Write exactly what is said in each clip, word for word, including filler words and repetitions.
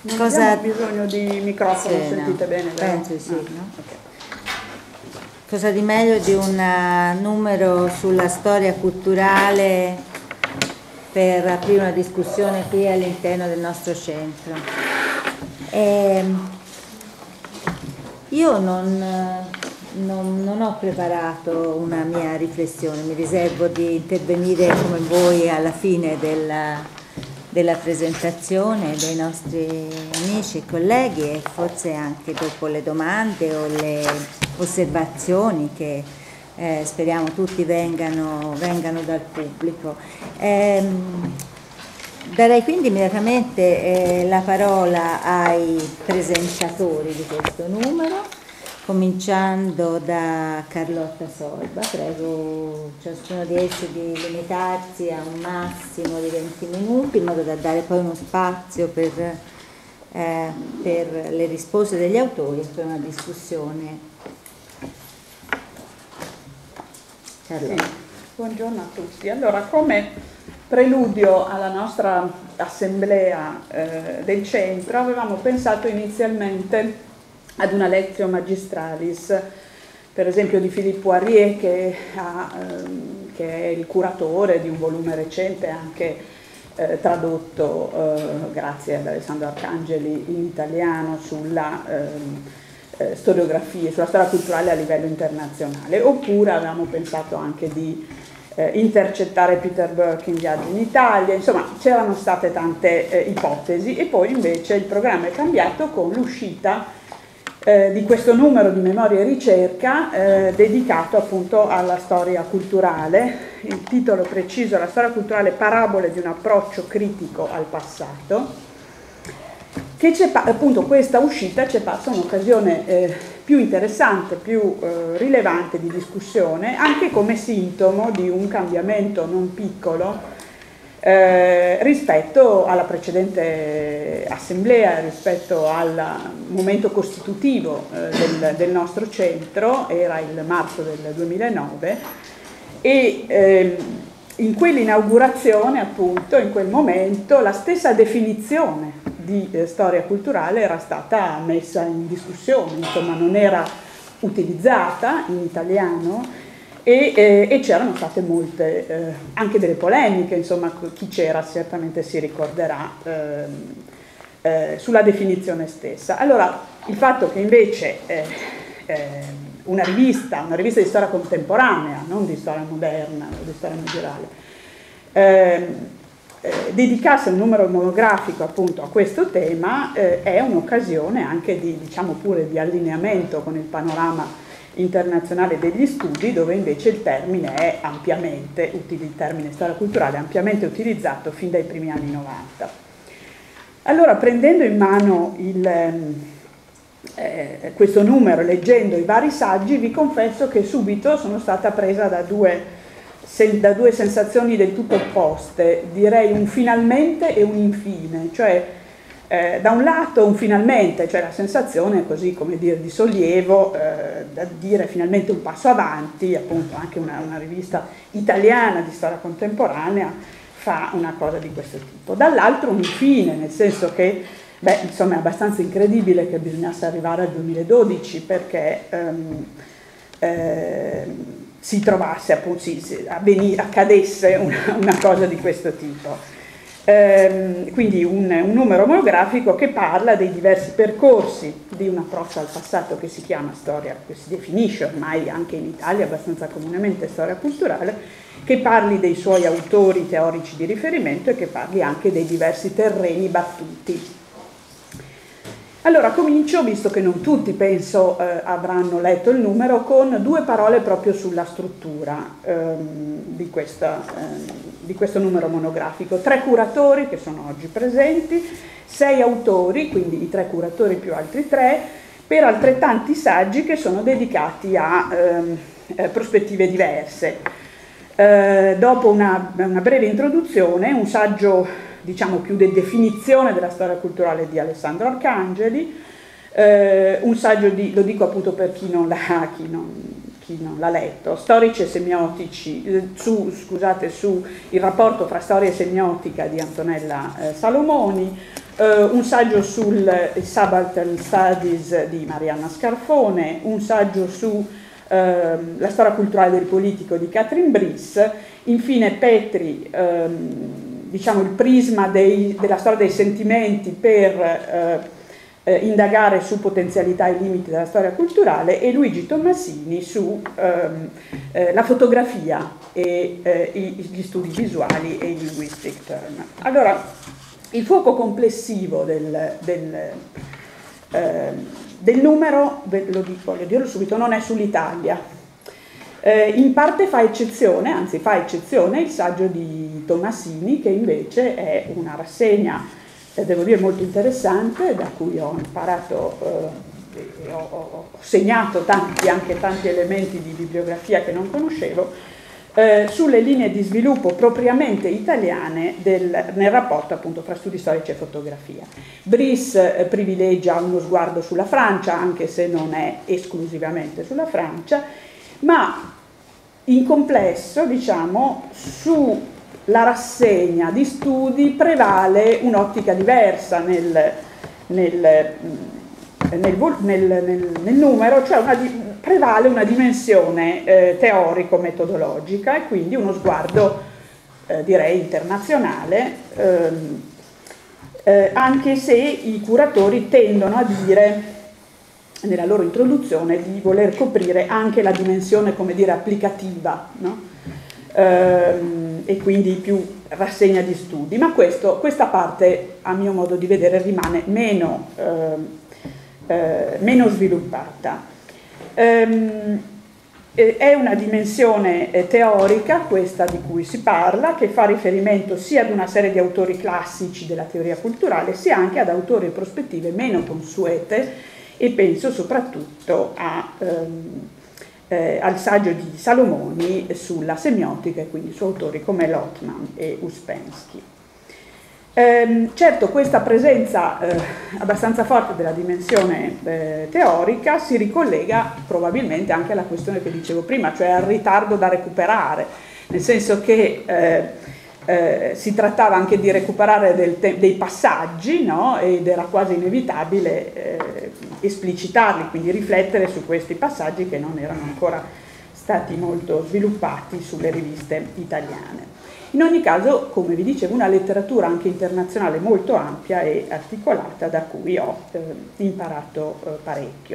Non cosa... abbiamo bisogno di microfono, sì, sentite no. bene? Vero? Penso sì, no. no? Okay. Cosa di meglio di un uh, numero sulla storia culturale per aprire una discussione qui all'interno del nostro centro. E io non, non, non ho preparato una mia riflessione, mi riservo di intervenire come voi alla fine della, della presentazione dei nostri amici e colleghi e forse anche dopo le domande o le osservazioni che eh, speriamo tutti vengano, vengano dal pubblico. Ehm, darei quindi immediatamente eh, la parola ai presentatori di questo numero, cominciando da Carlotta Sorba. Prego ciascuno di essi di limitarsi a un massimo di venti minuti in modo da dare poi uno spazio per, eh, per le risposte degli autori e per una discussione. Sì. Buongiorno a tutti. Allora, come preludio alla nostra assemblea eh, del centro avevamo pensato inizialmente ad una lezione magistralis, per esempio di Philippe Poirier, che, ha, ehm, che è il curatore di un volume recente anche eh, tradotto eh, grazie ad Alessandro Arcangeli in italiano sulla ehm, eh, storiografia, sulla storia culturale a livello internazionale. Oppure avevamo pensato anche di eh, intercettare Peter Burke in Viaggio in Italia. Insomma, c'erano state tante eh, ipotesi e poi invece il programma è cambiato con l'uscita Eh, di questo numero di Memoria e Ricerca eh, dedicato appunto alla storia culturale. Il titolo preciso è La storia culturale, parabole di un approccio critico al passato, che c'è appunto questa uscita ci è parsa un'occasione eh, più interessante, più eh, rilevante di discussione, anche come sintomo di un cambiamento non piccolo Eh, rispetto alla precedente assemblea, rispetto al momento costitutivo eh, del, del nostro centro. Era il marzo del duemilanove e eh, in quell'inaugurazione, appunto, in quel momento, la stessa definizione di eh, storia culturale era stata messa in discussione, insomma non era utilizzata in italiano. E, eh, e c'erano state molte, eh, anche delle polemiche, insomma chi c'era certamente si ricorderà eh, eh, sulla definizione stessa. Allora, il fatto che invece eh, eh, una rivista, una rivista di storia contemporanea, non di storia moderna o di storia medievale, eh, eh, dedicasse un numero monografico appunto a questo tema eh, è un'occasione anche di, diciamo pure, di allineamento con il panorama internazionale degli studi, dove invece il termine è ampiamente, il termine storia culturale è ampiamente utilizzato fin dai primi anni novanta. Allora, prendendo in mano il, eh, questo numero, leggendo i vari saggi, vi confesso che subito sono stata presa da due, sen, da due sensazioni del tutto opposte, direi un finalmente e un infine, cioè Eh, da un lato un finalmente, cioè la sensazione così come dire di sollievo, eh, da dire finalmente un passo avanti, appunto anche una, una rivista italiana di storia contemporanea fa una cosa di questo tipo. Dall'altro un infine, nel senso che beh, insomma è abbastanza incredibile che bisognasse arrivare al duemiladodici perché ehm, eh, si trovasse appunto, si, si, avveni, accadesse una, una cosa di questo tipo. Eh, quindi un, un numero monografico che parla dei diversi percorsi di un approccio al passato che si chiama storia, che si definisce ormai anche in Italia abbastanza comunemente storia culturale, che parli dei suoi autori teorici di riferimento e che parli anche dei diversi terreni battuti. Allora comincio, visto che non tutti penso eh, avranno letto il numero, con due parole proprio sulla struttura ehm, di, questa, ehm, di questo numero monografico. Tre curatori che sono oggi presenti, sei autori, quindi i tre curatori più altri tre, per altrettanti saggi che sono dedicati a ehm, eh, prospettive diverse. Eh, dopo una, una breve introduzione, un saggio diciamo più di definizione della storia culturale di Alessandro Arcangeli, eh, un saggio di, lo dico appunto per chi non, la, chi non, chi non l'ha letto, Storici e semiotici, eh, su, scusate, su il rapporto fra storia e semiotica di Antonella eh, Salomoni, eh, un saggio sul Subaltern Studies di Marianna Scarfone, un saggio su eh, la storia culturale del politico di Catherine Briss, infine Petri, ehm, diciamo il prisma dei, della storia dei sentimenti per eh, Eh, indagare su potenzialità e limiti della storia culturale, e Luigi Tommasini su ehm, eh, la fotografia e eh, gli studi visuali e i linguistic term. Allora, il fuoco complessivo del, del, eh, del numero, lo dico, voglio dirlo subito, non è sull'Italia. Eh, in parte fa eccezione, anzi fa eccezione il saggio di Tommasini, che invece è una rassegna Eh, devo dire molto interessante, da cui ho imparato, eh, ho, ho segnato tanti, anche tanti elementi di bibliografia che non conoscevo, eh, sulle linee di sviluppo propriamente italiane del, nel rapporto appunto fra studi storici e fotografia. Briss eh, privilegia uno sguardo sulla Francia, anche se non è esclusivamente sulla Francia, ma in complesso, diciamo, su la rassegna di studi prevale un'ottica diversa nel, nel, nel, nel, nel, nel numero, cioè una, prevale una dimensione eh, teorico-metodologica e quindi uno sguardo eh, direi internazionale, ehm, eh, anche se i curatori tendono a dire nella loro introduzione di voler coprire anche la dimensione, come dire, applicativa, no? Ehm, e quindi più rassegna di studi, ma questo, questa parte a mio modo di vedere rimane meno, eh, eh, meno sviluppata. Ehm, è una dimensione eh, teorica, questa di cui si parla, che fa riferimento sia ad una serie di autori classici della teoria culturale, sia anche ad autori e prospettive meno consuete, e penso soprattutto a ehm, Eh, al saggio di Salomoni sulla semiotica e quindi su autori come Lotman e Uspensky. Eh, certo, questa presenza eh, abbastanza forte della dimensione eh, teorica si ricollega probabilmente anche alla questione che dicevo prima, cioè al ritardo da recuperare, nel senso che eh, eh, si trattava anche di recuperare del dei passaggi, no? Ed era quasi inevitabile eh, esplicitarli, quindi riflettere su questi passaggi che non erano ancora stati molto sviluppati sulle riviste italiane. In ogni caso, come vi dicevo, una letteratura anche internazionale molto ampia e articolata, da cui ho eh, imparato eh, parecchio.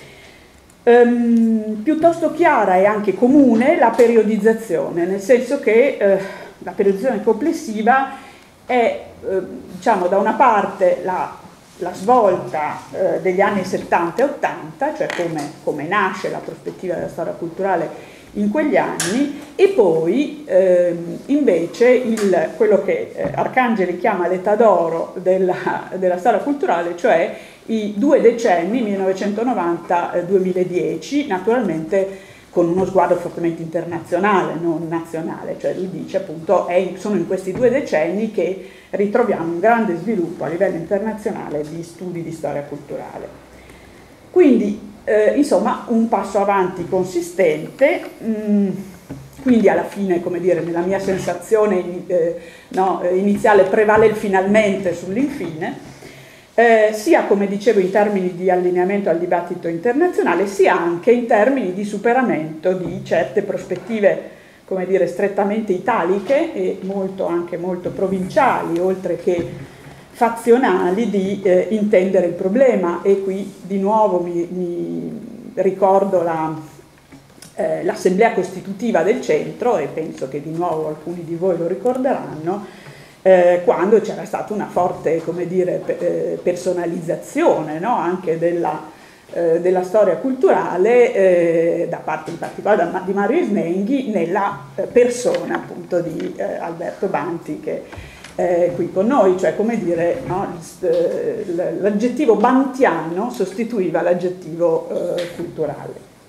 Ehm, piuttosto chiara e anche comune la periodizzazione, nel senso che eh, la periodizzazione complessiva è, eh, diciamo, da una parte la la svolta eh, degli anni settanta e ottanta, cioè come, come nasce la prospettiva della storia culturale in quegli anni, e poi eh, invece il, quello che eh, Arcangeli chiama l'età d'oro della, della storia culturale, cioè i due decenni, millenovecentonovanta duemiladieci, naturalmente con uno sguardo fortemente internazionale, non nazionale, cioè lui dice appunto è, sono in questi due decenni che ritroviamo un grande sviluppo a livello internazionale di studi di storia culturale. Quindi eh, insomma un passo avanti consistente, mh, quindi alla fine, come dire, nella mia sensazione eh, no, iniziale prevale il finalmente sull'infine, Eh, sia, come dicevo, in termini di allineamento al dibattito internazionale, sia anche in termini di superamento di certe prospettive, come dire, strettamente italiche e molto, anche molto provinciali, oltre che fazionali, di eh, intendere il problema. E qui di nuovo mi, mi ricordo la, eh, l'assemblea costitutiva del centro, e penso che di nuovo alcuni di voi lo ricorderanno, Eh, quando c'era stata una forte, come dire, pe- personalizzazione, no? Anche della, eh, della storia culturale eh, da parte in particolare da, di Mario Isnenghi nella eh, persona appunto di eh, Alberto Banti, che è qui con noi, cioè come dire, no? L'aggettivo bantiano sostituiva l'aggettivo eh, culturale.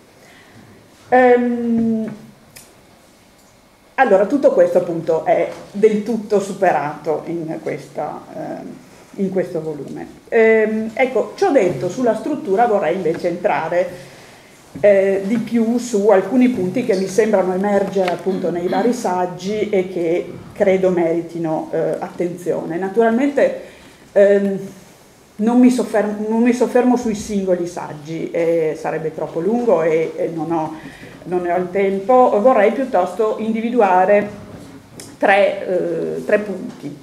Ehm, Allora, tutto questo appunto è del tutto superato in, questa, eh, in questo volume. Ehm, ecco, ciò detto, sulla struttura vorrei invece entrare eh, di più su alcuni punti che mi sembrano emergere appunto nei vari saggi e che credo meritino eh, attenzione. Naturalmente ehm, non, mi soffermo, non mi soffermo sui singoli saggi, eh, sarebbe troppo lungo e, e non, ho, non ne ho il tempo, vorrei piuttosto individuare tre, eh, tre punti.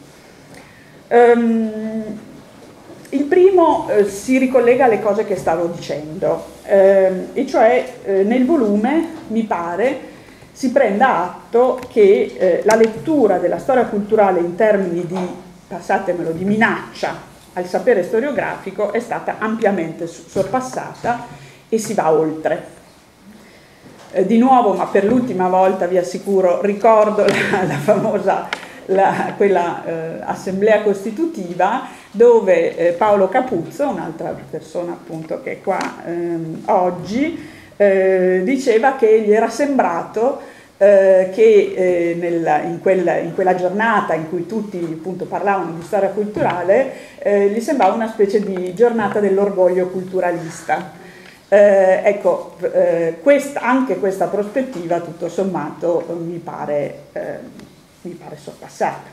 Um, il primo eh, si ricollega alle cose che stavo dicendo, eh, e cioè eh, nel volume mi pare si prenda atto che eh, la lettura della storia culturale in termini di, passatemelo, di minaccia al sapere storiografico è stata ampiamente sorpassata e si va oltre. Eh, di nuovo, ma per l'ultima volta vi assicuro, ricordo la, la famosa La, quella eh, assemblea costitutiva dove eh, Paolo Capuzzo, un'altra persona appunto che è qua ehm, oggi, eh, diceva che gli era sembrato eh, che eh, nel, in, quella, in quella giornata in cui tutti appunto parlavano di storia culturale, eh, gli sembrava una specie di giornata dell'orgoglio culturalista. Eh, ecco, eh, questa, anche questa prospettiva tutto sommato mi pare eh, mi pare sorpassata.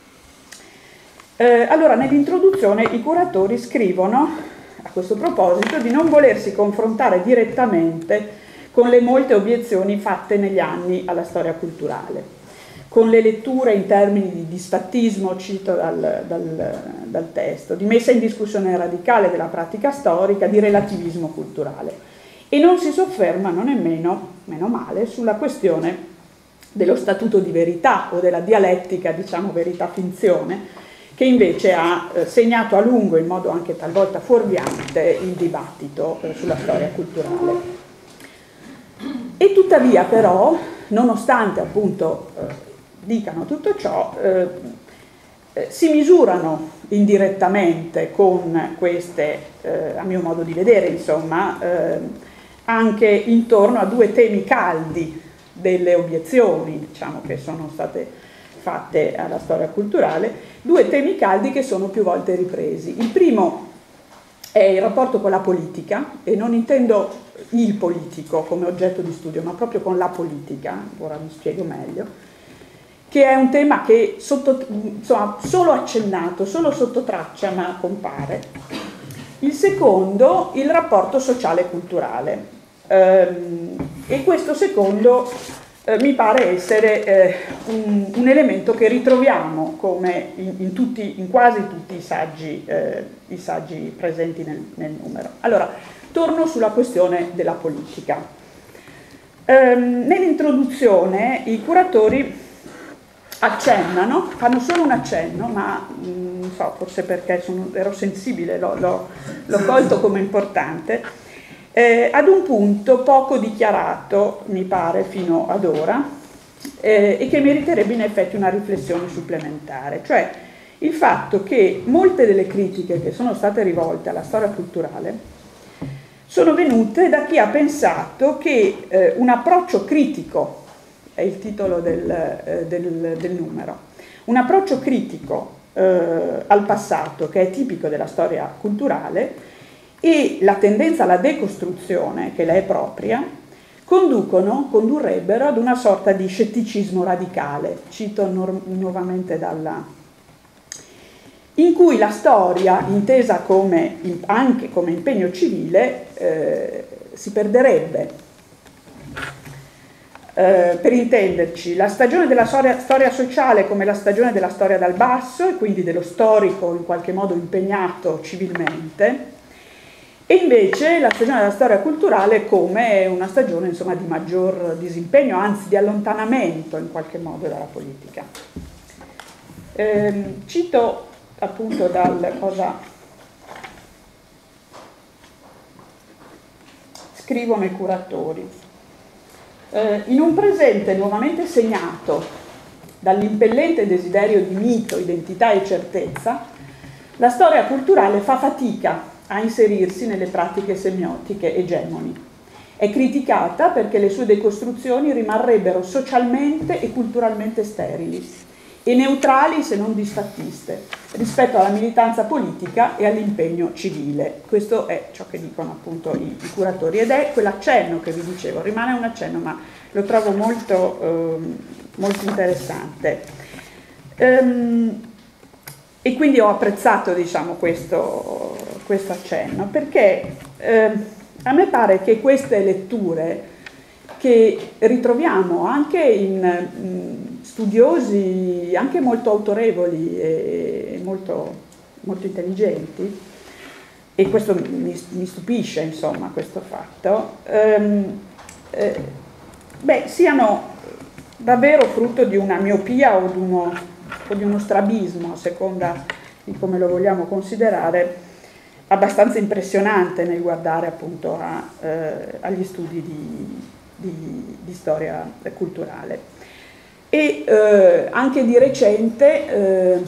Eh, allora, nell'introduzione i curatori scrivono, a questo proposito, di non volersi confrontare direttamente con le molte obiezioni fatte negli anni alla storia culturale, con le letture in termini di disfattismo, cito dal, dal, dal testo, di messa in discussione radicale della pratica storica, di relativismo culturale. E non si soffermano nemmeno, meno male, sulla questione dello statuto di verità o della dialettica, diciamo, verità-finzione, che invece ha eh, segnato a lungo, in modo anche talvolta fuorviante, il dibattito eh, sulla storia culturale. E tuttavia però, nonostante appunto eh, dicano tutto ciò, eh, eh, si misurano indirettamente con queste, eh, a mio modo di vedere, insomma, eh, anche intorno a due temi caldi delle obiezioni, diciamo, che sono state fatte alla storia culturale, due temi caldi che sono più volte ripresi. Il primo è il rapporto con la politica, e non intendo il politico come oggetto di studio, ma proprio con la politica, ora mi spiego meglio, che è un tema che sotto, insomma, solo accennato, solo sotto traccia, ma compare. Il secondo, il rapporto sociale e culturale. Um, e questo secondo eh, mi pare essere eh, un, un elemento che ritroviamo come in, in, tutti, in quasi tutti i saggi, eh, i saggi presenti nel, nel numero. Allora, torno sulla questione della politica. Um, nell'introduzione i curatori accennano, fanno solo un accenno, ma mh, non so, forse perché sono, ero sensibile, l'ho, l'ho, l'ho colto come importante, Eh, ad un punto poco dichiarato, mi pare, fino ad ora, eh, e che meriterebbe in effetti una riflessione supplementare, cioè il fatto che molte delle critiche che sono state rivolte alla storia culturale sono venute da chi ha pensato che eh, un approccio critico, è il titolo del, eh, del, del numero, un approccio critico eh, al passato che è tipico della storia culturale e la tendenza alla decostruzione, che le è propria, conducono, condurrebbero ad una sorta di scetticismo radicale, cito nuovamente dalla, in cui la storia, intesa come, anche come impegno civile, eh, si perderebbe. Eh, per intenderci, la stagione della storia, storia sociale come la stagione della storia dal basso, e quindi dello storico in qualche modo impegnato civilmente, e invece la stagione della storia culturale come una stagione, insomma, di maggior disimpegno, anzi di allontanamento in qualche modo dalla politica. Eh, cito appunto dal cosa scrivono i curatori. Eh, in un presente nuovamente segnato dall'impellente desiderio di mito, identità e certezza, la storia culturale fa fatica a inserirsi nelle pratiche semiotiche egemoni. È criticata perché le sue decostruzioni rimarrebbero socialmente e culturalmente sterili e neutrali se non disfattiste rispetto alla militanza politica e all'impegno civile. Questo è ciò che dicono appunto i, i curatori, ed è quell'accenno che vi dicevo, rimane un accenno ma lo trovo molto, eh, molto interessante. Ehm, e quindi ho apprezzato, diciamo, questo, questo accenno, perché eh, a me pare che queste letture che ritroviamo anche in mh, studiosi anche molto autorevoli e molto, molto intelligenti, e questo mi, mi stupisce, insomma, questo fatto, ehm, eh, beh, siano davvero frutto di una miopia o di uno, o di uno strabismo, a seconda di come lo vogliamo considerare, abbastanza impressionante nel guardare appunto a, eh, agli studi di, di, di storia culturale. E eh, anche di recente, eh,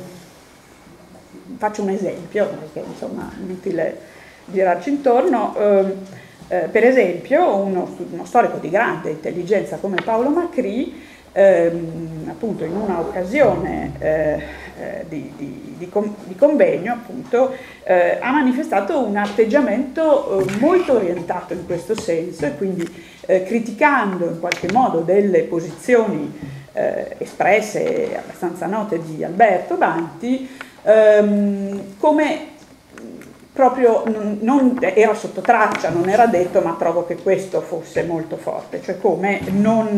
faccio un esempio, perché insomma è inutile girarci intorno, eh, eh, per esempio uno, uno storico di grande intelligenza come Paolo Macri, ehm, appunto in una occasione eh, eh, di, di, di, com, di convegno, appunto, eh, ha manifestato un atteggiamento eh, molto orientato in questo senso, e quindi eh, criticando in qualche modo delle posizioni Eh, espresse, abbastanza note, di Alberto Banti, ehm, come proprio non, non era sotto traccia, non era detto, ma trovo che questo fosse molto forte, cioè come non,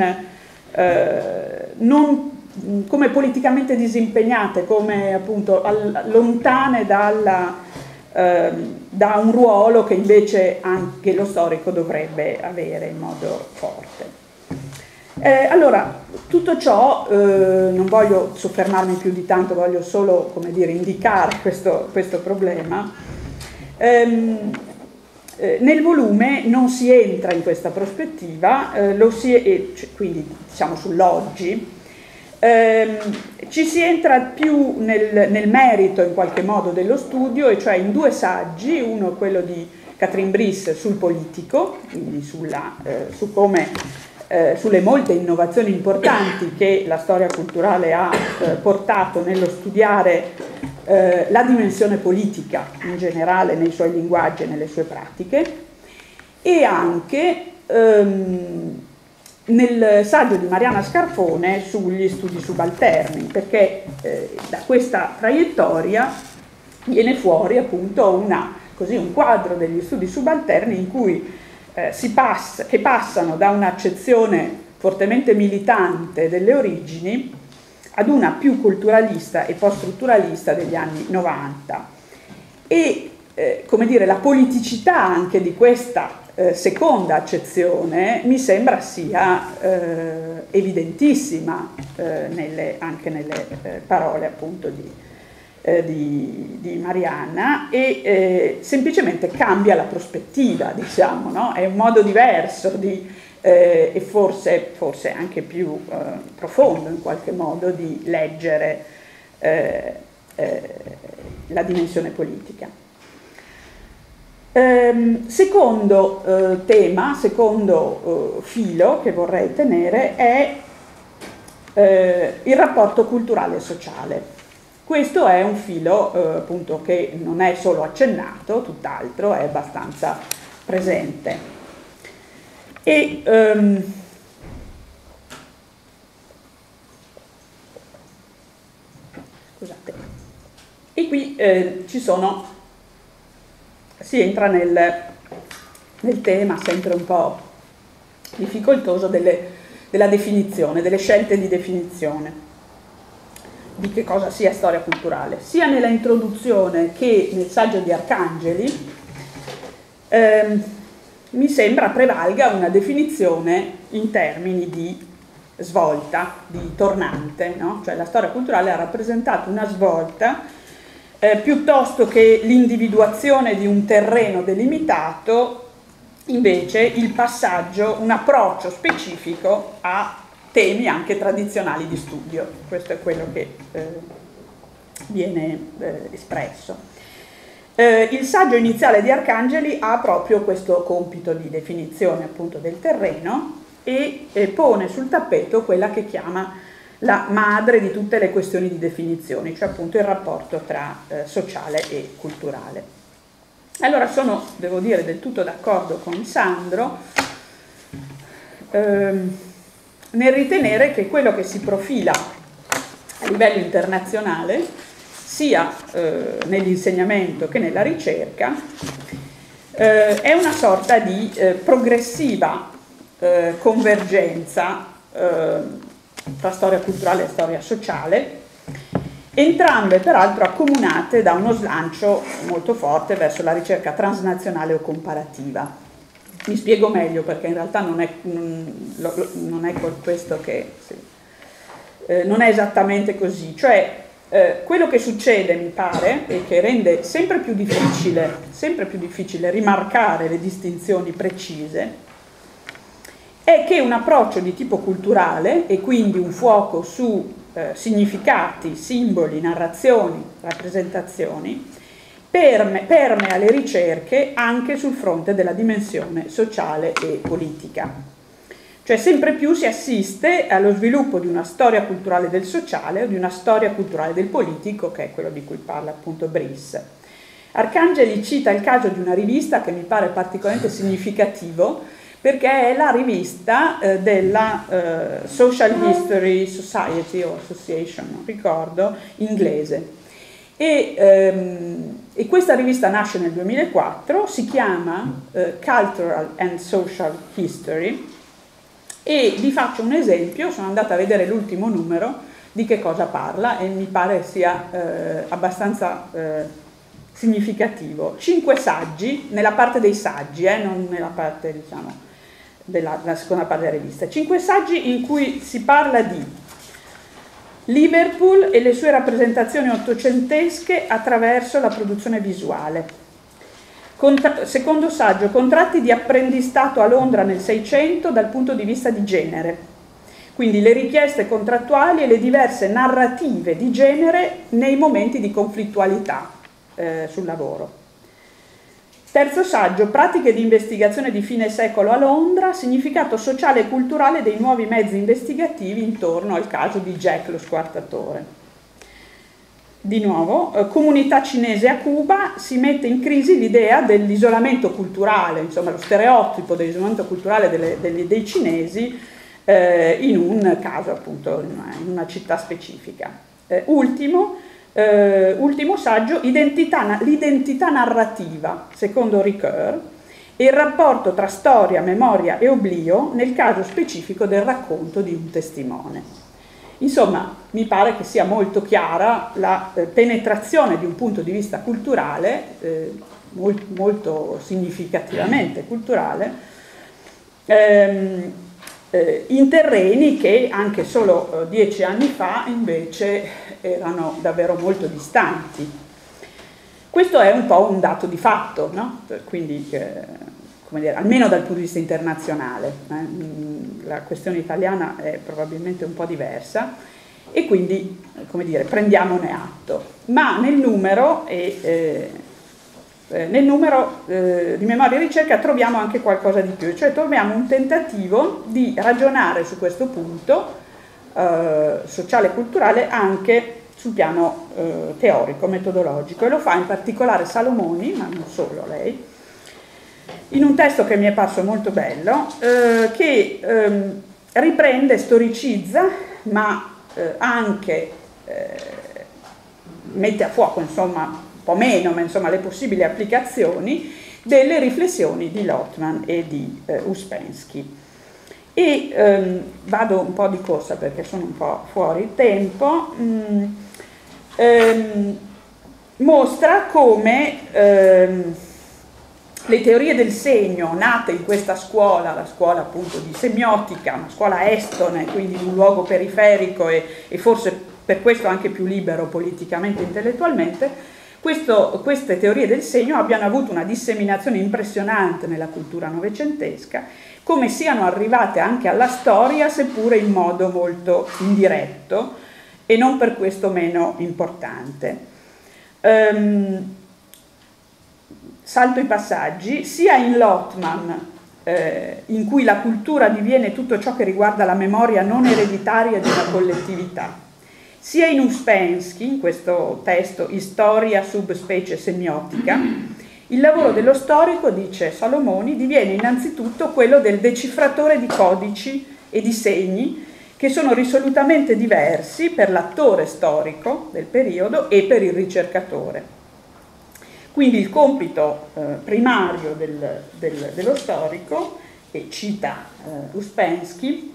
eh, non come politicamente disimpegnate, come appunto al, lontane dalla, eh, da un ruolo che invece anche lo storico dovrebbe avere in modo forte. Eh, allora, tutto ciò, eh, non voglio soffermarmi più di tanto, voglio solo, come dire, indicare questo, questo problema. Ehm, eh, nel volume non si entra in questa prospettiva, eh, lo si è, cioè, quindi diciamo sull'oggi, ehm, ci si entra più nel, nel merito in qualche modo dello studio, e cioè in due saggi, uno quello di Catherine Briss sul politico, quindi sulla, eh, su come Eh, sulle molte innovazioni importanti che la storia culturale ha eh, portato nello studiare eh, la dimensione politica in generale nei suoi linguaggi e nelle sue pratiche, e anche ehm, nel saggio di Mariana Scarpone sugli studi subalterni, perché eh, da questa traiettoria viene fuori appunto una, così, un quadro degli studi subalterni in cui Eh, si passa, che passano da un'accezione fortemente militante delle origini ad una più culturalista e post-strutturalista degli anni novanta. E, eh, come dire, la politicità anche di questa eh, seconda accezione mi sembra sia eh, evidentissima eh, nelle, anche nelle eh, parole appunto di Eh, di, di Mariana, e eh, semplicemente cambia la prospettiva, diciamo, no? È un modo diverso di, eh, e forse, forse anche più eh, profondo in qualche modo di leggere eh, eh, la dimensione politica. Ehm, secondo eh, tema, secondo eh, filo che vorrei tenere è eh, il rapporto culturale e sociale. Questo è un filo eh, appunto che non è solo accennato, tutt'altro, è abbastanza presente. E um, scusate. E qui eh, ci sono, si entra nel, nel tema sempre un po' difficoltoso delle, della definizione, delle scelte di definizione di che cosa sia storia culturale. Sia nella introduzione che nel saggio di Arcangeli ehm, mi sembra prevalga una definizione in termini di svolta, di tornante, no? Cioè la storia culturale ha rappresentato una svolta eh, piuttosto che l'individuazione di un terreno delimitato, invece il passaggio, un approccio specifico a temi anche tradizionali di studio. Questo è quello che eh, viene eh, espresso. Eh, il saggio iniziale di Arcangeli ha proprio questo compito di definizione appunto del terreno, e eh, pone sul tappeto quella che chiama la madre di tutte le questioni di definizioni, cioè appunto il rapporto tra eh, sociale e culturale. Allora sono, devo dire, del tutto d'accordo con Sandro ehm, nel ritenere che quello che si profila a livello internazionale, sia eh, nell'insegnamento che nella ricerca, eh, è una sorta di eh, progressiva eh, convergenza eh, tra storia culturale e storia sociale, entrambe peraltro accomunate da uno slancio molto forte verso la ricerca transnazionale o comparativa. Mi spiego meglio, perché in realtà non è, non, non è questo che... Sì, eh, non è esattamente così, cioè eh, quello che succede, mi pare, e che rende sempre più difficile, sempre più difficile rimarcare le distinzioni precise, è che un approccio di tipo culturale, e quindi un fuoco su eh, significati, simboli, narrazioni, rappresentazioni, perme, permea le ricerche anche sul fronte della dimensione sociale e politica. Cioè sempre più si assiste allo sviluppo di una storia culturale del sociale o di una storia culturale del politico, che è quello di cui parla appunto Brice. Arcangeli cita il caso di una rivista che mi pare particolarmente significativo, perché è la rivista eh, della eh, Social History Society o Association, non ricordo, inglese. E, ehm, e questa rivista nasce nel duemilaquattro, si chiama eh, Cultural and Social History, e vi faccio un esempio. Sono andata a vedere l'ultimo numero, di che cosa parla, e mi pare sia eh, abbastanza eh, significativo. Cinque saggi, nella parte dei saggi, eh, non nella parte, diciamo, della, della seconda parte della rivista. Cinque saggi in cui si parla di Liverpool e le sue rappresentazioni ottocentesche attraverso la produzione visuale. Contra- secondo saggio, contratti di apprendistato a Londra nel Seicento dal punto di vista di genere. Quindi le richieste contrattuali e le diverse narrative di genere nei momenti di conflittualità eh, sul lavoro. Terzo saggio, pratiche di investigazione di fine secolo a Londra, significato sociale e culturale dei nuovi mezzi investigativi intorno al caso di Jack lo squartatore. Di nuovo, eh, comunità cinese a Cuba, si mette in crisi l'idea dell'isolamento culturale, insomma lo stereotipo dell'isolamento culturale delle, delle, dei cinesi eh, in un caso appunto, in una, in una città specifica. Eh, ultimo, eh, ultimo saggio, identità, l'identità narrativa, secondo Ricoeur, e il rapporto tra storia, memoria e oblio nel caso specifico del racconto di un testimone. Insomma, mi pare che sia molto chiara la eh, penetrazione di un punto di vista culturale, eh, molto, molto significativamente culturale, ehm, eh, in terreni che anche solo eh, dieci anni fa invece erano davvero molto distanti. Questo è un po' un dato di fatto, no? Quindi, eh, come dire, almeno dal punto di vista internazionale, eh, la questione italiana è probabilmente un po' diversa e quindi, come dire, prendiamone atto. Ma nel numero, e, eh, eh, nel numero eh, di memoria e ricerca troviamo anche qualcosa di più, cioè troviamo un tentativo di ragionare su questo punto eh, sociale e culturale anche sul piano eh, teorico, metodologico, e lo fa in particolare Salomoni, ma non solo lei, in un testo che mi è parso molto bello, eh, che ehm, riprende, storicizza, ma eh, anche eh, mette a fuoco, insomma, un po' meno, ma insomma le possibili applicazioni delle riflessioni di Lotman e di eh, Uspensky. E ehm, vado un po' di corsa perché sono un po' fuori tempo. Mm, ehm, mostra come ehm, le teorie del segno nate in questa scuola, la scuola appunto di semiotica, una scuola estone, quindi in un luogo periferico e, e forse per questo anche più libero politicamente e intellettualmente, questo, queste teorie del segno abbiano avuto una disseminazione impressionante nella cultura novecentesca, come siano arrivate anche alla storia, seppure in modo molto indiretto e non per questo meno importante. Um, Salto i passaggi, sia in Lotman eh, in cui la cultura diviene tutto ciò che riguarda la memoria non ereditaria di una collettività. Sia in Uspensky, in questo testo Historia sub specie semiotica, il lavoro dello storico, dice Salomoni, diviene innanzitutto quello del decifratore di codici e di segni che sono risolutamente diversi per l'attore storico del periodo e per il ricercatore. Quindi il compito eh, primario del, del, dello storico, e cita eh, Uspensky,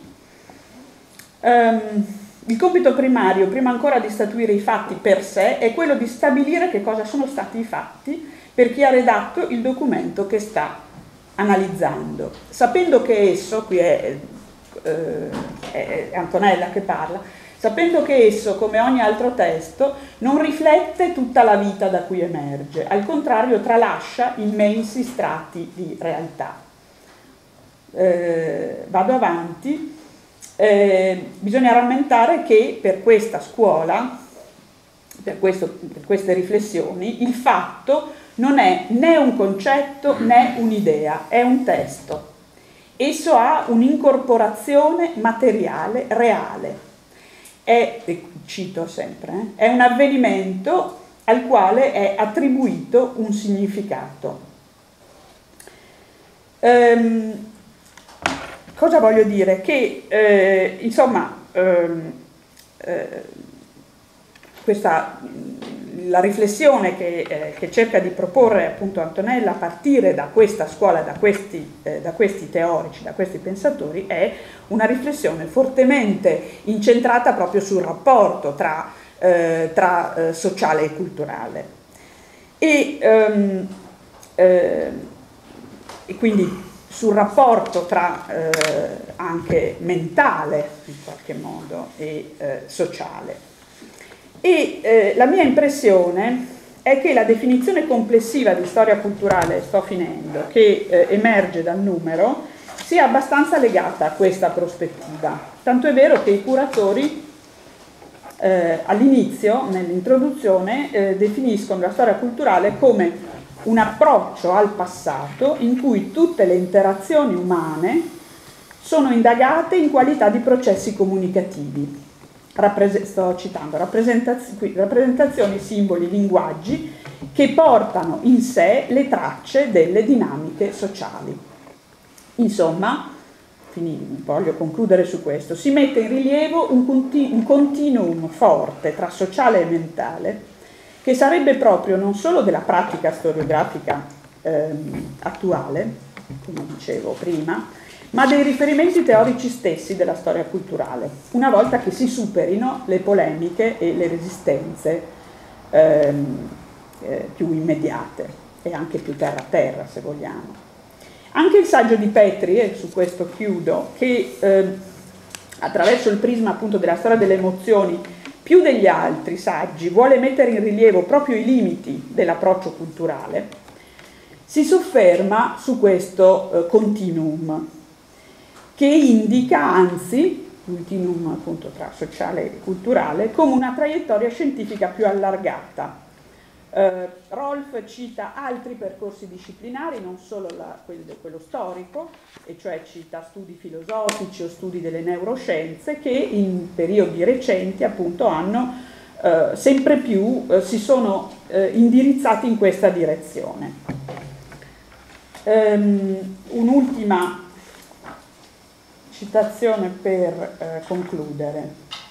ehm, il compito primario, prima ancora di statuire i fatti per sé, è quello di stabilire che cosa sono stati i fatti per chi ha redatto il documento che sta analizzando, sapendo che esso, qui è, eh, è Antonella che parla, sapendo che esso, come ogni altro testo, non riflette tutta la vita da cui emerge, al contrario tralascia immensi strati di realtà. Eh, vado avanti. Eh, bisogna rammentare che per questa scuola, per, questo, per queste riflessioni, il fatto non è né un concetto né un'idea, è un testo. Esso ha un'incorporazione materiale, reale. È, cito sempre, eh, è un avvenimento al quale è attribuito un significato. Ehm, Cosa voglio dire? Che eh, insomma ehm, eh, questa, la riflessione che, eh, che cerca di proporre appunto Antonella a partire da questa scuola, da questi, eh, da questi teorici, da questi pensatori, è una riflessione fortemente incentrata proprio sul rapporto tra, eh, tra eh, sociale e culturale. E, ehm, eh, e quindi sul rapporto tra eh, anche mentale in qualche modo e eh, sociale. E eh, la mia impressione è che la definizione complessiva di storia culturale, sto finendo, che eh, emerge dal numero, sia abbastanza legata a questa prospettiva. Tanto è vero che i curatori eh, all'inizio, nell'introduzione, eh, definiscono la storia culturale come un approccio al passato in cui tutte le interazioni umane sono indagate in qualità di processi comunicativi. Rappres- sto citando rappresentaz- rappresentazioni, simboli, linguaggi che portano in sé le tracce delle dinamiche sociali. Insomma, finì, voglio concludere su questo, si mette in rilievo un, conti- un continuum forte tra sociale e mentale, che sarebbe proprio non solo della pratica storiografica ehm, attuale, come dicevo prima, ma dei riferimenti teorici stessi della storia culturale, una volta che si superino le polemiche e le resistenze ehm, eh, più immediate e anche più terra a terra, se vogliamo. Anche il saggio di Petri, e su questo chiudo, che eh, attraverso il prisma appunto della storia delle emozioni, più degli altri saggi vuole mettere in rilievo proprio i limiti dell'approccio culturale, si sofferma su questo eh, continuum, che indica anzi, continuum appunto tra sociale e culturale, come una traiettoria scientifica più allargata. Eh, Rolf cita altri percorsi disciplinari, non solo la, quello, quello storico, e cioè cita studi filosofici o studi delle neuroscienze che in periodi recenti appunto hanno eh, sempre più eh, si sono eh, indirizzati in questa direzione. Um, un'ultima citazione per eh, concludere.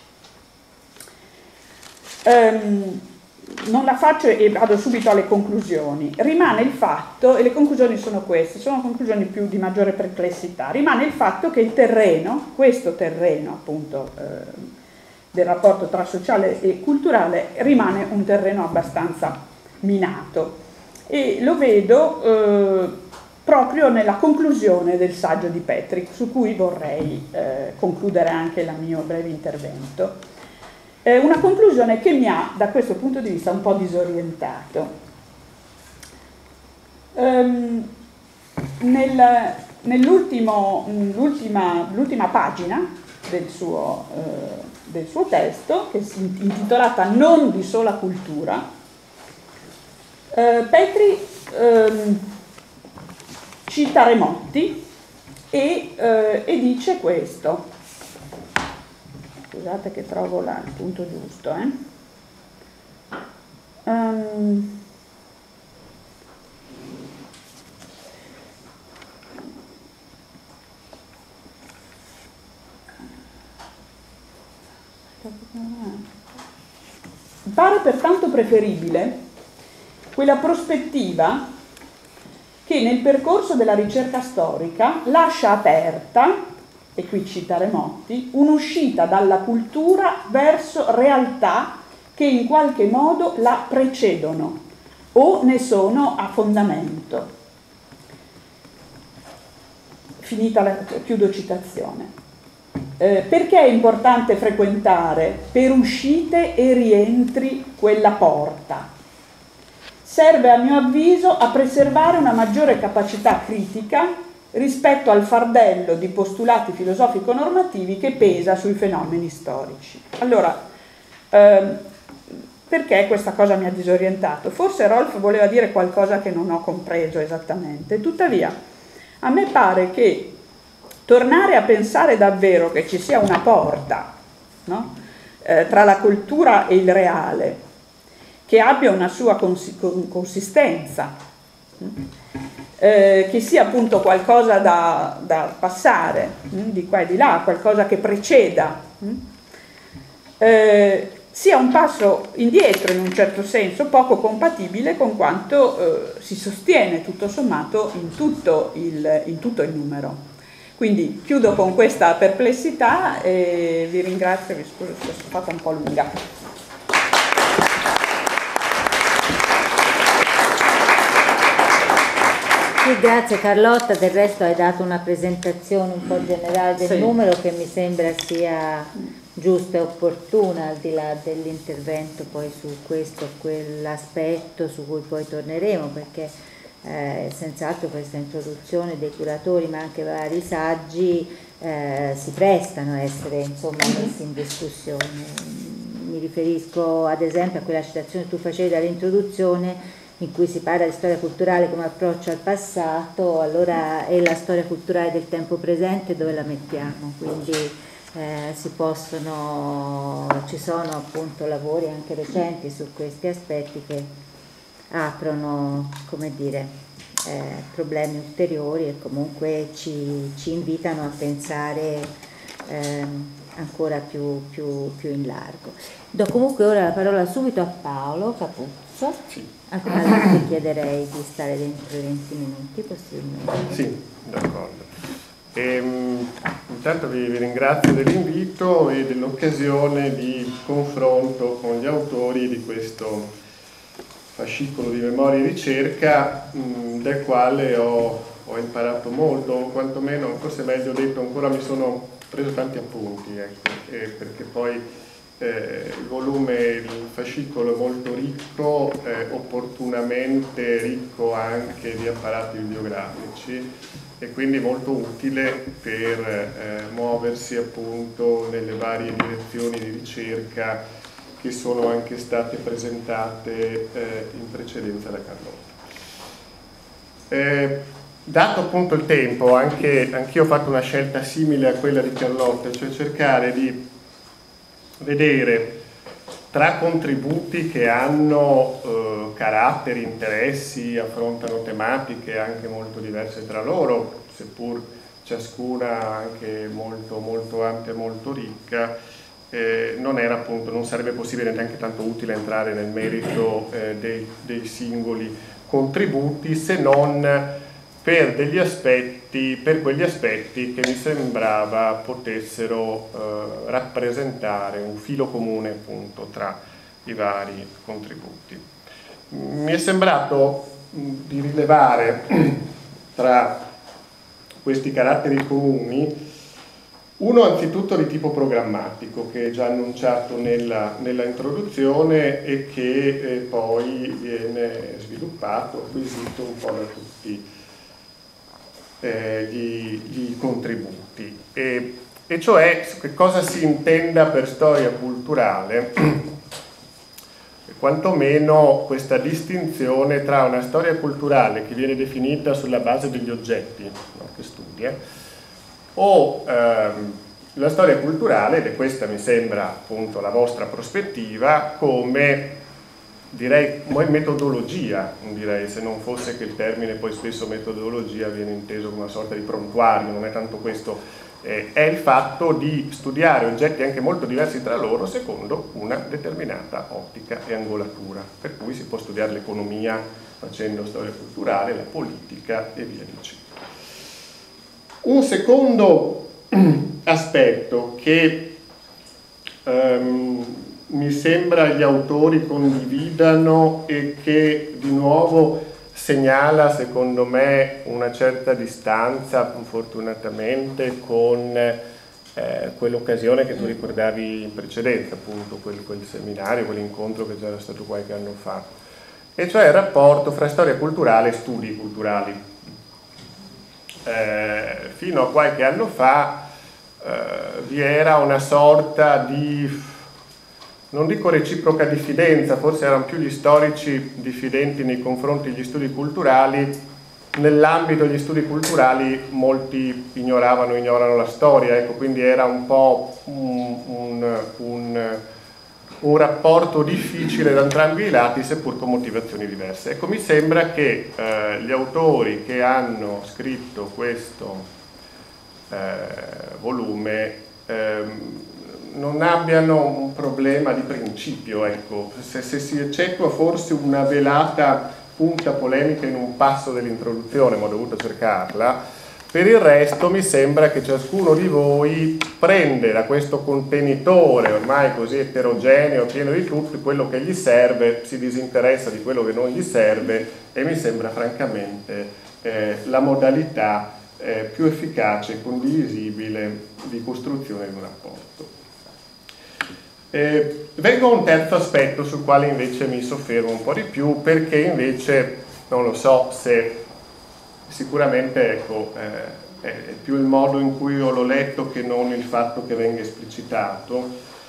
Um, Non la faccio e vado subito alle conclusioni. Rimane il fatto, e le conclusioni sono queste, sono conclusioni più di maggiore perplessità, rimane il fatto che il terreno, questo terreno appunto eh, del rapporto tra sociale e culturale, rimane un terreno abbastanza minato. E lo vedo eh, proprio nella conclusione del saggio di Petri, su cui vorrei eh, concludere anche il mio breve intervento. Eh, una conclusione che mi ha, da questo punto di vista, un po' disorientato. Um, nel, nell'ultimo, l'ultima, l'ultima pagina del suo, eh, del suo testo, che si intitolata Non di sola cultura, eh, Petri ehm, cita Remotti e, eh, e dice questo. Scusate che trovo là il punto giusto. Eh. Um, Pare pertanto preferibile quella prospettiva che nel percorso della ricerca storica lascia aperta, e qui citare Motti, un'uscita dalla cultura verso realtà che in qualche modo la precedono o ne sono a fondamento. Finita la, chiudo citazione. Eh, perché è importante frequentare per uscite e rientri quella porta? Serve a mio avviso a preservare una maggiore capacità critica rispetto al fardello di postulati filosofico-normativi che pesa sui fenomeni storici. Allora, ehm, perché questa cosa mi ha disorientato? Forse Rolf voleva dire qualcosa che non ho compreso esattamente, tuttavia a me pare che tornare a pensare davvero che ci sia una porta, no? eh, tra la cultura e il reale, che abbia una sua cons- consistenza, eh, che sia appunto qualcosa da, da passare mh, di qua e di là, qualcosa che preceda, mh, eh, sia un passo indietro in un certo senso, poco compatibile con quanto eh, si sostiene tutto sommato in tutto il, in tutto il numero. Quindi chiudo con questa perplessità e vi ringrazio, vi scuso se sono stata un po' lunga. Sì, grazie Carlotta, del resto hai dato una presentazione un po' generale del sì. numero che mi sembra sia giusta e opportuna, al di là dell'intervento poi su questo o quell'aspetto su cui poi torneremo, perché Eh, senz'altro questa introduzione dei curatori ma anche vari saggi eh, si prestano a essere insomma messi in discussione. Mi riferisco ad esempio a quella citazione che tu facevi dall'introduzione in cui si parla di storia culturale come approccio al passato, allora è la storia culturale del tempo presente dove la mettiamo, quindi eh, si possono, ci sono appunto lavori anche recenti su questi aspetti che aprono, come dire, eh, problemi ulteriori e comunque ci, ci invitano a pensare eh, ancora più, più, più in largo. Do comunque ora la parola subito a Paolo Capuzzo, sì. a cui ti chiederei di stare dentro i venti minuti possibilmente. Sì, d'accordo. Ehm, intanto vi, vi ringrazio dell'invito e dell'occasione di confronto con gli autori di questo fascicolo di memoria e ricerca mh, del quale ho, ho imparato molto, o quantomeno, forse meglio detto, ancora mi sono preso tanti appunti, ecco, eh, perché poi eh, il volume, il fascicolo è molto ricco, eh, opportunamente ricco anche di apparati bibliografici e quindi molto utile per eh, muoversi appunto nelle varie direzioni di ricerca che sono anche state presentate eh, in precedenza da Carlotta. Eh, dato appunto il tempo, anche anch'io ho fatto una scelta simile a quella di Carlotta, cioè cercare di vedere tra contributi che hanno eh, caratteri, interessi, affrontano tematiche anche molto diverse tra loro, seppur ciascuna anche molto, molto ampia e molto ricca. Eh, non era appunto, non sarebbe possibile neanche tanto utile entrare nel merito eh, dei, dei singoli contributi, se non per degli aspetti, per quegli aspetti che mi sembrava potessero eh, rappresentare un filo comune appunto tra i vari contributi. Mi è sembrato mh, di rilevare tra questi caratteri comuni uno anzitutto di tipo programmatico, che è già annunciato nella, nella introduzione e che eh, poi viene sviluppato, acquisito un po' da tutti eh, gli, gli contributi. E, e cioè che cosa si intenda per storia culturale, quantomeno questa distinzione tra una storia culturale che viene definita sulla base degli oggetti, no, che studia, o ehm, la storia culturale, ed è questa mi sembra appunto la vostra prospettiva, come direi metodologia, direi, se non fosse che il termine poi spesso metodologia viene inteso come una sorta di prontuario, non è tanto questo, eh, è il fatto di studiare oggetti anche molto diversi tra loro secondo una determinata ottica e angolatura, per cui si può studiare l'economia facendo storia culturale, la politica e via dicendo. Un secondo aspetto che um, mi sembra gli autori condividano e che di nuovo segnala secondo me una certa distanza fortunatamente con eh, quell'occasione che tu ricordavi in precedenza, appunto quel, quel seminario, quell'incontro che già era stato qualche anno fa, e cioè il rapporto fra storia culturale e studi culturali. Eh, fino a qualche anno fa eh, vi era una sorta di, non dico reciproca diffidenza, forse erano più gli storici diffidenti nei confronti degli studi culturali. Nell'ambito degli studi culturali molti ignoravano, ignorano la storia, ecco, quindi era un po' un, un, un, un rapporto difficile da entrambi i lati, seppur con motivazioni diverse. Ecco, mi sembra che eh, gli autori che hanno scritto questo eh, volume ehm, non abbiano un problema di principio, ecco. Se, se si eccettua forse una velata punta polemica in un passo dell'introduzione, ma ho dovuto cercarla, per il resto mi sembra che ciascuno di voi prende da questo contenitore ormai così eterogeneo, pieno di tutto, quello che gli serve, si disinteressa di quello che non gli serve, e mi sembra francamente eh, la modalità eh, più efficace e condivisibile di costruzione di un rapporto. Eh, vengo a un terzo aspetto sul quale invece mi soffermo un po' di più, perché invece non lo so se sicuramente ecco, eh, è più il modo in cui io l'ho letto che non il fatto che venga esplicitato.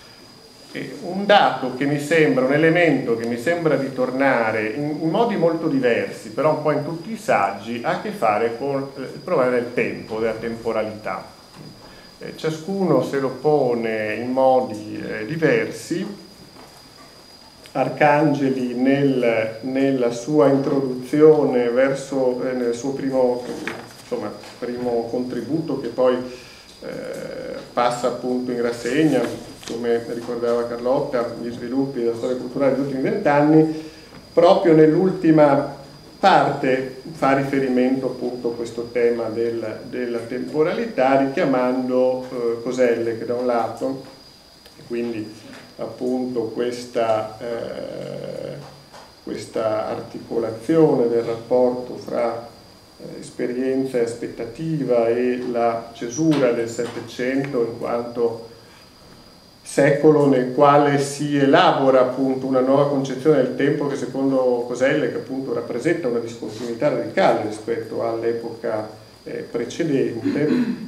E un dato che mi sembra, un elemento che mi sembra di tornare in, in modi molto diversi, però un po' in tutti i saggi, ha a che fare con il problema del tempo, della temporalità. Eh, ciascuno se lo pone in modi eh, diversi. Arcangeli nel, nella sua introduzione verso eh, nel suo primo, insomma, primo contributo, che poi eh, passa appunto in rassegna, come ricordava Carlotta, gli sviluppi della storia culturale degli ultimi vent'anni, proprio nell'ultima parte fa riferimento appunto a questo tema del, della temporalità, richiamando eh, Coselle, che da un lato, quindi appunto questa, eh, questa articolazione del rapporto fra eh, esperienza e aspettativa e la cesura del Settecento in quanto secolo nel quale si elabora appunto una nuova concezione del tempo che secondo Coselle che appunto rappresenta una discontinuità radicale rispetto all'epoca eh, precedente.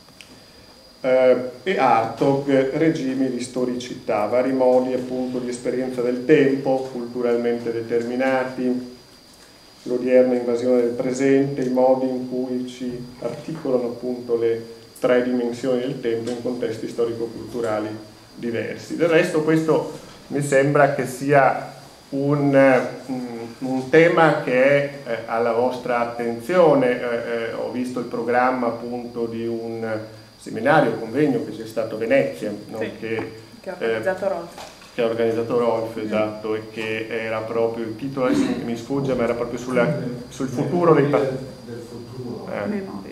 Uh, e Hartog, regimi di storicità, vari modi appunto di esperienza del tempo, culturalmente determinati, l'odierna invasione del presente, i modi in cui ci articolano appunto le tre dimensioni del tempo in contesti storico-culturali diversi. Del resto questo mi sembra che sia un, un, un tema che è eh, alla vostra attenzione. Eh, eh, ho visto il programma appunto di un seminario, convegno che c'è stato a Venezia, no? Sì, che, che ha organizzato eh, Rolf. Che ha organizzato Rolf, esatto, mm. e che era proprio, il titolo adesso mi sfugge, ma era proprio sulla, sul futuro dei passati. Del futuro. Eh,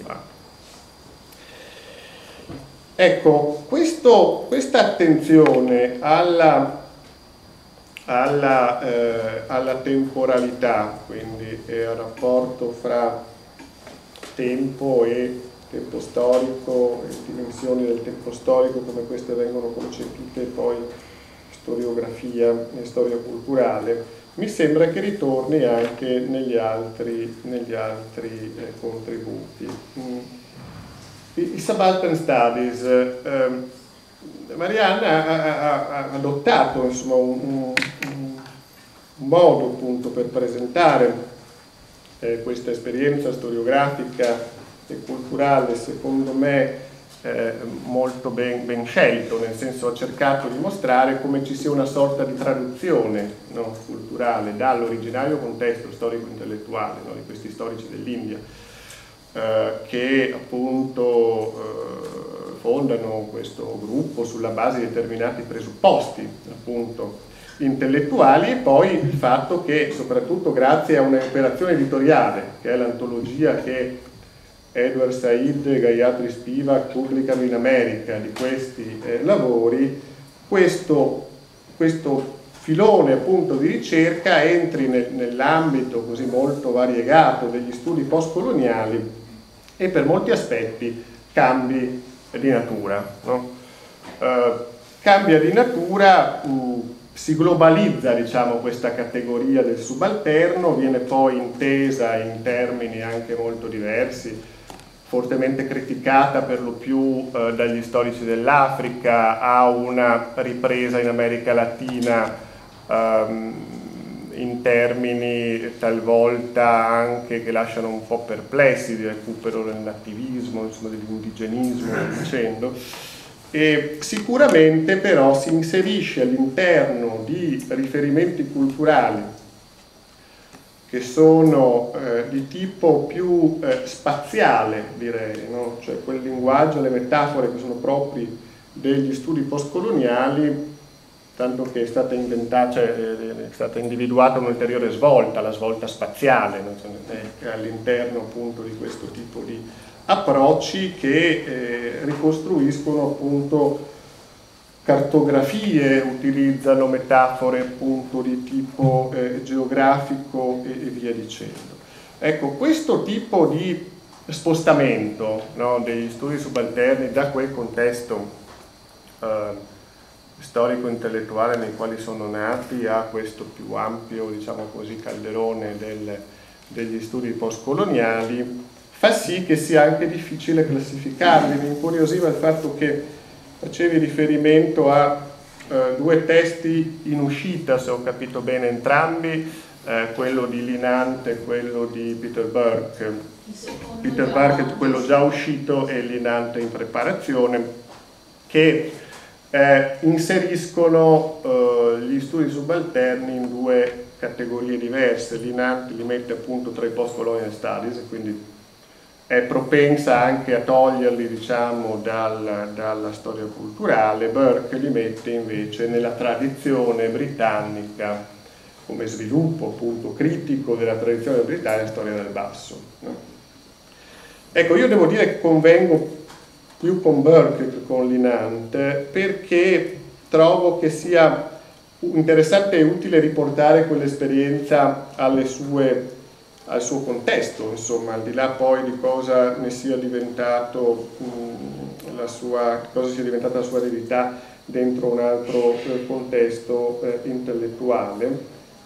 ecco, questo, questa attenzione alla, alla, eh, alla temporalità, quindi e al rapporto fra tempo e tempo storico, e dimensioni del tempo storico come queste vengono concepite poi storiografia e storia culturale, mi sembra che ritorni anche negli altri, negli altri eh, contributi. Mm. I, i Subaltern Studies, eh, Marianna ha, ha, ha adottato insomma, un, un, un modo appunto per presentare eh, questa esperienza storiografica e culturale, secondo me eh, molto ben, ben scelto, nel senso ha cercato di mostrare come ci sia una sorta di traduzione, no, culturale dall'originario contesto storico-intellettuale, no, di questi storici dell'India, eh, che appunto eh, fondano questo gruppo sulla base di determinati presupposti appunto intellettuali, e poi il fatto che soprattutto grazie a un'operazione editoriale che è l'antologia che Edward Said e Gayatri Spivak pubblicano in America di questi eh, lavori, questo, questo filone appunto di ricerca entri nel, nell'ambito così molto variegato degli studi postcoloniali e per molti aspetti cambi di natura, no? eh, cambia di natura, mh, si globalizza, diciamo, questa categoria del subalterno, viene poi intesa in termini anche molto diversi, fortemente criticata per lo più eh, dagli storici dell'Africa, ha una ripresa in America Latina ehm, in termini talvolta anche che lasciano un po' perplessi, di recupero del nativismo, insomma dell'indigenismo, dicendo. E sicuramente però si inserisce all'interno di riferimenti culturali che sono eh, di tipo più eh, spaziale, direi, no? Cioè quel linguaggio, le metafore che sono propri degli studi postcoloniali, tanto che è stata inventata, cioè, è stata individuata un'ulteriore svolta, la svolta spaziale, no? Cioè, all'interno appunto di questo tipo di approcci che eh, ricostruiscono appunto cartografie, utilizzano metafore appunto di tipo eh, geografico e, e via dicendo. Ecco, questo tipo di spostamento, no, degli studi subalterni da quel contesto eh, storico-intellettuale nei quali sono nati a questo più ampio, diciamo così, calderone del, degli studi postcoloniali, fa sì che sia anche difficile classificarli. Mi incuriosiva il fatto che facevi riferimento a eh, due testi in uscita, se ho capito bene entrambi, eh, quello di Linant e quello di Peter Burke. Peter Burke è quello già uscito e Linant in preparazione, che eh, inseriscono eh, gli studi subalterni in due categorie diverse. Linant li mette appunto tra i post-colonial studies, e quindi è propensa anche a toglierli, diciamo, dal, dalla storia culturale. Burke li mette invece nella tradizione britannica come sviluppo appunto critico della tradizione britannica, storia del basso, no? Ecco, io devo dire che convengo più con Burke che con Linant, perché trovo che sia interessante e utile riportare quell'esperienza alle sue al suo contesto, insomma, al di là poi di cosa ne sia diventato mh, la sua, cosa sia diventata la sua eredità dentro un altro eh, contesto eh, intellettuale.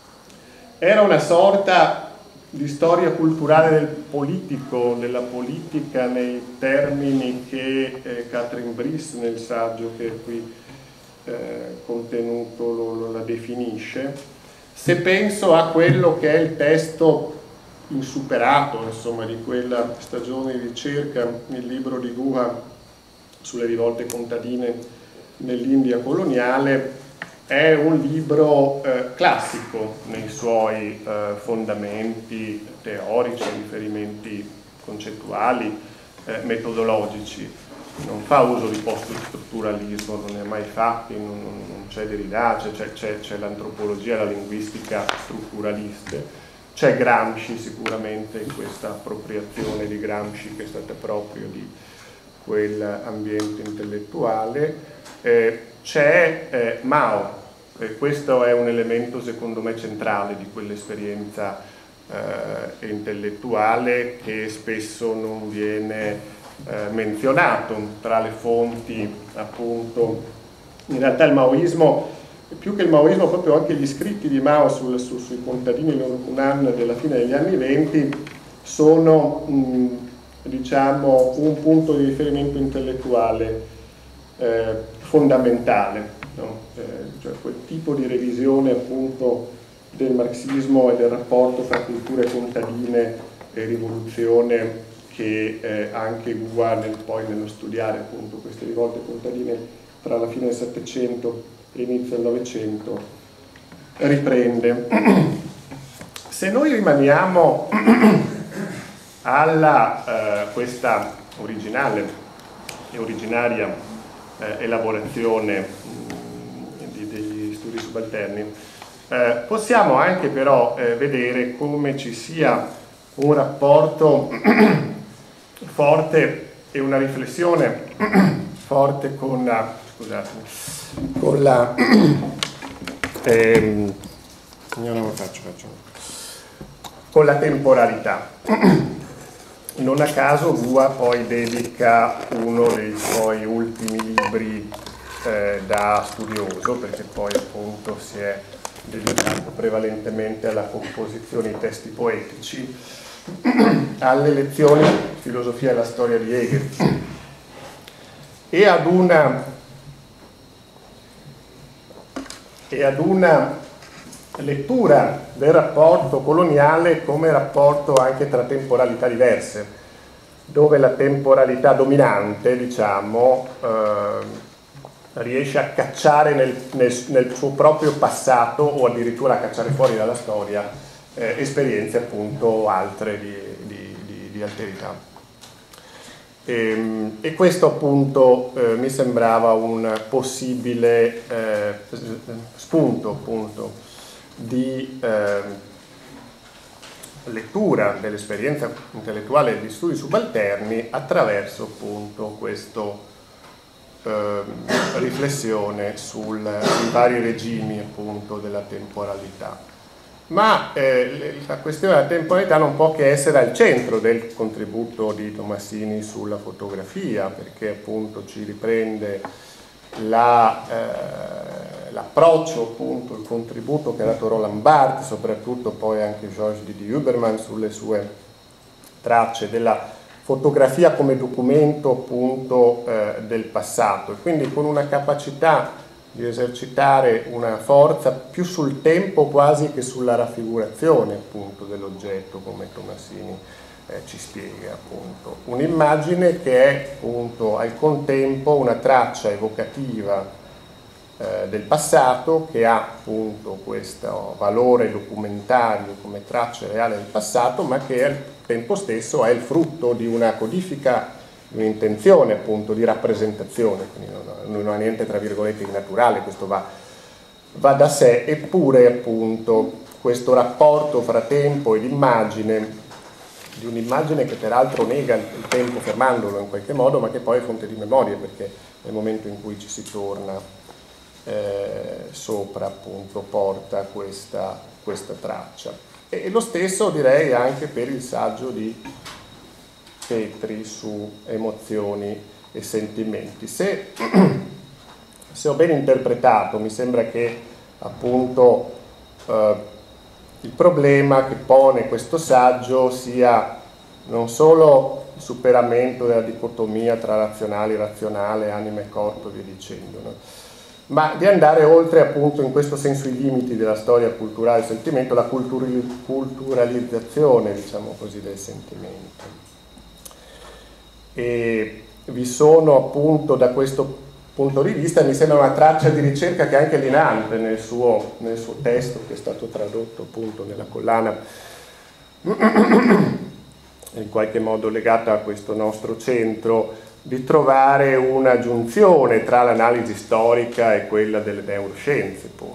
Era una sorta di storia culturale del politico, della politica nei termini che eh, Catherine Brice nel saggio che è qui eh, contenuto lo, lo la definisce. Se penso a quello che è il testo insuperato, insomma, di quella stagione di ricerca, il libro di Guha sulle rivolte contadine nell'India coloniale, è un libro eh, classico nei suoi eh, fondamenti teorici, riferimenti concettuali, eh, metodologici. Non fa uso di post-strutturalismo, non ne ha mai fatti, non, non c'è Derrida, c'è l'antropologia, la linguistica strutturaliste. C'è Gramsci sicuramente in questa appropriazione di Gramsci che è stata proprio di quell'ambiente intellettuale. Eh, c'è eh, Mao, e questo è un elemento secondo me centrale di quell'esperienza eh, intellettuale che spesso non viene eh, menzionato tra le fonti, appunto. In realtà il maoismo, più che il maoismo, proprio anche gli scritti di Mao sul, su, sui contadini Hunan della fine degli anni venti sono mh, diciamo un punto di riferimento intellettuale eh, fondamentale, no? eh, cioè quel tipo di revisione appunto del marxismo e del rapporto fra culture contadine e rivoluzione che eh, anche Gua nel, poi nello studiare appunto queste rivolte contadine tra la fine del Settecento e l'inizio del Novecento riprende. Se noi rimaniamo alla eh, questa originale e originaria eh, elaborazione mh, di, degli studi subalterni, eh, possiamo anche però eh, vedere come ci sia un rapporto forte e una riflessione forte con la, scusatemi, con la ehm, io non lo faccio, faccio con la temporalità. Non a caso Gua poi dedica uno dei suoi ultimi libri eh, da studioso, perché poi appunto si è dedicato prevalentemente alla composizione di testi poetici, alle lezioni di filosofia e la storia di Hegel, e ad una e ad una lettura del rapporto coloniale come rapporto anche tra temporalità diverse, dove la temporalità dominante, diciamo, eh, riesce a cacciare nel, nel, nel suo proprio passato, o addirittura a cacciare fuori dalla storia eh, esperienze appunto altre di, di, di, di alterità. E, e questo appunto eh, mi sembrava un possibile eh, spunto appunto di eh, lettura dell'esperienza intellettuale degli studi subalterni attraverso appunto questa eh, riflessione sul, sui vari regimi appunto della temporalità. Ma eh, la questione della temporalità non può che essere al centro del contributo di Tomassini sulla fotografia, perché appunto ci riprende la, eh, l'approccio, appunto, il contributo che ha dato Roland Barthes, soprattutto poi anche Georges Didier Huberman sulle sue tracce della fotografia come documento appunto eh, del passato, e quindi con una capacità di esercitare una forza più sul tempo quasi che sulla raffigurazione appunto dell'oggetto, come Tomassini eh, ci spiega appunto. Un'immagine che è appunto al contempo una traccia evocativa eh, del passato, che ha appunto questo valore documentario come traccia reale del passato, ma che al tempo stesso è il frutto di una codifica, un'intenzione appunto di rappresentazione, quindi non, non ha niente tra virgolette di naturale, questo va, va da sé, eppure appunto questo rapporto fra tempo ed immagine, di un'immagine che peraltro nega il tempo fermandolo in qualche modo, ma che poi è fonte di memoria, perché nel momento in cui ci si torna eh, sopra appunto porta questa, questa traccia. E, e lo stesso direi anche per il saggio di Petri su emozioni e sentimenti. Se, se ho ben interpretato, mi sembra che appunto eh, il problema che pone questo saggio sia non solo il superamento della dicotomia tra razionale e irrazionale, anima e corpo e via dicendo, no? Ma di andare oltre appunto in questo senso i limiti della storia culturale del sentimento, la culturalizzazione, diciamo così, del sentimento. E vi sono appunto da questo punto di vista, mi sembra una traccia di ricerca che anche Linante nel suo, nel suo testo, che è stato tradotto appunto nella collana, in qualche modo legata a questo nostro centro, di trovare una giunzione tra l'analisi storica e quella delle neuroscienze appunto,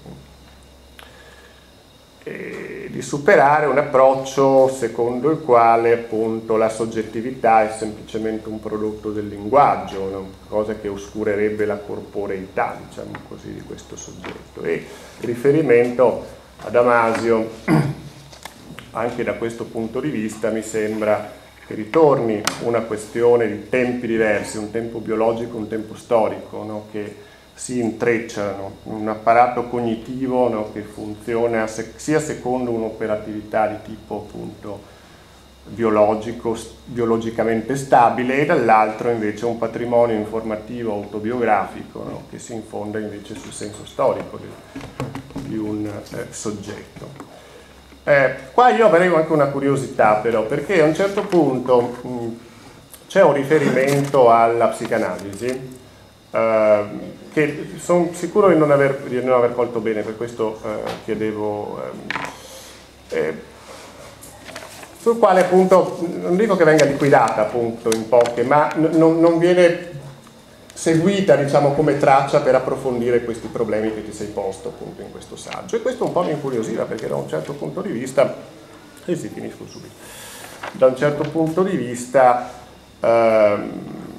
e di superare un approccio secondo il quale appunto la soggettività è semplicemente un prodotto del linguaggio, una cosa che oscurerebbe la corporeità, diciamo così, di questo soggetto. E il riferimento a Damasio anche da questo punto di vista mi sembra che ritorni una questione di tempi diversi, un tempo biologico, un tempo storico, no? Che si intrecciano, un apparato cognitivo, no? Che funziona sia secondo un'operatività di tipo appunto biologico, biologicamente stabile, e dall'altro invece un patrimonio informativo autobiografico, no? Che si infonda invece sul senso storico di, di un eh, soggetto. Eh, qua io avrei anche una curiosità però, perché a un certo punto c'è un riferimento alla psicanalisi, eh, che sono sicuro di non, aver, di non aver colto bene, per questo eh, chiedevo, eh, eh, sul quale appunto, non dico che venga liquidata appunto in poche, ma non, non viene seguita, diciamo, come traccia per approfondire questi problemi che ti sei posto appunto in questo saggio. E questo un po' mi incuriosiva, perché da un certo punto di vista, e sì, finisco subito, da un certo punto di vista ehm,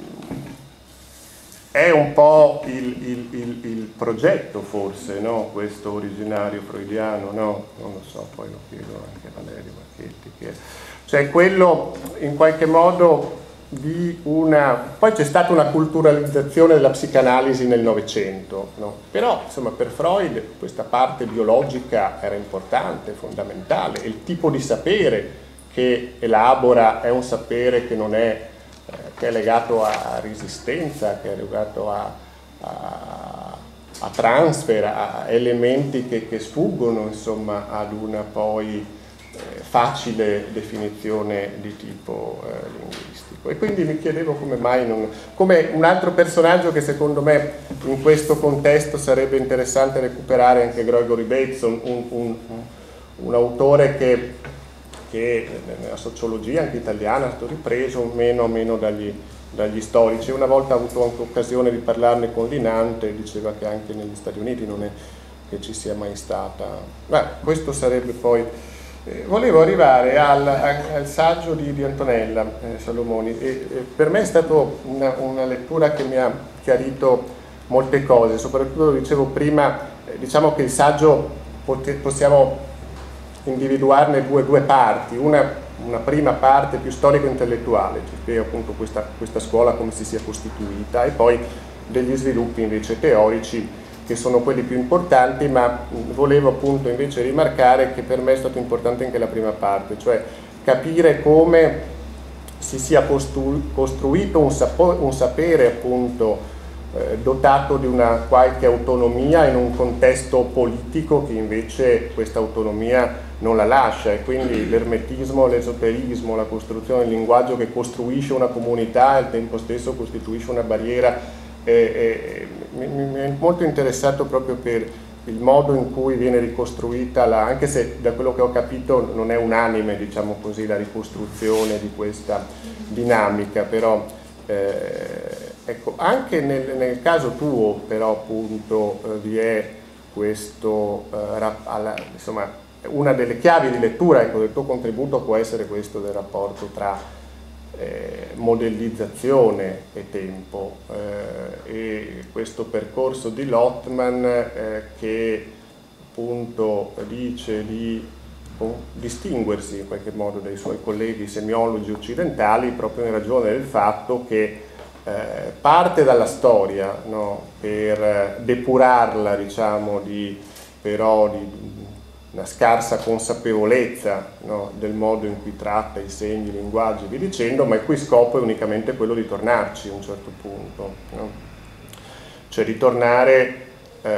è un po' il, il, il, il progetto forse, no? Questo originario freudiano, no? Non lo so, poi lo chiedo anche a Valerio Marchetti, che cioè quello in qualche modo di una... Poi c'è stata una culturalizzazione della psicanalisi nel Novecento, no? Però insomma per Freud questa parte biologica era importante, fondamentale, e il tipo di sapere che elabora è un sapere che non è, eh, che è legato a resistenza, che è legato a, a, a transfer, a elementi che, che sfuggono insomma ad una poi facile definizione di tipo eh, linguistico. E quindi mi chiedevo come mai non... come un altro personaggio che secondo me in questo contesto sarebbe interessante recuperare, anche Gregory Bateson, un, un, un autore che, che nella sociologia anche italiana è stato ripreso meno meno dagli, dagli storici. Una volta ho avuto anche occasione di parlarne con Linante, diceva che anche negli Stati Uniti non è che ci sia mai stata. Beh, questo sarebbe poi... Eh, volevo arrivare al, al saggio di, di Antonella eh, Salomoni, e, e per me è stata una, una lettura che mi ha chiarito molte cose, soprattutto, dicevo prima, eh, diciamo che il saggio pot- possiamo individuarne due, due parti, una, una prima parte più storico-intellettuale, ci spiega appunto questa, questa scuola come si sia costituita, e poi degli sviluppi invece teorici che sono quelli più importanti, ma volevo appunto invece rimarcare che per me è stato importante anche la prima parte, cioè capire come si sia costru- costruito un, sapo- un sapere appunto eh, dotato di una qualche autonomia in un contesto politico che invece questa autonomia non la lascia, e quindi l'ermetismo, l'esoterismo, la costruzione del linguaggio che costruisce una comunità e al tempo stesso costituisce una barriera. E, e, mi, mi è molto interessato proprio per il modo in cui viene ricostruita, la, anche se da quello che ho capito non è unanime, diciamo così, la ricostruzione di questa dinamica, però eh, ecco, anche nel, nel caso tuo però appunto eh, vi è questo, eh, rap, alla, insomma, una delle chiavi di lettura, ecco, del tuo contributo può essere questo del rapporto tra Eh, modellizzazione e tempo, eh, e questo percorso di Lottman eh, che appunto dice di oh, distinguersi in qualche modo dai suoi colleghi semiologi occidentali proprio in ragione del fatto che eh, parte dalla storia, no, per depurarla, diciamo, di, però di una scarsa consapevolezza, no, del modo in cui tratta i segni, i linguaggi e via dicendo, ma il cui scopo è unicamente quello di tornarci a un certo punto, no? Cioè di tornare, eh,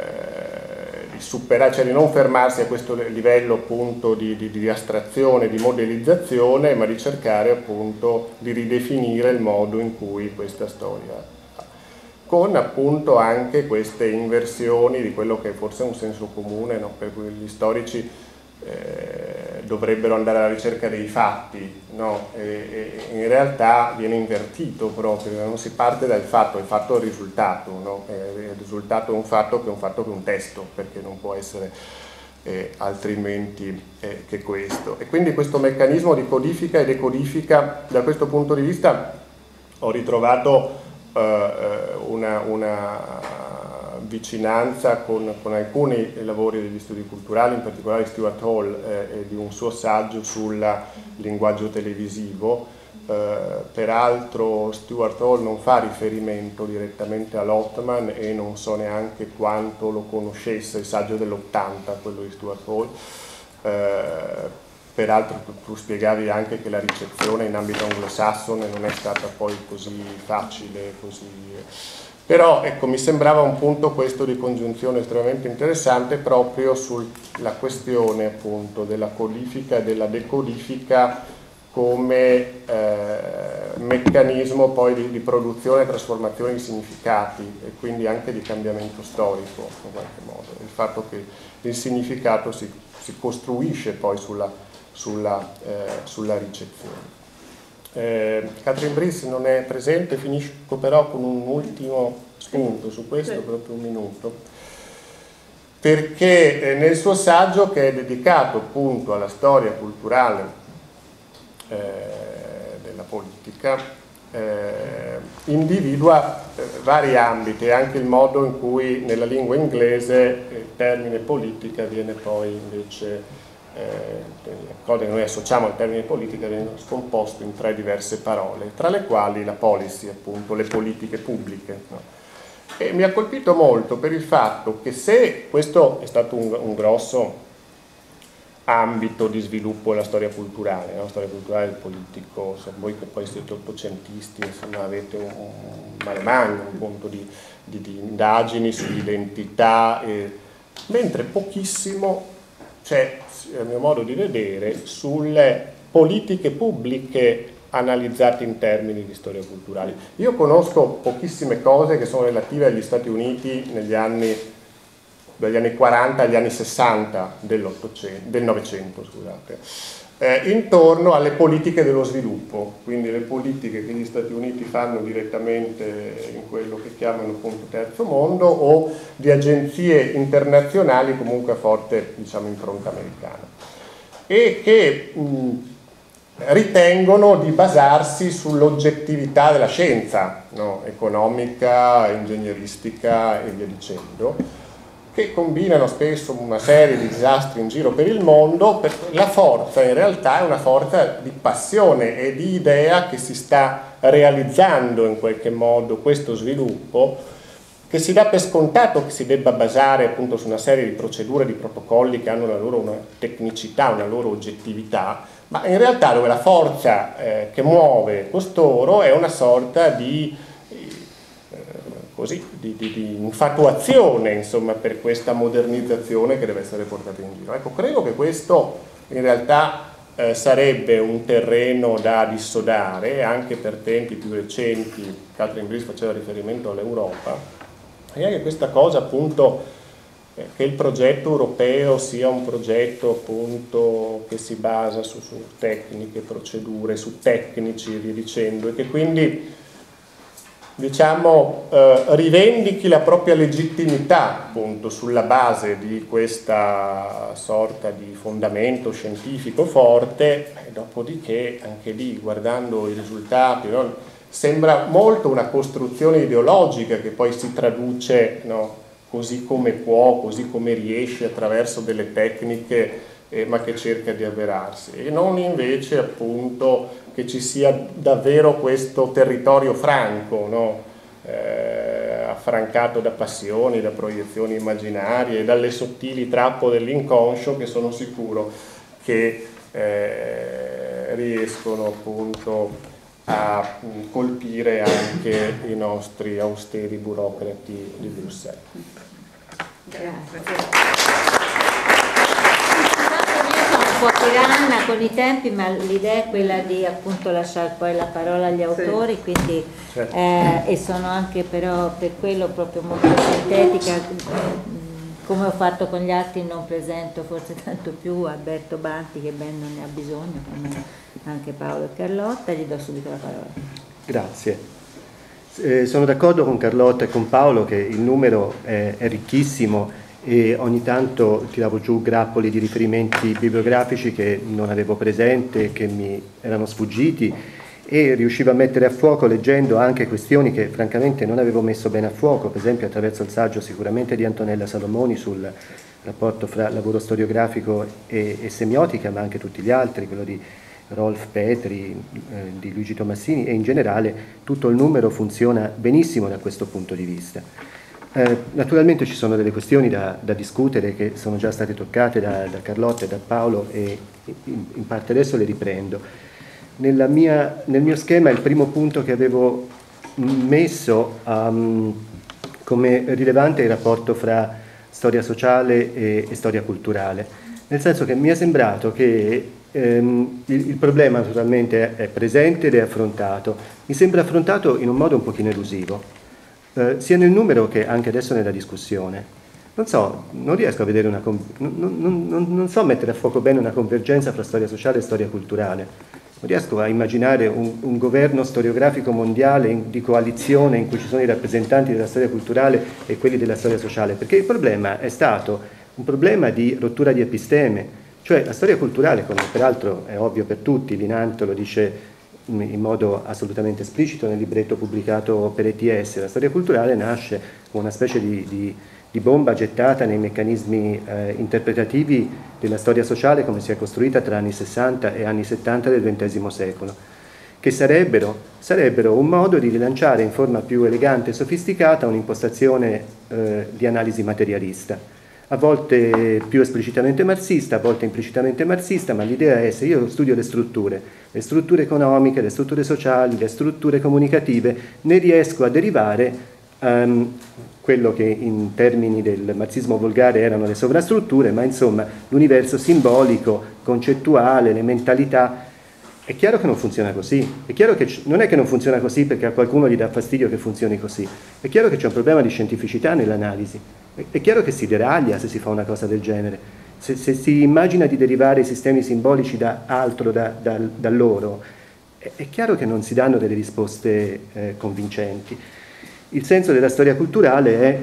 di superare, cioè di non fermarsi a questo livello appunto di, di, di astrazione, di modellizzazione, ma di cercare appunto di ridefinire il modo in cui questa storia, con appunto anche queste inversioni di quello che forse è un senso comune, no? Per cui gli storici eh, dovrebbero andare alla ricerca dei fatti, no? E, e in realtà viene invertito proprio, non si parte dal fatto, il fatto è il risultato, no? Il risultato è un fatto che è un fatto che è un testo, perché non può essere eh, altrimenti eh, che questo. E quindi questo meccanismo di codifica e decodifica, da questo punto di vista ho ritrovato Una, una vicinanza con, con alcuni lavori degli studi culturali, in particolare di Stuart Hall eh, e di un suo saggio sul linguaggio televisivo. Eh, peraltro Stuart Hall non fa riferimento direttamente a Lottman e non so neanche quanto lo conoscesse, il saggio dell'ottanta, quello di Stuart Hall. Eh, Peraltro tu, tu spiegavi anche che la ricezione in ambito anglosassone non è stata poi così facile, così Però ecco, mi sembrava un punto questo di congiunzione estremamente interessante proprio sulla questione appunto della codifica e della decodifica come eh, meccanismo poi di, di produzione e trasformazione di significati e quindi anche di cambiamento storico in qualche modo. Il fatto che il significato si, si costruisce poi sulla, sulla, eh, sulla ricezione. Eh, Catherine Briss non è presente, finisco però con un ultimo spunto su questo, proprio un minuto, perché eh, nel suo saggio, che è dedicato appunto alla storia culturale eh, della politica, eh, individua eh, vari ambiti, anche il modo in cui nella lingua inglese il termine politica viene poi invece Eh, le cose che noi associamo al termine politica vengono scomposte in tre diverse parole, tra le quali la policy, appunto, le politiche pubbliche. No? E mi ha colpito molto per il fatto che se questo è stato un, un grosso ambito di sviluppo della storia culturale, no? La storia culturale del politico, insomma, voi che poi siete ottocentisti, insomma, avete un, un mare magno, un punto di, di, di indagini sull'identità, eh, mentre pochissimo c'è, a mio modo di vedere, sulle politiche pubbliche analizzate in termini di storia culturale. Io conosco pochissime cose che sono relative agli Stati Uniti negli anni, dagli anni quaranta agli anni sessanta dell'Ottocento, del Novecento, scusate, eh, intorno alle politiche dello sviluppo, quindi le politiche che gli Stati Uniti fanno direttamente in quello che chiamano appunto terzo mondo o di agenzie internazionali comunque a forte, diciamo, impronta americana, e che mh, ritengono di basarsi sull'oggettività della scienza, no? Economica, ingegneristica e via dicendo, che combinano spesso una serie di disastri in giro per il mondo, perché la forza in realtà è una forza di passione e di idea che si sta realizzando in qualche modo questo sviluppo, che si dà per scontato che si debba basare appunto su una serie di procedure, di protocolli che hanno la loro una tecnicità, una loro oggettività, ma in realtà dove la forza eh, che muove costoro è una sorta di così, di, di, di infatuazione, insomma, per questa modernizzazione che deve essere portata in giro. Ecco, credo che questo in realtà eh, sarebbe un terreno da dissodare, anche per tempi più recenti. Catherine Briss faceva riferimento all'Europa, e anche questa cosa appunto eh, che il progetto europeo sia un progetto appunto che si basa su, su tecniche, procedure, su tecnici e via dicendo, e che quindi diciamo, eh, rivendichi la propria legittimità appunto sulla base di questa sorta di fondamento scientifico forte, e dopodiché anche lì, guardando i risultati, no, sembra molto una costruzione ideologica che poi si traduce, no, così come può, così come riesce attraverso delle tecniche, eh, ma che cerca di avverarsi, e non invece appunto che ci sia davvero questo territorio franco, no? eh, affrancato da passioni, da proiezioni immaginarie, dalle sottili trappole dell'inconscio che sono sicuro che eh, riescono appunto a colpire anche i nostri austeri burocrati di Bruxelles. Grazie. Un po' tiranna con i tempi, ma l'idea è quella di appunto lasciare poi la parola agli autori, sì. Quindi certo. eh, e sono anche però per quello proprio molto sintetica, come ho fatto con gli altri non presento forse tanto più Alberto Banti, che ben non ne ha bisogno, come anche Paolo e Carlotta, gli do subito la parola. Grazie. Eh, sono d'accordo con Carlotta e con Paolo che il numero è, è ricchissimo, e ogni tanto tiravo giù grappoli di riferimenti bibliografici che non avevo presente, che mi erano sfuggiti, e riuscivo a mettere a fuoco leggendo anche questioni che francamente non avevo messo bene a fuoco, per esempio attraverso il saggio sicuramente di Antonella Salomoni sul rapporto fra lavoro storiografico e, e semiotica, ma anche tutti gli altri, quello di Rolf Petri, eh, di Luigi Tomassini, e in generale tutto il numero funziona benissimo da questo punto di vista. Eh, naturalmente ci sono delle questioni da, da discutere che sono già state toccate da, da Carlotta e da Paolo, e in, in parte adesso le riprendo. Nella mia, nel mio schema il primo punto che avevo messo um, come rilevante il rapporto fra storia sociale e, e storia culturale, nel senso che mi è sembrato che ehm, il, il problema naturalmente è, è presente ed è affrontato, mi sembra affrontato in un modo un pochino elusivo, eh, sia nel numero che anche adesso nella discussione. Non so, non riesco a vedere una, non, non, non, non so mettere a fuoco bene una convergenza fra storia sociale e storia culturale. Non riesco a immaginare un, un governo storiografico mondiale in, di coalizione in cui ci sono i rappresentanti della storia culturale e quelli della storia sociale, perché il problema è stato un problema di rottura di episteme, cioè la storia culturale, come peraltro è ovvio per tutti, Linanto lo dice in modo assolutamente esplicito nel libretto pubblicato per E T S, la storia culturale nasce come una specie di, di di bomba gettata nei meccanismi eh, interpretativi della storia sociale come si è costruita tra anni sessanta e anni settanta del ventesimo secolo, che sarebbero, sarebbero un modo di rilanciare in forma più elegante e sofisticata un'impostazione eh, di analisi materialista, a volte più esplicitamente marxista, a volte implicitamente marxista, ma l'idea è: se io studio le strutture, le strutture economiche, le strutture sociali, le strutture comunicative, ne riesco a derivare Um, quello che in termini del marxismo volgare erano le sovrastrutture, ma insomma l'universo simbolico, concettuale, le mentalità. È chiaro che non funziona così, è chiaro che non è che non funziona così perché a qualcuno gli dà fastidio che funzioni così, è chiaro che c'è un problema di scientificità nell'analisi, è chiaro che si deraglia se si fa una cosa del genere, se, se si immagina di derivare i sistemi simbolici da altro, da, da, da loro, è, è chiaro che non si danno delle risposte eh, convincenti. Il senso della storia culturale è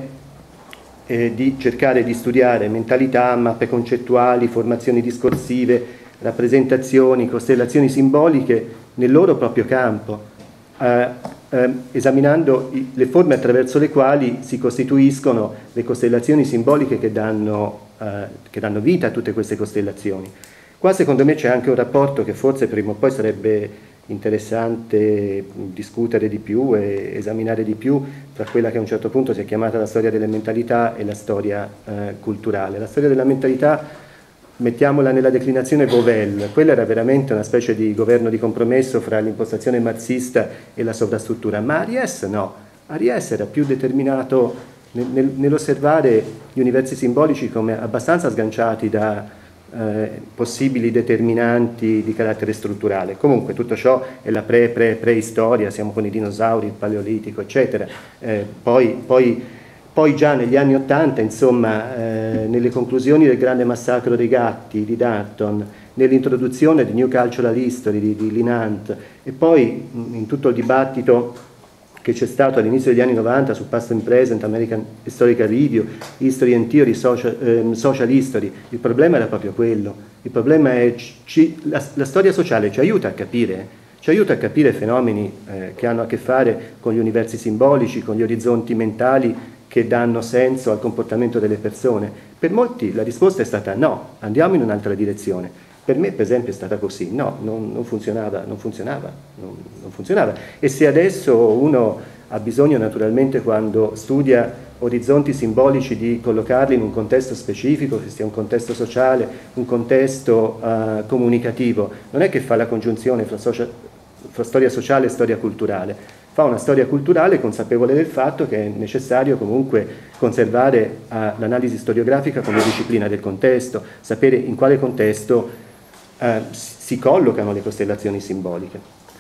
eh, di cercare di studiare mentalità, mappe concettuali, formazioni discorsive, rappresentazioni, costellazioni simboliche nel loro proprio campo, eh, eh, esaminando i, le forme attraverso le quali si costituiscono le costellazioni simboliche che danno, eh, che danno vita a tutte queste costellazioni. Qua secondo me c'è anche un rapporto che forse prima o poi sarebbe interessante discutere di più e esaminare di più tra quella che a un certo punto si è chiamata la storia delle mentalità e la storia eh, culturale. La storia della mentalità, mettiamola nella declinazione Bovel, quella era veramente una specie di governo di compromesso fra l'impostazione marxista e la sovrastruttura, ma Aries no, Aries era più determinato nel, nel, nell'osservare gli universi simbolici come abbastanza sganciati da Eh, possibili determinanti di carattere strutturale. Comunque tutto ciò è la pre, pre, preistoria, siamo con i dinosauri, il paleolitico, eccetera. Eh, poi, poi, poi già negli anni Ottanta, insomma, eh, nelle conclusioni del grande massacro dei gatti di Darton, nell'introduzione di New Cultural History di, di Linant, e poi in tutto il dibattito che c'è stato all'inizio degli anni novanta su Past and Present, American Historical Review, History and Theory, Social, ehm, social History, il problema era proprio quello. Il problema è ci, la, la storia sociale ci aiuta a capire, ci aiuta a capire fenomeni eh, che hanno a che fare con gli universi simbolici, con gli orizzonti mentali che danno senso al comportamento delle persone. Per molti la risposta è stata no, andiamo in un'altra direzione. Per me, per esempio, è stata così, no, non, non funzionava, non funzionava, non, non funzionava. E se adesso uno ha bisogno, naturalmente, quando studia orizzonti simbolici, di collocarli in un contesto specifico, che sia un contesto sociale, un contesto uh, comunicativo, non è che fa la congiunzione fra, social, fra storia sociale e storia culturale, fa una storia culturale consapevole del fatto che è necessario comunque conservare uh, l'analisi storiografica come disciplina del contesto, sapere in quale contesto Uh, si collocano le costellazioni simboliche.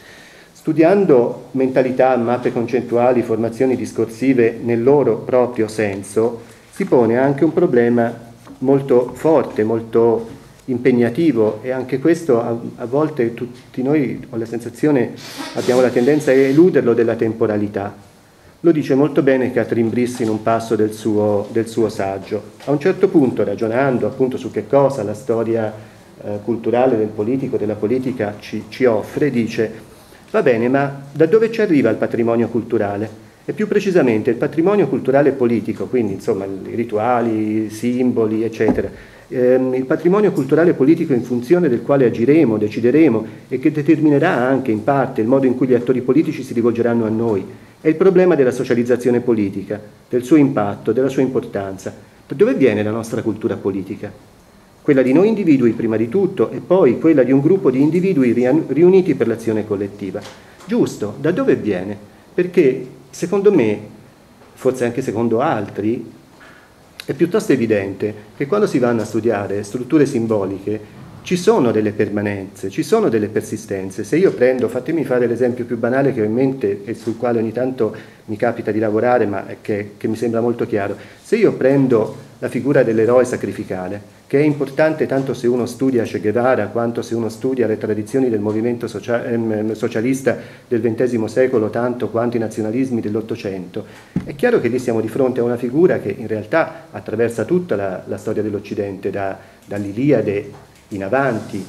Studiando mentalità, mappe concettuali, formazioni discorsive nel loro proprio senso, si pone anche un problema molto forte, molto impegnativo, e anche questo a, a volte tutti noi, ho la sensazione, abbiamo la tendenza a eluderlo, della temporalità. Lo dice molto bene Catherine Briss in un passo del suo, del suo saggio. A un certo punto, ragionando appunto su che cosa la storia culturale del politico, della politica ci, ci offre, dice: va bene, ma da dove ci arriva il patrimonio culturale? E più precisamente il patrimonio culturale politico, quindi insomma i rituali, i simboli, eccetera, ehm, il patrimonio culturale politico in funzione del quale agiremo, decideremo e che determinerà anche in parte il modo in cui gli attori politici si rivolgeranno a noi. È il problema della socializzazione politica, del suo impatto, della sua importanza. Da dove viene la nostra cultura politica? Quella di noi individui prima di tutto, e poi quella di un gruppo di individui riuniti per l'azione collettiva. Giusto, da dove viene? Perché secondo me forse anche secondo altri, è piuttosto evidente che quando si vanno a studiare strutture simboliche ci sono delle permanenze, ci sono delle persistenze. Se io prendo, fatemi fare l'esempio più banale che ho in mente e sul quale ogni tanto mi capita di lavorare, ma che, che mi sembra molto chiaro. Se io prendo la figura dell'eroe sacrificale, che è importante tanto se uno studia Che Guevara quanto se uno studia le tradizioni del movimento socia- ehm, socialista del ventesimo secolo, tanto quanto i nazionalismi dell'Ottocento, è chiaro che lì siamo di fronte a una figura che in realtà attraversa tutta la, la storia dell'Occidente, da, dall'Iliade in avanti.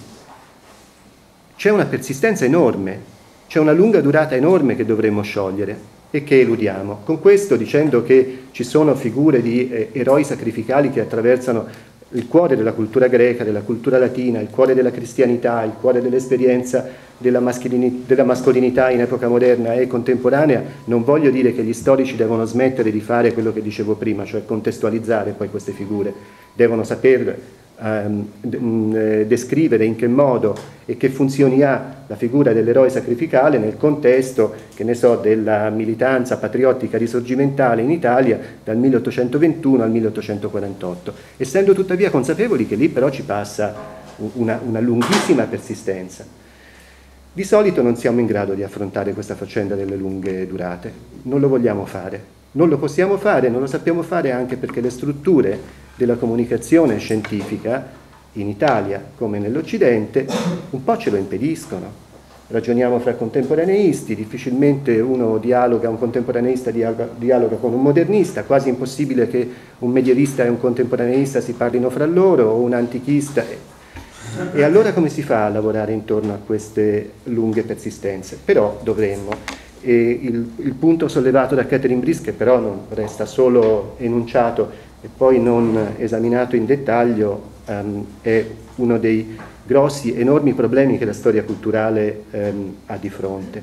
C'è una persistenza enorme, c'è una lunga durata enorme che dovremmo sciogliere e che eludiamo. Con questo dicendo che ci sono figure di eh, eroi sacrificali che attraversano il cuore della cultura greca, della cultura latina, il cuore della cristianità, il cuore dell'esperienza della, della mascolinità in epoca moderna e contemporanea, non voglio dire che gli storici devono smettere di fare quello che dicevo prima, cioè contestualizzare poi queste figure, devono saper ehm, descrivere in che modo e che funzioni ha la figura dell'eroe sacrificale nel contesto, che ne so, della militanza patriottica risorgimentale in Italia dal milleottocentoventuno al milleottocentoquarantotto, essendo tuttavia consapevoli che lì però ci passa una, una lunghissima persistenza. Di solito non siamo in grado di affrontare questa faccenda delle lunghe durate, non lo vogliamo fare, non lo possiamo fare, non lo sappiamo fare anche perché le strutture della comunicazione scientifica in Italia come nell'Occidente un po' ce lo impediscono. Ragioniamo fra contemporaneisti, difficilmente uno dialoga, un contemporaneista dialoga con un modernista, quasi impossibile che un medievista e un contemporaneista si parlino fra loro, o un antichista. E allora come si fa a lavorare intorno a queste lunghe persistenze? Però dovremmo. E il, il punto sollevato da Catherine Brice, che però non resta solo enunciato e poi non esaminato in dettaglio, um, è uno dei grossi, enormi problemi che la storia culturale um, ha di fronte.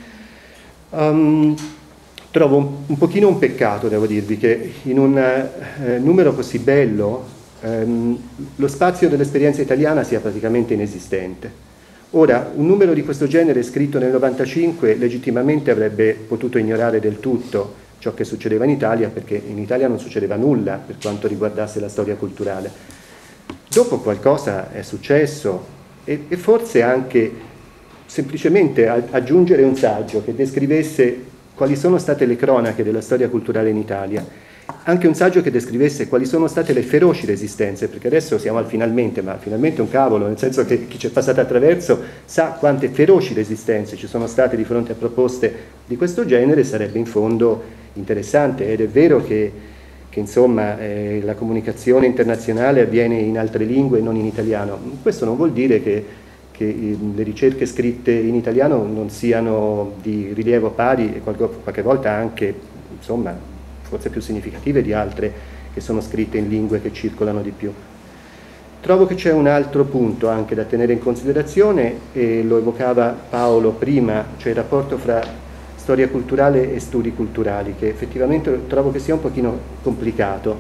Um, trovo un, un pochino un peccato, devo dirvi, che in un eh, numero così bello um, lo spazio dell'esperienza italiana sia praticamente inesistente. Ora, un numero di questo genere scritto nel novantacinque legittimamente avrebbe potuto ignorare del tutto ciò che succedeva in Italia, perché in Italia non succedeva nulla per quanto riguardasse la storia culturale. Dopo qualcosa è successo e, e forse anche semplicemente aggiungere un saggio che descrivesse quali sono state le cronache della storia culturale in Italia, anche un saggio che descrivesse quali sono state le feroci resistenze, perché adesso siamo al finalmente, ma finalmente un cavolo, nel senso che chi ci è passato attraverso sa quante feroci resistenze ci sono state di fronte a proposte di questo genere, sarebbe in fondo interessante. Ed è vero che, che insomma eh, la comunicazione internazionale avviene in altre lingue e non in italiano. Questo non vuol dire che, che eh, le ricerche scritte in italiano non siano di rilievo pari e qualche, qualche volta anche, insomma, forse più significative di altre che sono scritte in lingue che circolano di più. Trovo che c'è un altro punto anche da tenere in considerazione, e lo evocava Paolo prima, cioè il rapporto fra storia culturale e studi culturali, che effettivamente trovo che sia un pochino complicato.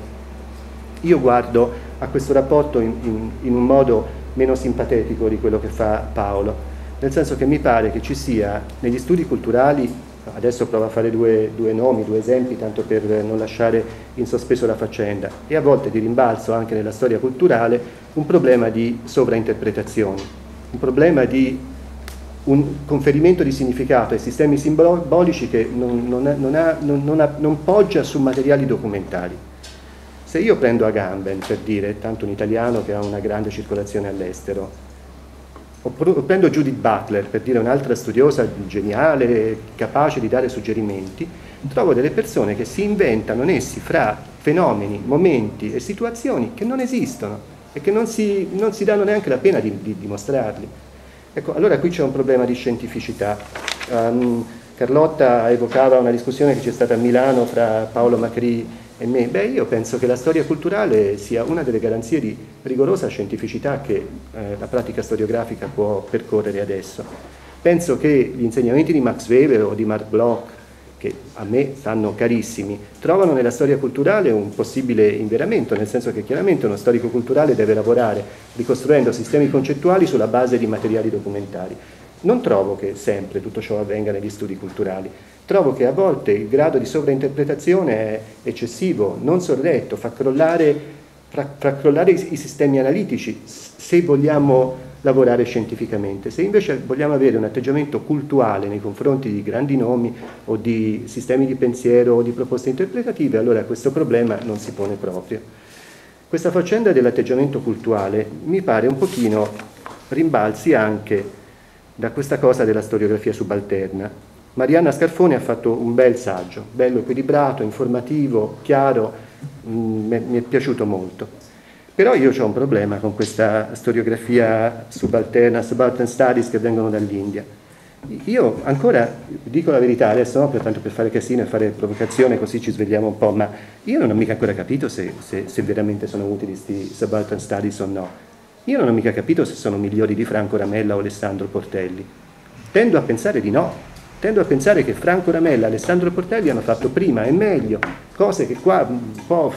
Io guardo a questo rapporto in, in, in un modo meno simpatetico di quello che fa Paolo, nel senso che mi pare che ci sia negli studi culturali, adesso provo a fare due, due nomi, due esempi, tanto per non lasciare in sospeso la faccenda, e a volte di rimbalzo anche nella storia culturale, un problema di sovrainterpretazioni, un problema di un conferimento di significato ai sistemi simbolici che non, non, non, ha, non, non, ha, non poggia su materiali documentari. Se io prendo Agamben, per dire, tanto un italiano che ha una grande circolazione all'estero, o prendo Judith Butler, per dire un'altra studiosa geniale, capace di dare suggerimenti, trovo delle persone che si inventano nessi fra fenomeni, momenti e situazioni che non esistono e che non si, non si danno neanche la pena di, di dimostrarli. Ecco, allora qui c'è un problema di scientificità. Um, Carlotta evocava una discussione che c'è stata a Milano fra Paolo Macri e me. Beh, io penso che la storia culturale sia una delle garanzie di rigorosa scientificità che eh, la pratica storiografica può percorrere adesso. Penso che gli insegnamenti di Max Weber o di Marc Bloch, che a me stanno carissimi, trovano nella storia culturale un possibile inveramento, nel senso che chiaramente uno storico culturale deve lavorare ricostruendo sistemi concettuali sulla base di materiali documentari. Non trovo che sempre tutto ciò avvenga negli studi culturali. Trovo che a volte il grado di sovrainterpretazione è eccessivo, non sorretto, fa crollare, fa, fa crollare i, i sistemi analitici, se vogliamo lavorare scientificamente. Se invece vogliamo avere un atteggiamento cultuale nei confronti di grandi nomi o di sistemi di pensiero o di proposte interpretative, allora questo problema non si pone proprio. Questa faccenda dell'atteggiamento cultuale mi pare un pochino rimbalzi anche da questa cosa della storiografia subalterna. Marianna Scarfone ha fatto un bel saggio, bello equilibrato, informativo, chiaro, mh, mi è piaciuto molto. Però io ho un problema con questa storiografia subalterna, subaltern studies che vengono dall'India. Io ancora, dico la verità, adesso no, pertanto per fare casino e fare provocazione così ci svegliamo un po', ma io non ho mica ancora capito se, se, se veramente sono utili questi subaltern studies o no. Io non ho mica capito se sono migliori di Franco Ramella o Alessandro Portelli. Tendo a pensare di no. Tendo a pensare che Franco Ramella e Alessandro Portelli hanno fatto prima e meglio, cose che qua un po'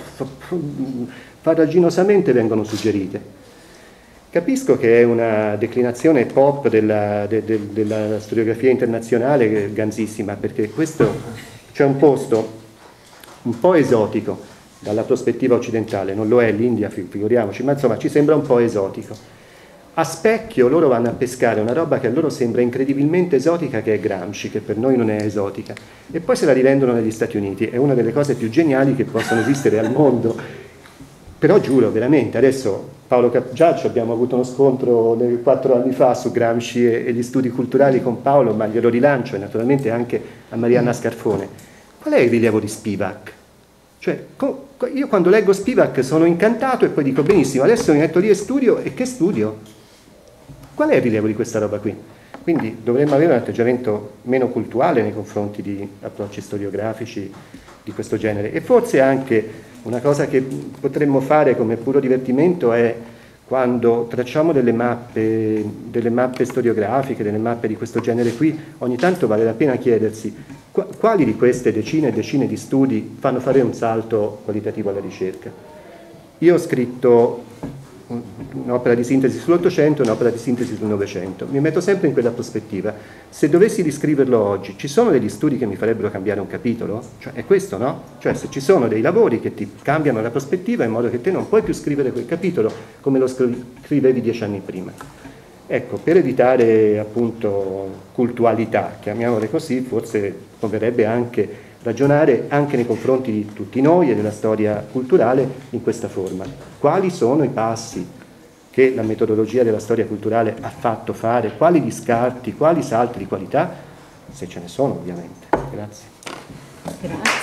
farraginosamente vengono suggerite. Capisco che è una declinazione pop della, de, de, della storiografia internazionale ganzissima, perché questo c'è un posto un po' esotico dalla prospettiva occidentale, non lo è l'India, figuriamoci, ma insomma ci sembra un po' esotico. A specchio loro vanno a pescare una roba che a loro sembra incredibilmente esotica, che è Gramsci, che per noi non è esotica, e poi se la rivendono negli Stati Uniti. È una delle cose più geniali che possono esistere al mondo. Però giuro, veramente, adesso Paolo Giaccio abbiamo avuto uno scontro quattro anni fa su Gramsci e, e gli studi culturali con Paolo, ma glielo rilancio, e naturalmente anche a Marianna Scarfone. Qual è il rilievo di Spivak? Cioè, io quando leggo Spivak sono incantato e poi dico benissimo, adesso mi metto lì e studio, e che studio? Qual è il rilievo di questa roba qui? Quindi dovremmo avere un atteggiamento meno cultuale nei confronti di approcci storiografici di questo genere, e forse anche una cosa che potremmo fare come puro divertimento è, quando tracciamo delle mappe, delle mappe storiografiche, delle mappe di questo genere qui, ogni tanto vale la pena chiedersi quali di queste decine e decine di studi fanno fare un salto qualitativo alla ricerca. Io ho scritto un'opera di sintesi sull'Ottocento e un'opera di sintesi sul Novecento. Mi metto sempre in quella prospettiva. Se dovessi riscriverlo oggi, ci sono degli studi che mi farebbero cambiare un capitolo? Cioè, è questo, no? Cioè, se ci sono dei lavori che ti cambiano la prospettiva in modo che te non puoi più scrivere quel capitolo come lo scrivevi dieci anni prima. Ecco, per evitare appunto cultualità, chiamiamole così, forse converrebbe anche ragionare anche nei confronti di tutti noi e della storia culturale in questa forma. Quali sono i passi che la metodologia della storia culturale ha fatto fare, quali gli scarti, quali salti di qualità, se ce ne sono ovviamente. Grazie. Grazie.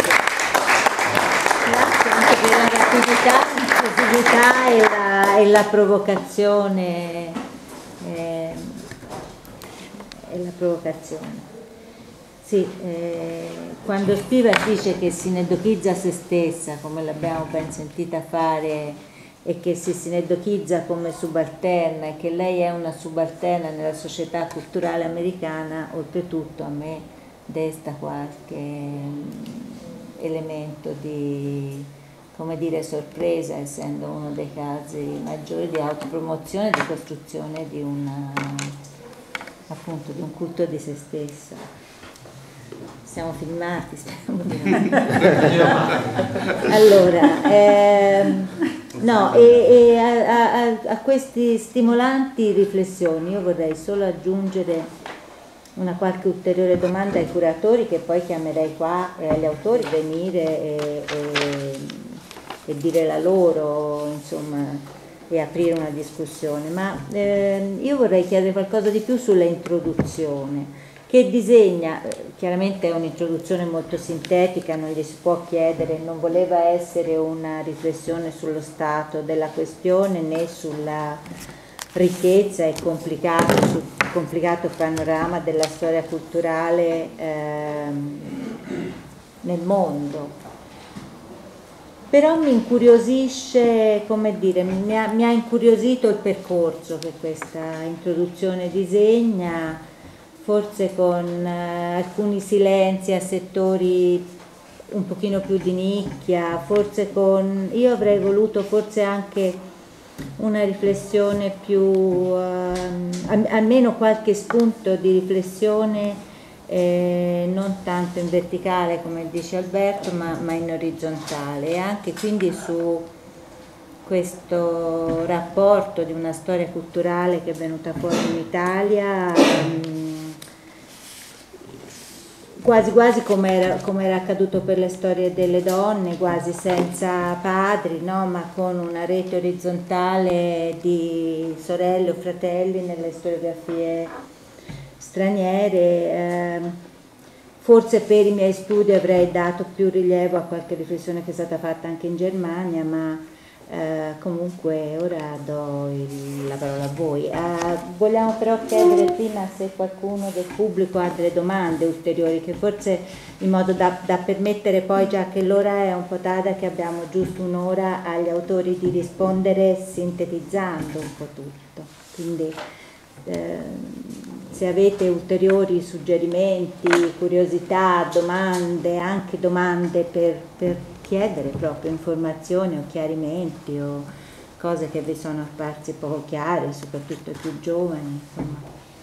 Grazie anche per la rapidità, la rapidità e, la, e la provocazione. Eh, e la provocazione. Sì, eh, quando Spivak dice che sineddochizza se stessa, come l'abbiamo ben sentita fare, e che si sineddochizza come subalterna, e che lei è una subalterna nella società culturale americana, oltretutto a me desta qualche elemento di, come dire, sorpresa, essendo uno dei casi maggiori di autopromozione e di costruzione di una, appunto, di un culto di se stessa. Siamo filmati, speriamo di no. Allora, ehm, no, e, e a, a, a questi stimolanti riflessioni io vorrei solo aggiungere una qualche ulteriore domanda ai curatori, che poi chiamerei qua, e agli autori, venire e, e, e dire la loro, insomma, e aprire una discussione. Ma eh, io vorrei chiedere qualcosa di più sulla introduzione, che disegna, chiaramente è un'introduzione molto sintetica, non gli si può chiedere, non voleva essere una riflessione sullo stato della questione né sulla ricchezza e complicato, sul complicato panorama della storia culturale ehm, nel mondo. Però mi incuriosisce, come dire, mi ha, mi ha incuriosito il percorso che questa introduzione disegna, forse con eh, alcuni silenzi a settori un pochino più di nicchia, forse con, io avrei voluto forse anche una riflessione più, uh, almeno qualche spunto di riflessione, eh, non tanto in verticale come dice Alberto, ma, ma in orizzontale, e anche quindi su questo rapporto di una storia culturale che è venuta fuori in Italia, um, quasi quasi come era, come era accaduto per le storie delle donne, quasi senza padri, no? Ma con una rete orizzontale di sorelle o fratelli nelle storiografie straniere. Eh, forse per i miei studi avrei dato più rilievo a qualche riflessione che è stata fatta anche in Germania, ma eh, comunque ora do il, la parola a voi. Eh, vogliamo però chiedere prima se qualcuno del pubblico ha delle domande ulteriori, che forse in modo da, da permettere poi, già che l'ora è un po' tarda, che abbiamo giusto un'ora, agli autori di rispondere sintetizzando un po' tutto. Quindi eh, se avete ulteriori suggerimenti, curiosità, domande, anche domande per, per chiedere proprio informazioni o chiarimenti o cose che vi sono apparse poco chiare, soprattutto ai più giovani, insomma.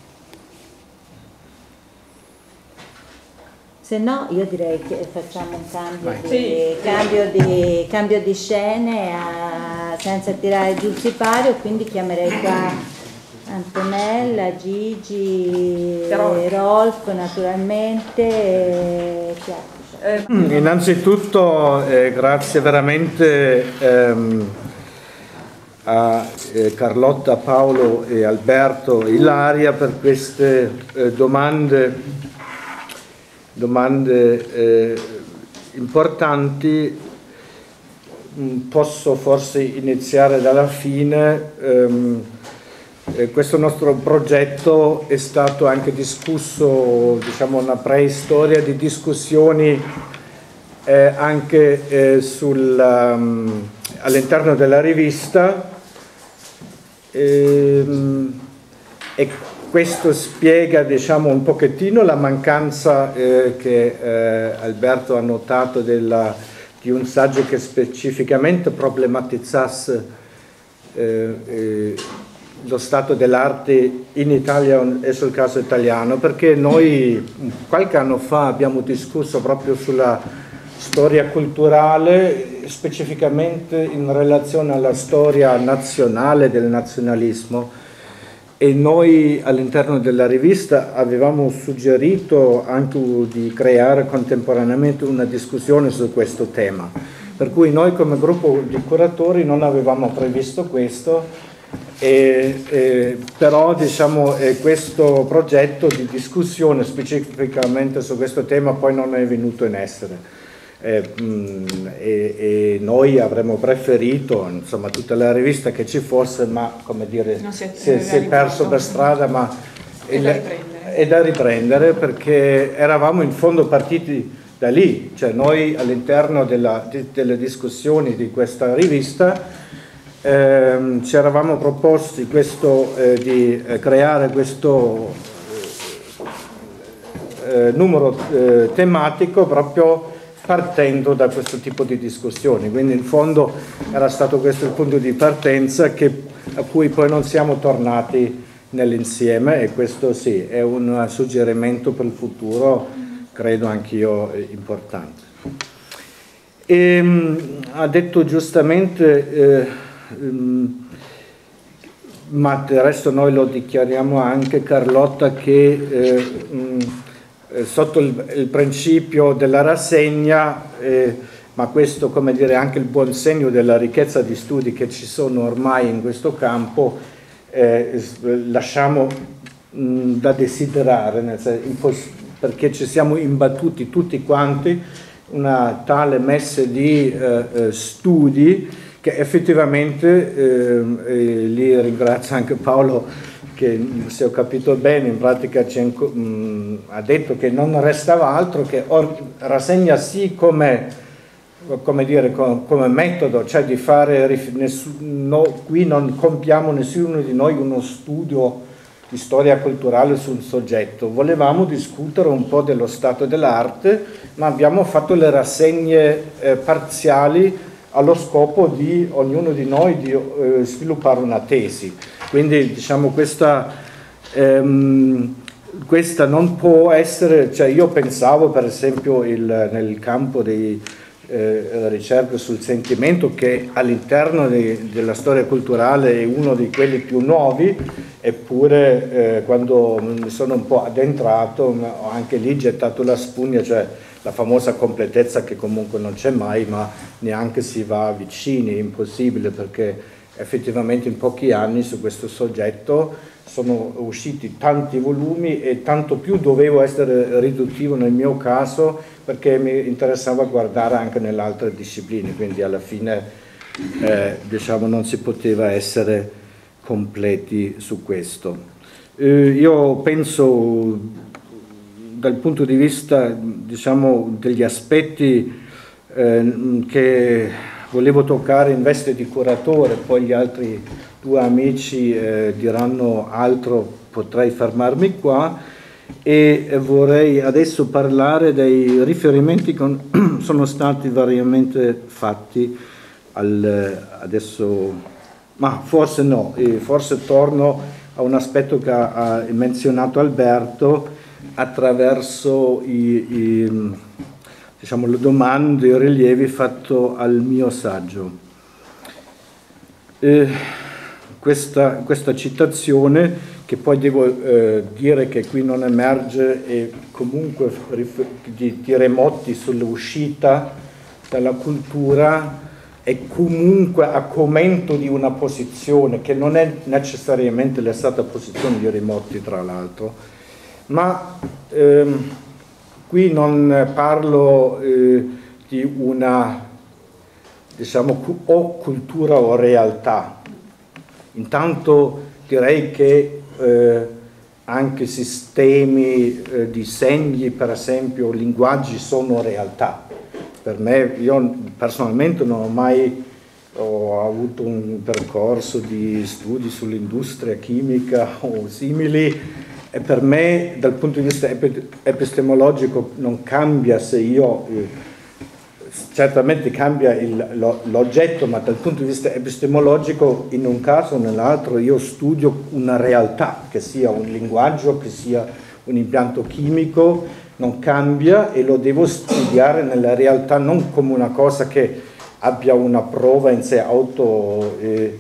Se no io direi che facciamo un cambio, di, sì, cambio, sì. di, cambio di scene a, senza tirare giù il sipario, quindi chiamerei qua Antonella, Gigi, Rolf, Rolf naturalmente, e eh, innanzitutto eh, grazie veramente ehm, a eh, Carlotta, Paolo e Alberto, Ilaria per queste eh, domande, domande eh, importanti. Posso forse iniziare dalla fine. ehm, Eh, questo nostro progetto è stato anche discusso, diciamo una preistoria di discussioni eh, anche eh, sul, um, all'interno della rivista, e, e questo spiega, diciamo, un pochettino la mancanza eh, che eh, Alberto ha notato della, di un saggio che specificamente problematizzasse eh, eh, lo stato dell'arte in Italia e sul caso italiano, perché noi qualche anno fa abbiamo discusso proprio sulla storia culturale, specificamente in relazione alla storia nazionale del nazionalismo, e noi all'interno della rivista avevamo suggerito anche di creare contemporaneamente una discussione su questo tema, per cui noi come gruppo di curatori non avevamo previsto questo. E, e, però diciamo eh, questo progetto di discussione specificamente su questo tema poi non è venuto in essere, eh, mh, e, e noi avremmo preferito, insomma, tutta la rivista che ci fosse, ma come dire si è, si è, si è perso per strada, ma è da, è da riprendere, perché eravamo in fondo partiti da lì, cioè noi all'interno della, di, delle discussioni di questa rivista Eh, ci eravamo proposti questo, eh, di eh, creare questo eh, numero eh, tematico proprio partendo da questo tipo di discussioni, quindi in fondo era stato questo il punto di partenza che, a cui poi non siamo tornati nell'insieme, e questo sì è un suggerimento per il futuro, credo anch'io importante. E, mh, ha detto giustamente eh, ma del resto noi lo dichiariamo anche, Carlotta, che eh, mh, sotto il, il principio della rassegna, eh, ma questo, come dire, anche il buon segno della ricchezza di studi che ci sono ormai in questo campo, eh, lasciamo mh, da desiderare, nel senso, perché ci siamo imbattuti tutti quanti una tale messe di eh, studi che effettivamente, eh, e lì ringrazio anche Paolo che, se ho capito bene, in pratica ci, mh, ha detto che non restava altro che or, rassegna sì come, come, dire, come, come metodo, cioè di fare, nessun, no, qui non compiamo nessuno di noi uno studio di storia culturale sul soggetto, volevamo discutere un po' dello stato dell'arte, ma abbiamo fatto le rassegne eh, parziali allo scopo di ognuno di noi di eh, sviluppare una tesi. Quindi diciamo questa, ehm, questa non può essere, cioè io pensavo per esempio il, nel campo dei eh, ricerche sul sentimento, che all'interno de, della storia culturale è uno di quelli più nuovi, eppure eh, quando mi sono un po' addentrato ho anche lì gettato la spugna, cioè la famosa completezza che comunque non c'è mai, ma neanche si va vicini, è impossibile, perché effettivamente in pochi anni su questo soggetto sono usciti tanti volumi e tanto più dovevo essere riduttivo nel mio caso, perché mi interessava guardare anche nelle altre discipline, quindi alla fine eh, diciamo non si poteva essere completi su questo. Eh, io penso dal punto di vista diciamo degli aspetti eh, che volevo toccare in veste di curatore, poi gli altri due amici eh, diranno altro, potrei fermarmi qua, e vorrei adesso parlare dei riferimenti che sono stati variamente fatti al, adesso, ma forse no, eh, forse torno a un aspetto che ha, ha menzionato Alberto attraverso i, i diciamo, le domande, i rilievi fatto al mio saggio. Eh, questa, questa citazione, che poi devo eh, dire che qui non emerge, e comunque di, di Remotti sull'uscita dalla cultura, è comunque a commento di una posizione che non è necessariamente la stata posizione di Remotti, tra l'altro, ma ehm, qui non parlo eh, di una, diciamo, o cultura o realtà. Intanto direi che eh, anche sistemi eh, di segni, per esempio linguaggi, sono realtà. Per me, io personalmente non ho mai ho avuto un percorso di studi sull'industria chimica o simili, e per me dal punto di vista epistemologico non cambia se io, eh, certamente cambia l'oggetto, ma dal punto di vista epistemologico in un caso o nell'altro io studio una realtà, che sia un linguaggio, che sia un impianto chimico, non cambia, e lo devo studiare nella realtà non come una cosa che abbia una prova in sé auto eh,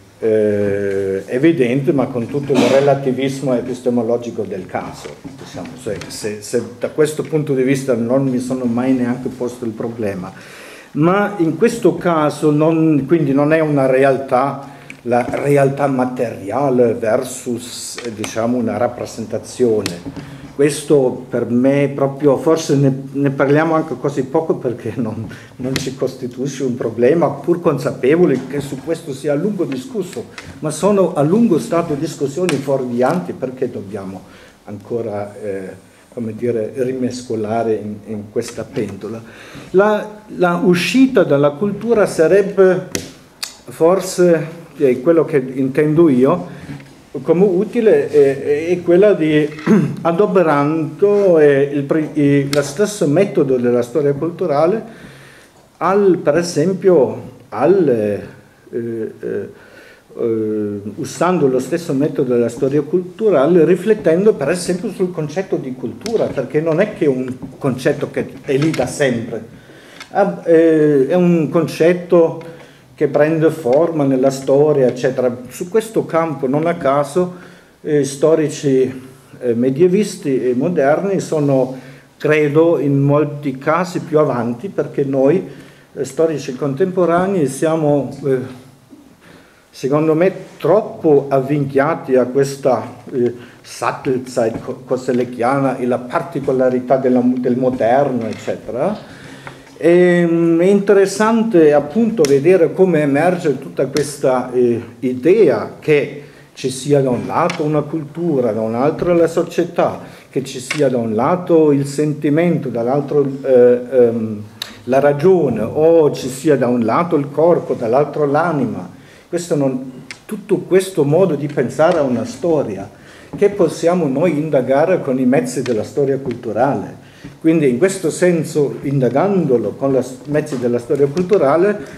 eh, evidente, ma con tutto il relativismo epistemologico del caso. Diciamo, se, se, se da questo punto di vista non mi sono mai neanche posto il problema. Ma in questo caso non, quindi non è una realtà, la realtà materiale versus diciamo una rappresentazione. Questo per me proprio, forse ne, ne parliamo anche così poco perché non, non ci costituisce un problema, pur consapevoli che su questo sia a lungo discusso, ma sono a lungo state discussioni fuorvianti, perché dobbiamo ancora eh, come dire, rimescolare in, in questa pentola. La, la uscita dalla cultura sarebbe forse, eh, quello che intendo io, come utile è, è quella di, adoperando eh, il, il, lo stesso metodo della storia culturale, al, per esempio, al, eh, eh, eh, usando lo stesso metodo della storia culturale, riflettendo per esempio sul concetto di cultura, perché non è che un concetto che è lì da sempre, eh, è un concetto che prende forma nella storia, eccetera. Su questo campo, non a caso, eh, storici eh, medievisti e moderni sono, credo, in molti casi più avanti, perché noi, eh, storici contemporanei, siamo, eh, secondo me, troppo avvinchiati a questa eh, Sattelzeit koselleckiana e la particolarità della, del moderno, eccetera. È interessante appunto vedere come emerge tutta questa eh, idea che ci sia da un lato una cultura, da un altro la società, che ci sia da un lato il sentimento, dall'altro eh, ehm, la ragione, o ci sia da un lato il corpo, dall'altro l'anima. Questo non, tutto questo modo di pensare a una storia che possiamo noi indagare con i mezzi della storia culturale. Quindi in questo senso, indagandolo con i mezzi della storia culturale,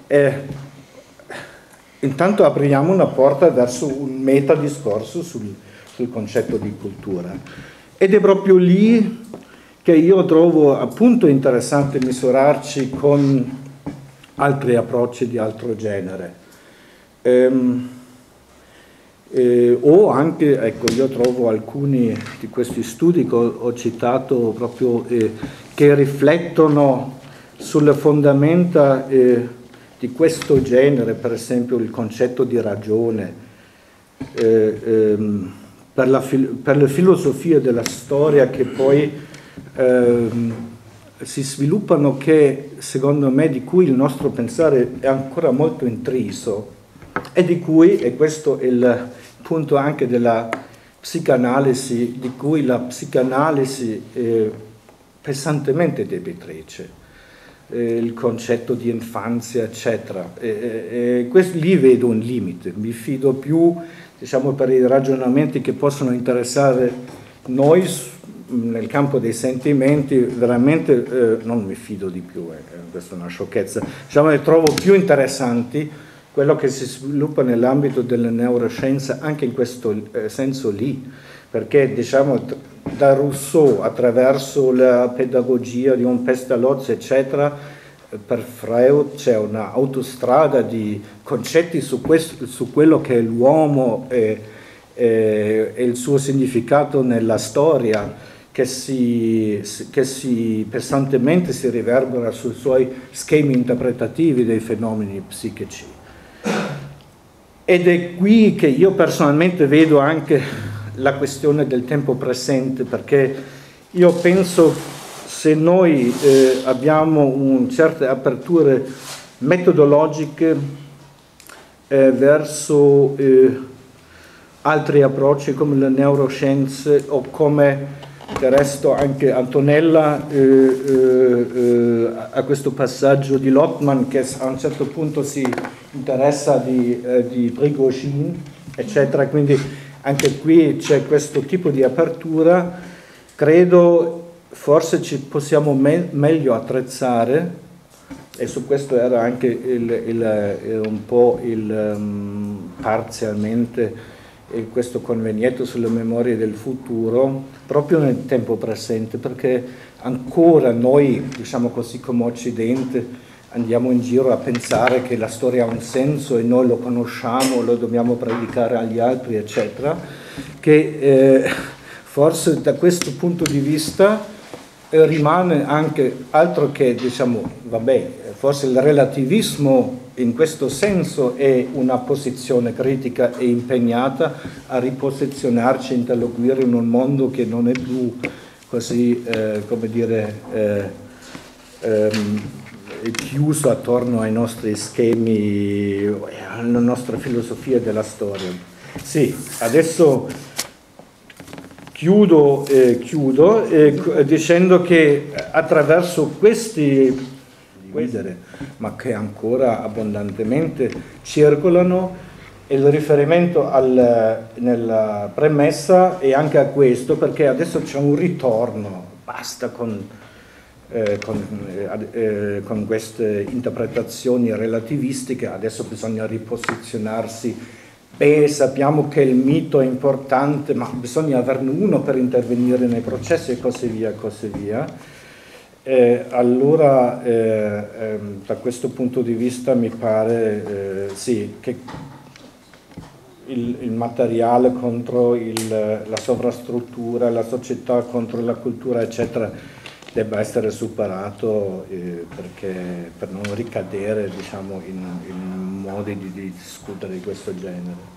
eh, intanto apriamo una porta verso un metadiscorso sul, sul concetto di cultura. Ed è proprio lì che io trovo appunto interessante misurarci con altri approcci di altro genere. Ehm, eh, o anche, ecco, io trovo alcuni di questi studi che ho, ho citato proprio eh, che riflettono sulle fondamenta eh, di questo genere, per esempio il concetto di ragione, eh, ehm, per, la per le filosofie della storia che poi ehm, si sviluppano, che secondo me di cui il nostro pensare è ancora molto intriso e di cui, e questo è il punto anche della psicanalisi, di cui la psicanalisi è pesantemente debitrice, eh, il concetto di infanzia eccetera, e, e, questo, lì vedo un limite, mi fido più, diciamo, per i ragionamenti che possono interessare noi nel campo dei sentimenti, veramente eh, non mi fido di più, eh, questa è una sciocchezza, diciamo che trovo più interessanti quello che si sviluppa nell'ambito delle neuroscienze anche in questo eh, senso lì, perché diciamo da Rousseau attraverso la pedagogia di un Pestalozzi eccetera, per Freud c'è un'autostrada di concetti su, questo, su quello che è l'uomo e, e, e il suo significato nella storia, che si, che si pesantemente si riverbera sui suoi schemi interpretativi dei fenomeni psichici. Ed è qui che io personalmente vedo anche la questione del tempo presente, perché io penso, se noi eh, abbiamo un, certe aperture metodologiche eh, verso eh, altri approcci come le neuroscienze o come del resto anche Antonella eh, eh, eh, a questo passaggio di Lotman, che a un certo punto si interessa di, eh, di Prigozhin eccetera, quindi anche qui c'è questo tipo di apertura. Credo forse ci possiamo me meglio attrezzare, e su questo era anche il, il, un po' il um, parzialmente e questo convenietto sulle memorie del futuro, proprio nel tempo presente, perché ancora noi, diciamo così, come Occidente andiamo in giro a pensare che la storia ha un senso e noi lo conosciamo, lo dobbiamo predicare agli altri eccetera, che eh, forse da questo punto di vista eh, rimane anche altro che, diciamo, vabbè, forse il relativismo in questo senso è una posizione critica e impegnata a riposizionarci, a interloquire in un mondo che non è più così, eh, come dire, eh, ehm, chiuso attorno ai nostri schemi, alla nostra filosofia della storia. Sì, adesso chiudo, eh, chiudo eh, dicendo che attraverso questi ma che ancora abbondantemente circolano, il riferimento al, nella premessa è anche a questo, perché adesso c'è un ritorno, basta con, eh, con, eh, con queste interpretazioni relativistiche, adesso bisogna riposizionarsi, beh, sappiamo che il mito è importante, ma bisogna averne uno per intervenire nei processi e così via, così via. Eh, allora eh, eh, da questo punto di vista mi pare eh, sì, che il, il materiale contro il, la sovrastruttura, la società contro la cultura eccetera debba essere superato, eh, perché, per non ricadere, diciamo, in, in modi di, di discutere di questo genere.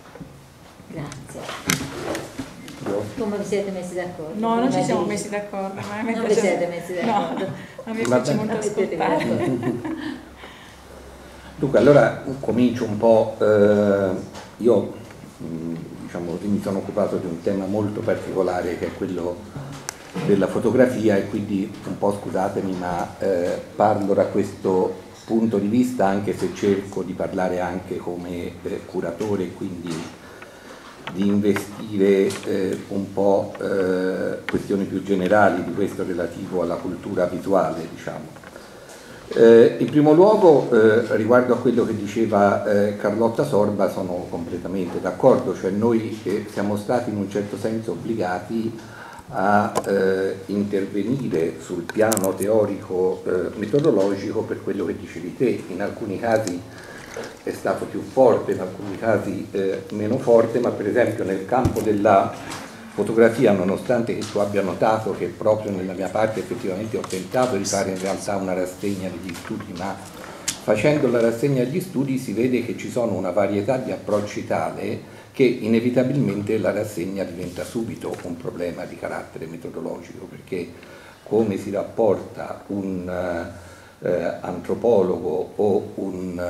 Grazie. Come vi siete messi d'accordo? No, non ci siamo messi d'accordo. Non vi siete messi d'accordo? No, a me piace molto ascoltare. Dunque, allora comincio un po'. Eh, io diciamo, mi sono occupato di un tema molto particolare, che è quello della fotografia, e quindi un po' scusatemi, ma eh, parlo da questo punto di vista, anche se cerco di parlare anche come eh, curatore, quindi di investire eh, un po' eh, questioni più generali di questo relativo alla cultura visuale, diciamo. Eh, in primo luogo, eh, riguardo a quello che diceva eh, Carlotta Sorba, sono completamente d'accordo, cioè noi eh, siamo stati in un certo senso obbligati a eh, intervenire sul piano teorico eh, metodologico per quello che dicevi te. In alcuni casi è stato più forte, in alcuni casi eh, meno forte, ma per esempio nel campo della fotografia, nonostante che tu abbia notato che proprio nella mia parte effettivamente ho tentato di fare in realtà una rassegna degli studi, ma facendo la rassegna degli studi si vede che ci sono una varietà di approcci tale che inevitabilmente la rassegna diventa subito un problema di carattere metodologico, perché come si rapporta un eh, antropologo o un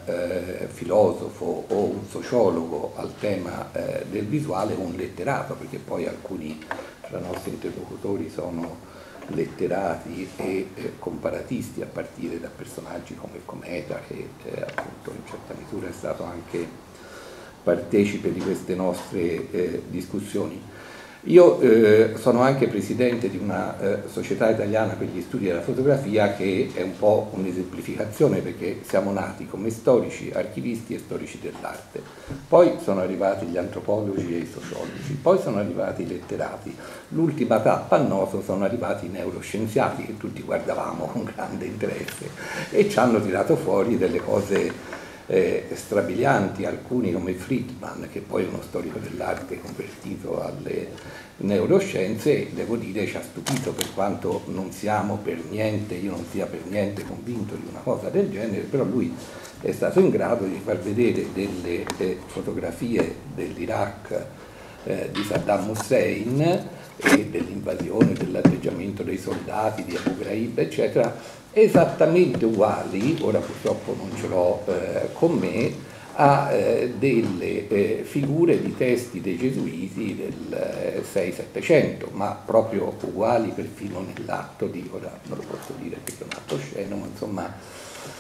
eh, filosofo o un sociologo al tema eh, del visuale o un letterato, perché poi alcuni tra i nostri interlocutori sono letterati e eh, comparatisti, a partire da personaggi come Cometa, che eh, appunto in certa misura è stato anche partecipe di queste nostre eh, discussioni. Io eh, sono anche presidente di una eh, società italiana per gli studi della fotografia, che è un po' un'esemplificazione, perché siamo nati come storici, archivisti e storici dell'arte. Poi sono arrivati gli antropologi e i sociologi, poi sono arrivati i letterati. L'ultima tappa al noto sono arrivati i neuroscienziati, che tutti guardavamo con grande interesse e ci hanno tirato fuori delle cose Eh, strabilianti, alcuni come Friedman, che poi è uno storico dell'arte convertito alle neuroscienze, devo dire ci ha stupito, per quanto non siamo per niente, io non sia per niente convinto di una cosa del genere, però lui è stato in grado di far vedere delle eh, fotografie dell'Iraq eh, di Saddam Hussein e dell'invasione, dell'atteggiamento dei soldati, di Abu Ghraib, eccetera, esattamente uguali, ora purtroppo non ce l'ho eh, con me, a eh, delle eh, figure di testi dei gesuiti del eh, sei settecento, ma proprio uguali perfino nell'atto di, ora non lo posso dire perché è un atto sceno, ma insomma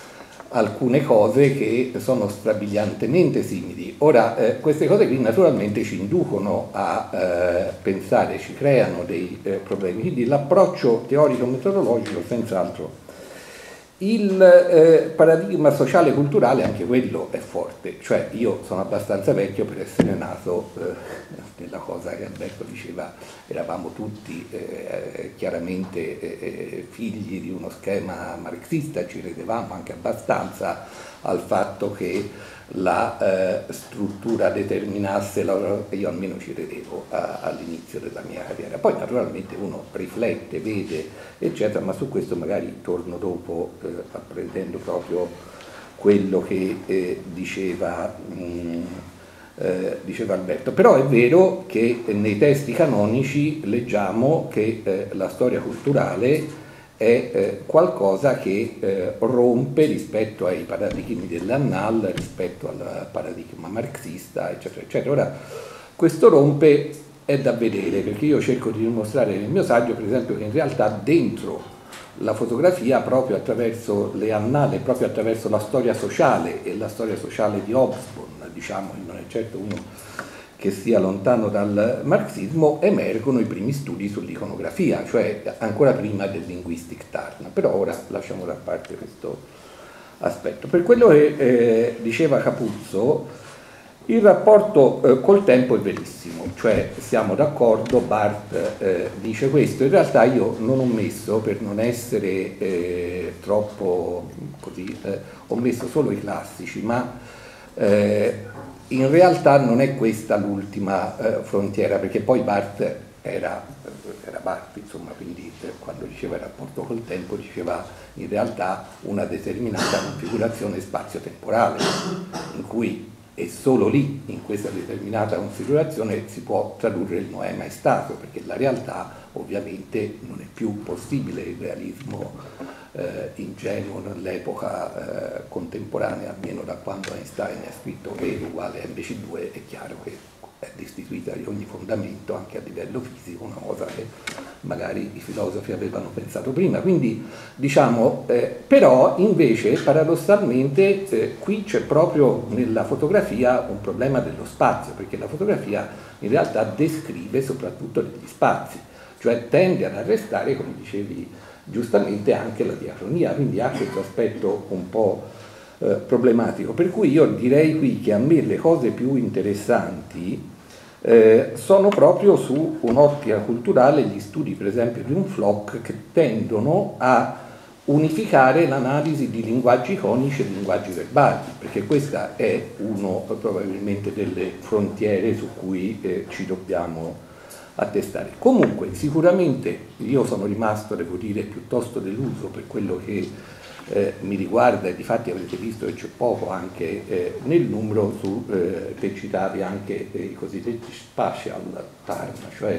alcune cose che sono strabiliantemente simili. Ora, eh, queste cose qui naturalmente ci inducono a eh, pensare, ci creano dei eh, problemi, quindi l'approccio teorico-metodologico senz'altro. Il eh, paradigma sociale culturale, anche quello è forte, cioè io sono abbastanza vecchio per essere nato eh, nella cosa che Alberto diceva, eravamo tutti eh, chiaramente eh, figli di uno schema marxista, ci credevamo anche abbastanza al fatto che la eh, struttura determinasse la, io almeno ci credevo all'inizio della mia carriera. Poi naturalmente uno riflette, vede, eccetera, ma su questo magari torno dopo eh, apprendendo proprio quello che eh, diceva, mh, eh, diceva Alberto. Però è vero che nei testi canonici leggiamo che eh, la storia culturale è eh, qualcosa che eh, rompe rispetto ai paradigmi dell'Annal, rispetto al paradigma marxista, eccetera, eccetera. Ora, questo rompe è da vedere, perché io cerco di dimostrare nel mio saggio, per esempio, che in realtà dentro la fotografia, proprio attraverso le annale, proprio attraverso la storia sociale e la storia sociale di Hobsbawm, diciamo, non è certo uno che sia lontano dal marxismo, emergono i primi studi sull'iconografia, cioè ancora prima del linguistic turn. Però ora lasciamo da parte questo aspetto. Per quello che eh, diceva Capuzzo, il rapporto eh, col tempo è verissimo, cioè siamo d'accordo, Barth eh, dice questo. In realtà io non ho messo, per non essere eh, troppo così, eh, ho messo solo i classici, ma eh, in realtà non è questa l'ultima eh, frontiera, perché poi Barth era, era Barth, insomma, quindi eh, quando diceva il rapporto col tempo diceva in realtà una determinata configurazione spazio-temporale, in cui e solo lì, in questa determinata configurazione, si può tradurre il noema è stato, perché la realtà ovviamente non è più possibile il realismo eh, ingenuo nell'epoca eh, contemporanea, almeno da quando Einstein ha scritto E uguale a M C due, è chiaro che è destituita di ogni fondamento anche a livello fisico, una cosa che magari i filosofi avevano pensato prima. Quindi diciamo, eh, però invece paradossalmente eh, qui c'è proprio nella fotografia un problema dello spazio, perché la fotografia in realtà descrive soprattutto degli spazi, cioè tende ad arrestare, come dicevi giustamente anche la diacronia, quindi ha questo aspetto un po' eh, problematico, per cui io direi qui che a me le cose più interessanti eh, sono proprio su un'ottica culturale, gli studi per esempio di un Flock che tendono a unificare l'analisi di linguaggi iconici e linguaggi verbali, perché questa è uno probabilmente delle frontiere su cui eh, ci dobbiamo attestare. Comunque sicuramente io sono rimasto, devo dire, piuttosto deluso per quello che eh, mi riguarda, e difatti avrete visto che c'è poco anche eh, nel numero su, eh, che citavi anche eh, i cosiddetti spatial time, cioè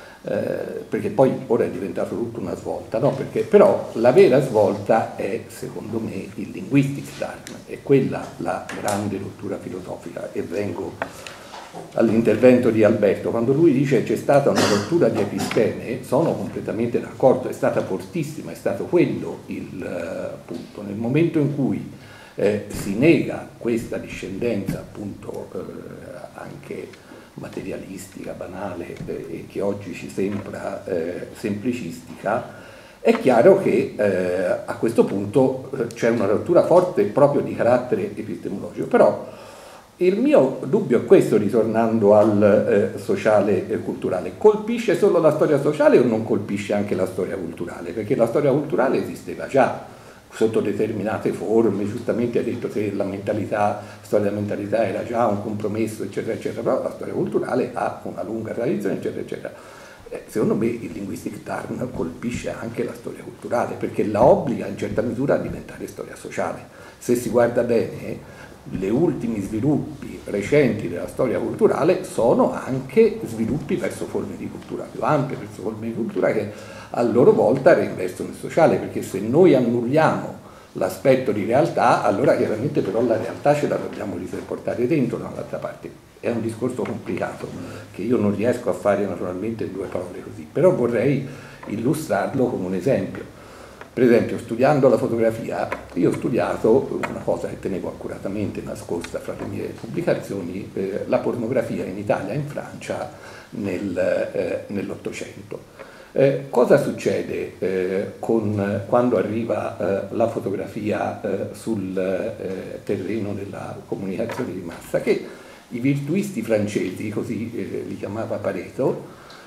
Eh, perché poi ora è diventato tutta una svolta, no? Perché, però la vera svolta è secondo me il linguistic time, è quella la grande rottura filosofica, e vengo all'intervento di Alberto. Quando lui dice che c'è stata una rottura di episteme, sono completamente d'accordo, è stata fortissima, è stato quello il uh, punto. Nel momento in cui eh, si nega questa discendenza appunto eh, anche materialistica, banale eh, e che oggi ci sembra eh, semplicistica, è chiaro che eh, a questo punto eh, c'è una rottura forte proprio di carattere epistemologico. Però il mio dubbio è questo, ritornando al eh, sociale e culturale: colpisce solo la storia sociale o non colpisce anche la storia culturale? Perché la storia culturale esisteva già sotto determinate forme, giustamente ha detto che la mentalità, la storia della mentalità era già un compromesso, eccetera, eccetera, però la storia culturale ha una lunga tradizione, eccetera, eccetera. Eh, secondo me il linguistic turn colpisce anche la storia culturale, perché la obbliga in certa misura a diventare storia sociale. Se si guarda bene, gli ultimi sviluppi recenti della storia culturale sono anche sviluppi verso forme di cultura più ampie, verso forme di cultura che a loro volta reinvestono il sociale, perché se noi annulliamo l'aspetto di realtà, allora chiaramente però la realtà ce la dobbiamo riportare dentro dall'altra parte. È un discorso complicato che io non riesco a fare naturalmente in due parole così, però vorrei illustrarlo con un esempio. Per esempio, studiando la fotografia, io ho studiato una cosa che tenevo accuratamente nascosta fra le mie pubblicazioni, eh, la pornografia in Italia e in Francia nel, eh, nell'Ottocento. Eh, cosa succede eh, con, quando arriva eh, la fotografia eh, sul eh, terreno della comunicazione di massa? Che i virtuisti francesi, così eh, li chiamava Pareto,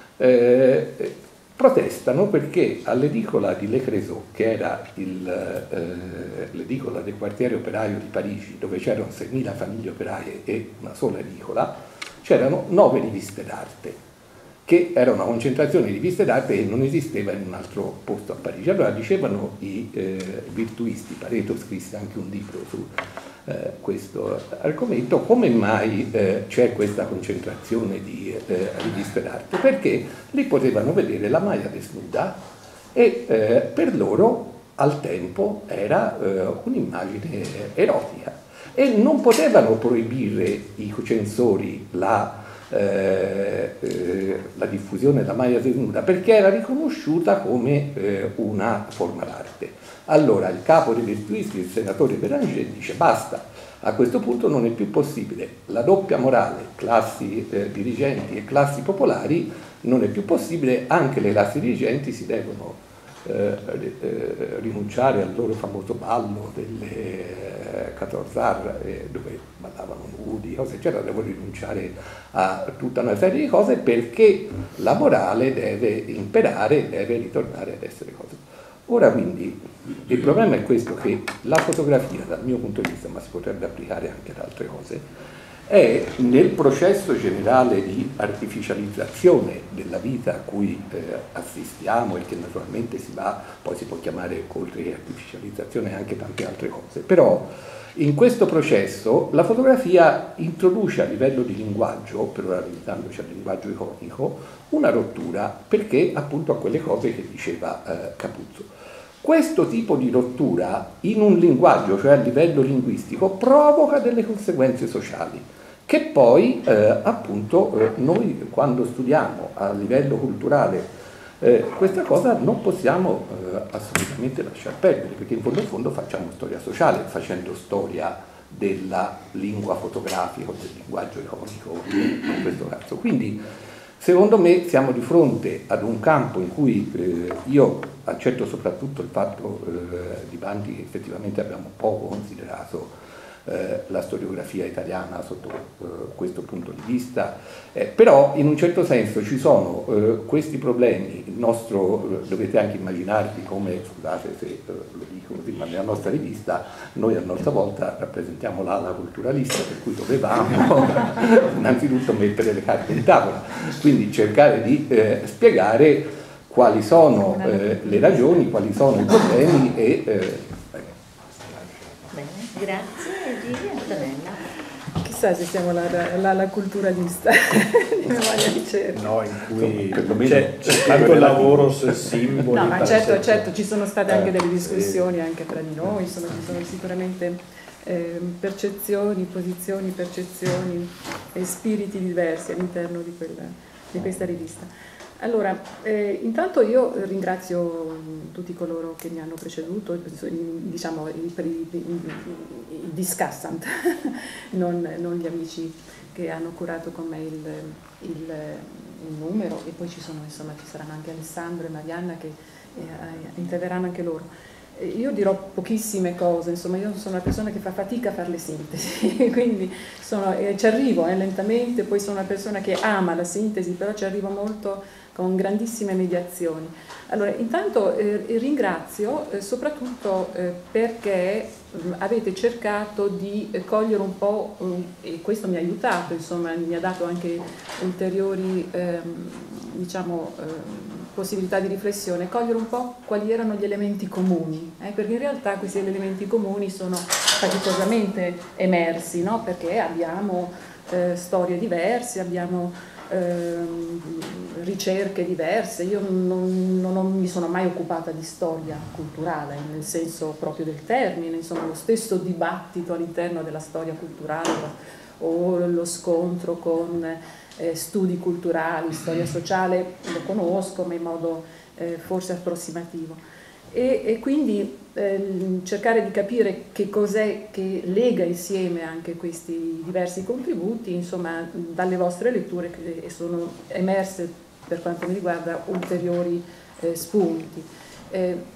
eh, protestano perché all'edicola di Le Creusot, che era il, eh, l'edicola del quartiere operaio di Parigi, dove c'erano seimila famiglie operaie e una sola edicola, c'erano nove riviste d'arte, che era una concentrazione di riviste d'arte che non esisteva in un altro posto a Parigi. Allora dicevano i eh, virtuisti, Pareto scrisse anche un libro su eh, questo argomento, come mai eh, c'è questa concentrazione di eh, riviste d'arte? Perché lì potevano vedere la Maya desnuda e eh, per loro al tempo era eh, un'immagine erotica, e non potevano proibire i censori la Eh, eh, la diffusione della Maya desnuda, perché era riconosciuta come eh, una forma d'arte. Allora il capo dei virtuisti, il senatore Béranger, dice basta, a questo punto non è più possibile, la doppia morale, classi eh, dirigenti e classi popolari, non è più possibile, anche le classi dirigenti si devono eh, eh, rinunciare al loro famoso ballo delle eh, quattordici Arts, eh, dove ballavano nudi, cose eccetera, devono rinunciare a tutta una serie di cose, perché la morale deve imperare, deve ritornare ad essere cosa. Ora quindi il problema è questo, che la fotografia dal mio punto di vista, ma si potrebbe applicare anche ad altre cose, è nel processo generale di artificializzazione della vita a cui eh, assistiamo, e che naturalmente si va, poi si può chiamare oltre che artificializzazione anche tante altre cose, però in questo processo la fotografia introduce a livello di linguaggio, per ora limitandoci al linguaggio iconico, una rottura, perché appunto a quelle cose che diceva eh, Capuzzo. Questo tipo di rottura in un linguaggio, cioè a livello linguistico, provoca delle conseguenze sociali, che poi eh, appunto eh, noi quando studiamo a livello culturale eh, questa cosa non possiamo eh, assolutamente lasciar perdere, perché in fondo in fondo facciamo storia sociale facendo storia della lingua fotografica o del linguaggio iconico in questo caso. Quindi Secondo me siamo di fronte ad un campo in cui eh, io accetto soprattutto il fatto eh, di Banti che effettivamente abbiamo poco considerato eh, la storiografia italiana sotto eh, questo punto di vista, eh, però in un certo senso ci sono eh, questi problemi, il nostro, eh, dovete anche immaginarvi come, scusate se eh, lo dico così, ma nella nostra rivista noi a nostra volta rappresentiamo l'ala culturalista, per cui dovevamo innanzitutto mettere le carte in tavola, quindi cercare di eh, spiegare quali sono eh, le ragioni, quali sono i problemi e eh, Bene, grazie. Giulia, Antonella. Chissà se siamo la, la, la culturalista di memoria di ricerca. No, in cui c'è, c'è tanto lavoro su simboli. No, ma certo, per certo, ci sono state anche delle Eh, discussioni sì. anche tra di noi, insomma ci sono sicuramente eh, percezioni, posizioni, percezioni e spiriti diversi all'interno di, quella, di questa rivista. Allora, eh, intanto io ringrazio tutti coloro che mi hanno preceduto, diciamo i, i, i, i discussant, non, non gli amici che hanno curato con me il, il, il numero, e poi ci sono, insomma, ci saranno anche Alessandro e Marianna che eh, interverranno anche loro. Io dirò pochissime cose, insomma io sono una persona che fa fatica a fare le sintesi, quindi sono, eh, ci arrivo eh, lentamente, poi sono una persona che ama la sintesi, però ci arrivo molto con grandissime mediazioni. Allora, intanto eh, ringrazio eh, soprattutto eh, perché mh, avete cercato di eh, cogliere un po', eh, e questo mi ha aiutato, insomma mi ha dato anche ulteriori ehm, diciamo, eh, possibilità di riflessione, cogliere un po' quali erano gli elementi comuni, eh, perché in realtà questi elementi comuni sono faticosamente emersi, no? Perché abbiamo eh, storie diverse, abbiamo eh, ricerche diverse. Io non, non, non mi sono mai occupata di storia culturale, nel senso proprio del termine, insomma lo stesso dibattito all'interno della storia culturale o lo scontro con eh, studi culturali, storia sociale, lo conosco, ma in modo eh, forse approssimativo. E, e quindi eh, cercare di capire che cos'è che lega insieme anche questi diversi contributi, insomma, dalle vostre letture che sono emerse, per quanto mi riguarda, ulteriori eh, spunti. Eh,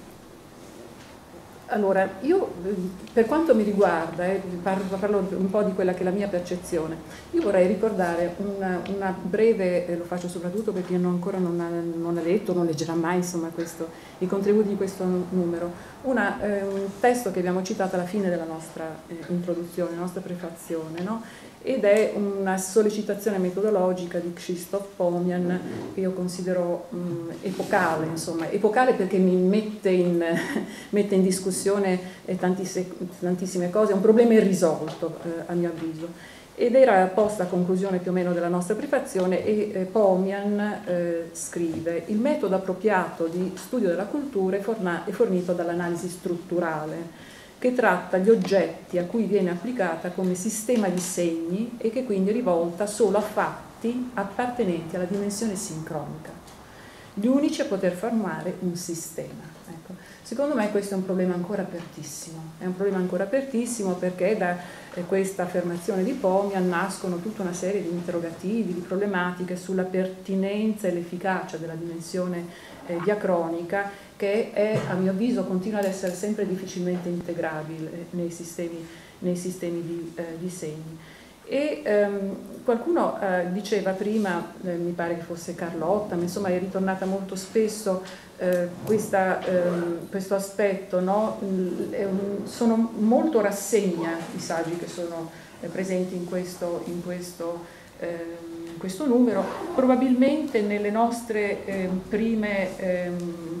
Allora, io per quanto mi riguarda, eh, parlo, parlo un po' di quella che è la mia percezione, io vorrei ricordare una, una breve, eh, lo faccio soprattutto perché io non, ancora non ha, non ha letto, non leggerà mai insomma questo, i contributi di questo numero, una, eh, un testo che abbiamo citato alla fine della nostra eh, introduzione, la nostra prefazione, no? Ed è una sollecitazione metodologica di Krzysztof Pomian che io considero mh, epocale, insomma, epocale perché mi mette in, mette in discussione eh, tantissime, tantissime cose, è un problema irrisolto eh, a mio avviso. Ed era posta a conclusione più o meno della nostra prefazione e eh, Pomian eh, scrive: il metodo appropriato di studio della cultura è, forna, è fornito dall'analisi strutturale, che tratta gli oggetti a cui viene applicata come sistema di segni e che quindi è rivolta solo a fatti appartenenti alla dimensione sincronica, gli unici a poter formare un sistema. Ecco. Secondo me questo è un problema ancora apertissimo, è un problema ancora apertissimo perché da eh, questa affermazione di Pomian nascono tutta una serie di interrogativi, di problematiche sulla pertinenza e l'efficacia della dimensione eh, diacronica, che è, a mio avviso, continua ad essere sempre difficilmente integrabile nei sistemi, nei sistemi di, eh, di segni. E ehm, qualcuno eh, diceva prima, eh, mi pare che fosse Carlotta, ma insomma è ritornata molto spesso eh, questa, ehm, questo aspetto, no? È un, sono molto rassegna i saggi che sono eh, presenti in questo, in questo ehm, in questo numero, probabilmente nelle nostre eh, prime ehm,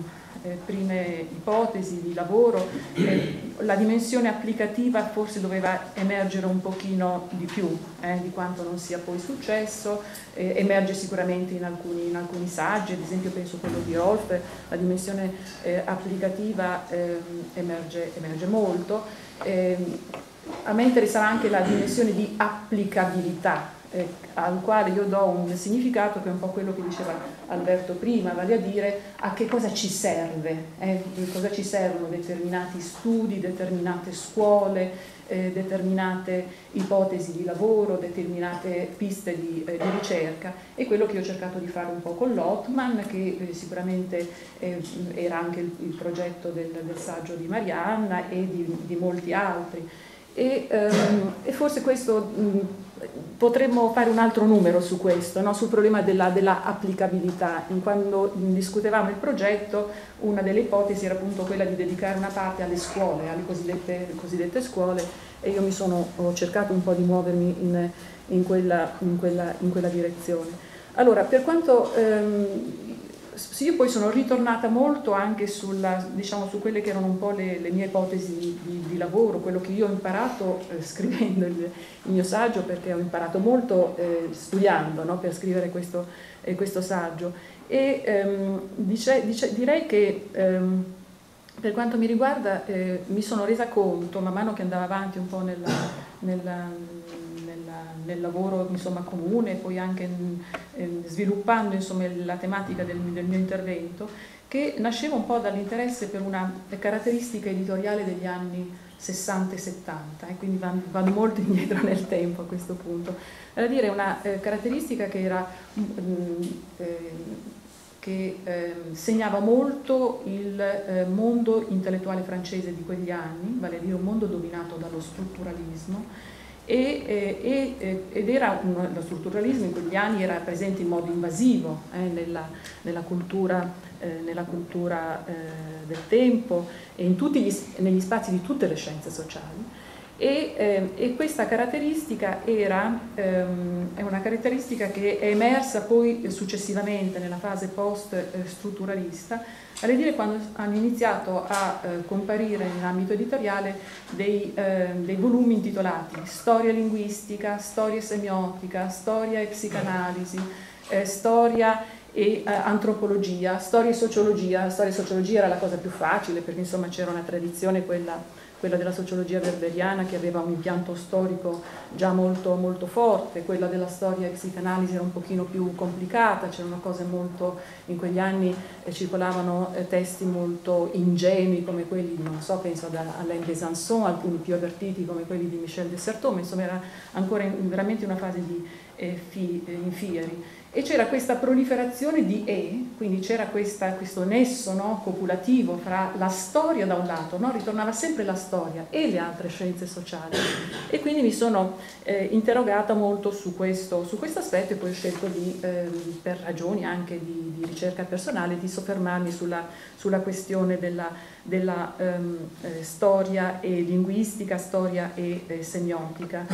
prime ipotesi di lavoro, eh, la dimensione applicativa forse doveva emergere un pochino di più eh, di quanto non sia poi successo, eh, emerge sicuramente in alcuni, in alcuni saggi, ad esempio penso quello di Rolf, la dimensione eh, applicativa eh, emerge, emerge molto. Eh, a me interessava anche la dimensione di applicabilità eh, al quale io do un significato che è un po' quello che diceva Alberto prima, vale a dire a che cosa ci serve, eh? Cosa ci servono determinati studi, determinate scuole, eh, determinate ipotesi di lavoro, determinate piste di, eh, di ricerca, e quello che io ho cercato di fare un po' con Lotman, che eh, sicuramente eh, era anche il, il progetto del, del saggio di Marianna e di, di molti altri. E, ehm, e forse questo mh, potremmo fare un altro numero su questo, no? Sul problema della, della applicabilità. Quando discutevamo il progetto, una delle ipotesi era appunto quella di dedicare una parte alle scuole, alle cosiddette, cosiddette scuole, e io mi sono, ho cercato un po' di muovermi in, in, quella, in, quella, in quella direzione. Allora, per quanto ehm, sì, io poi sono ritornata molto anche sulla, diciamo, su quelle che erano un po' le, le mie ipotesi di, di, di lavoro, quello che io ho imparato eh, scrivendo il, il mio saggio, perché ho imparato molto eh, studiando, no, per scrivere questo, eh, questo saggio. E ehm, dice, dice, direi che ehm, per quanto mi riguarda eh, mi sono resa conto, man mano che andavo avanti un po' nella, nella nel lavoro, insomma, comune, e poi anche eh, sviluppando, insomma, la tematica del, del mio intervento, che nasceva un po' dall'interesse per una caratteristica editoriale degli anni sessanta e settanta, e quindi vado, vado molto indietro nel tempo a questo punto. Vale a dire una eh, caratteristica che era mh, eh, che eh, segnava molto il eh, mondo intellettuale francese di quegli anni, vale a dire un mondo dominato dallo strutturalismo. E, e, ed era un, lo strutturalismo in quegli anni era presente in modo invasivo eh, nella, nella cultura, eh, nella cultura eh, del tempo e in tutti gli, negli spazi di tutte le scienze sociali, e, eh, e questa caratteristica era ehm, è una caratteristica che è emersa poi successivamente nella fase post-strutturalista, vale a dire quando hanno iniziato a eh, comparire nell'ambito editoriale dei, eh, dei volumi intitolati Storia linguistica, Storia semiotica, Storia e psicanalisi, eh, Storia e eh, antropologia, Storia e sociologia. Storia e sociologia era la cosa più facile, perché insomma c'era una tradizione, quella quella della sociologia weberiana, che aveva un impianto storico già molto, molto forte. Quella della storia e psicanalisi era un pochino più complicata, c'erano cose molto, in quegli anni eh, circolavano eh, testi molto ingenui come quelli, non so, penso ad Alain Besançon, alcuni più avvertiti come quelli di Michel de Certeau, ma insomma era ancora in, veramente una fase di eh, fi, eh, infieri. E c'era questa proliferazione di E, quindi c'era questa, questo nesso, no, copulativo fra la storia da un lato, no? Ritornava sempre la storia e le altre scienze sociali, e quindi mi sono eh, interrogata molto su questo, su questo aspetto, e poi ho scelto di, eh, per ragioni anche di, di ricerca personale, di soffermarmi sulla, sulla questione della, della ehm, eh, storia e linguistica, storia e eh, semiotica.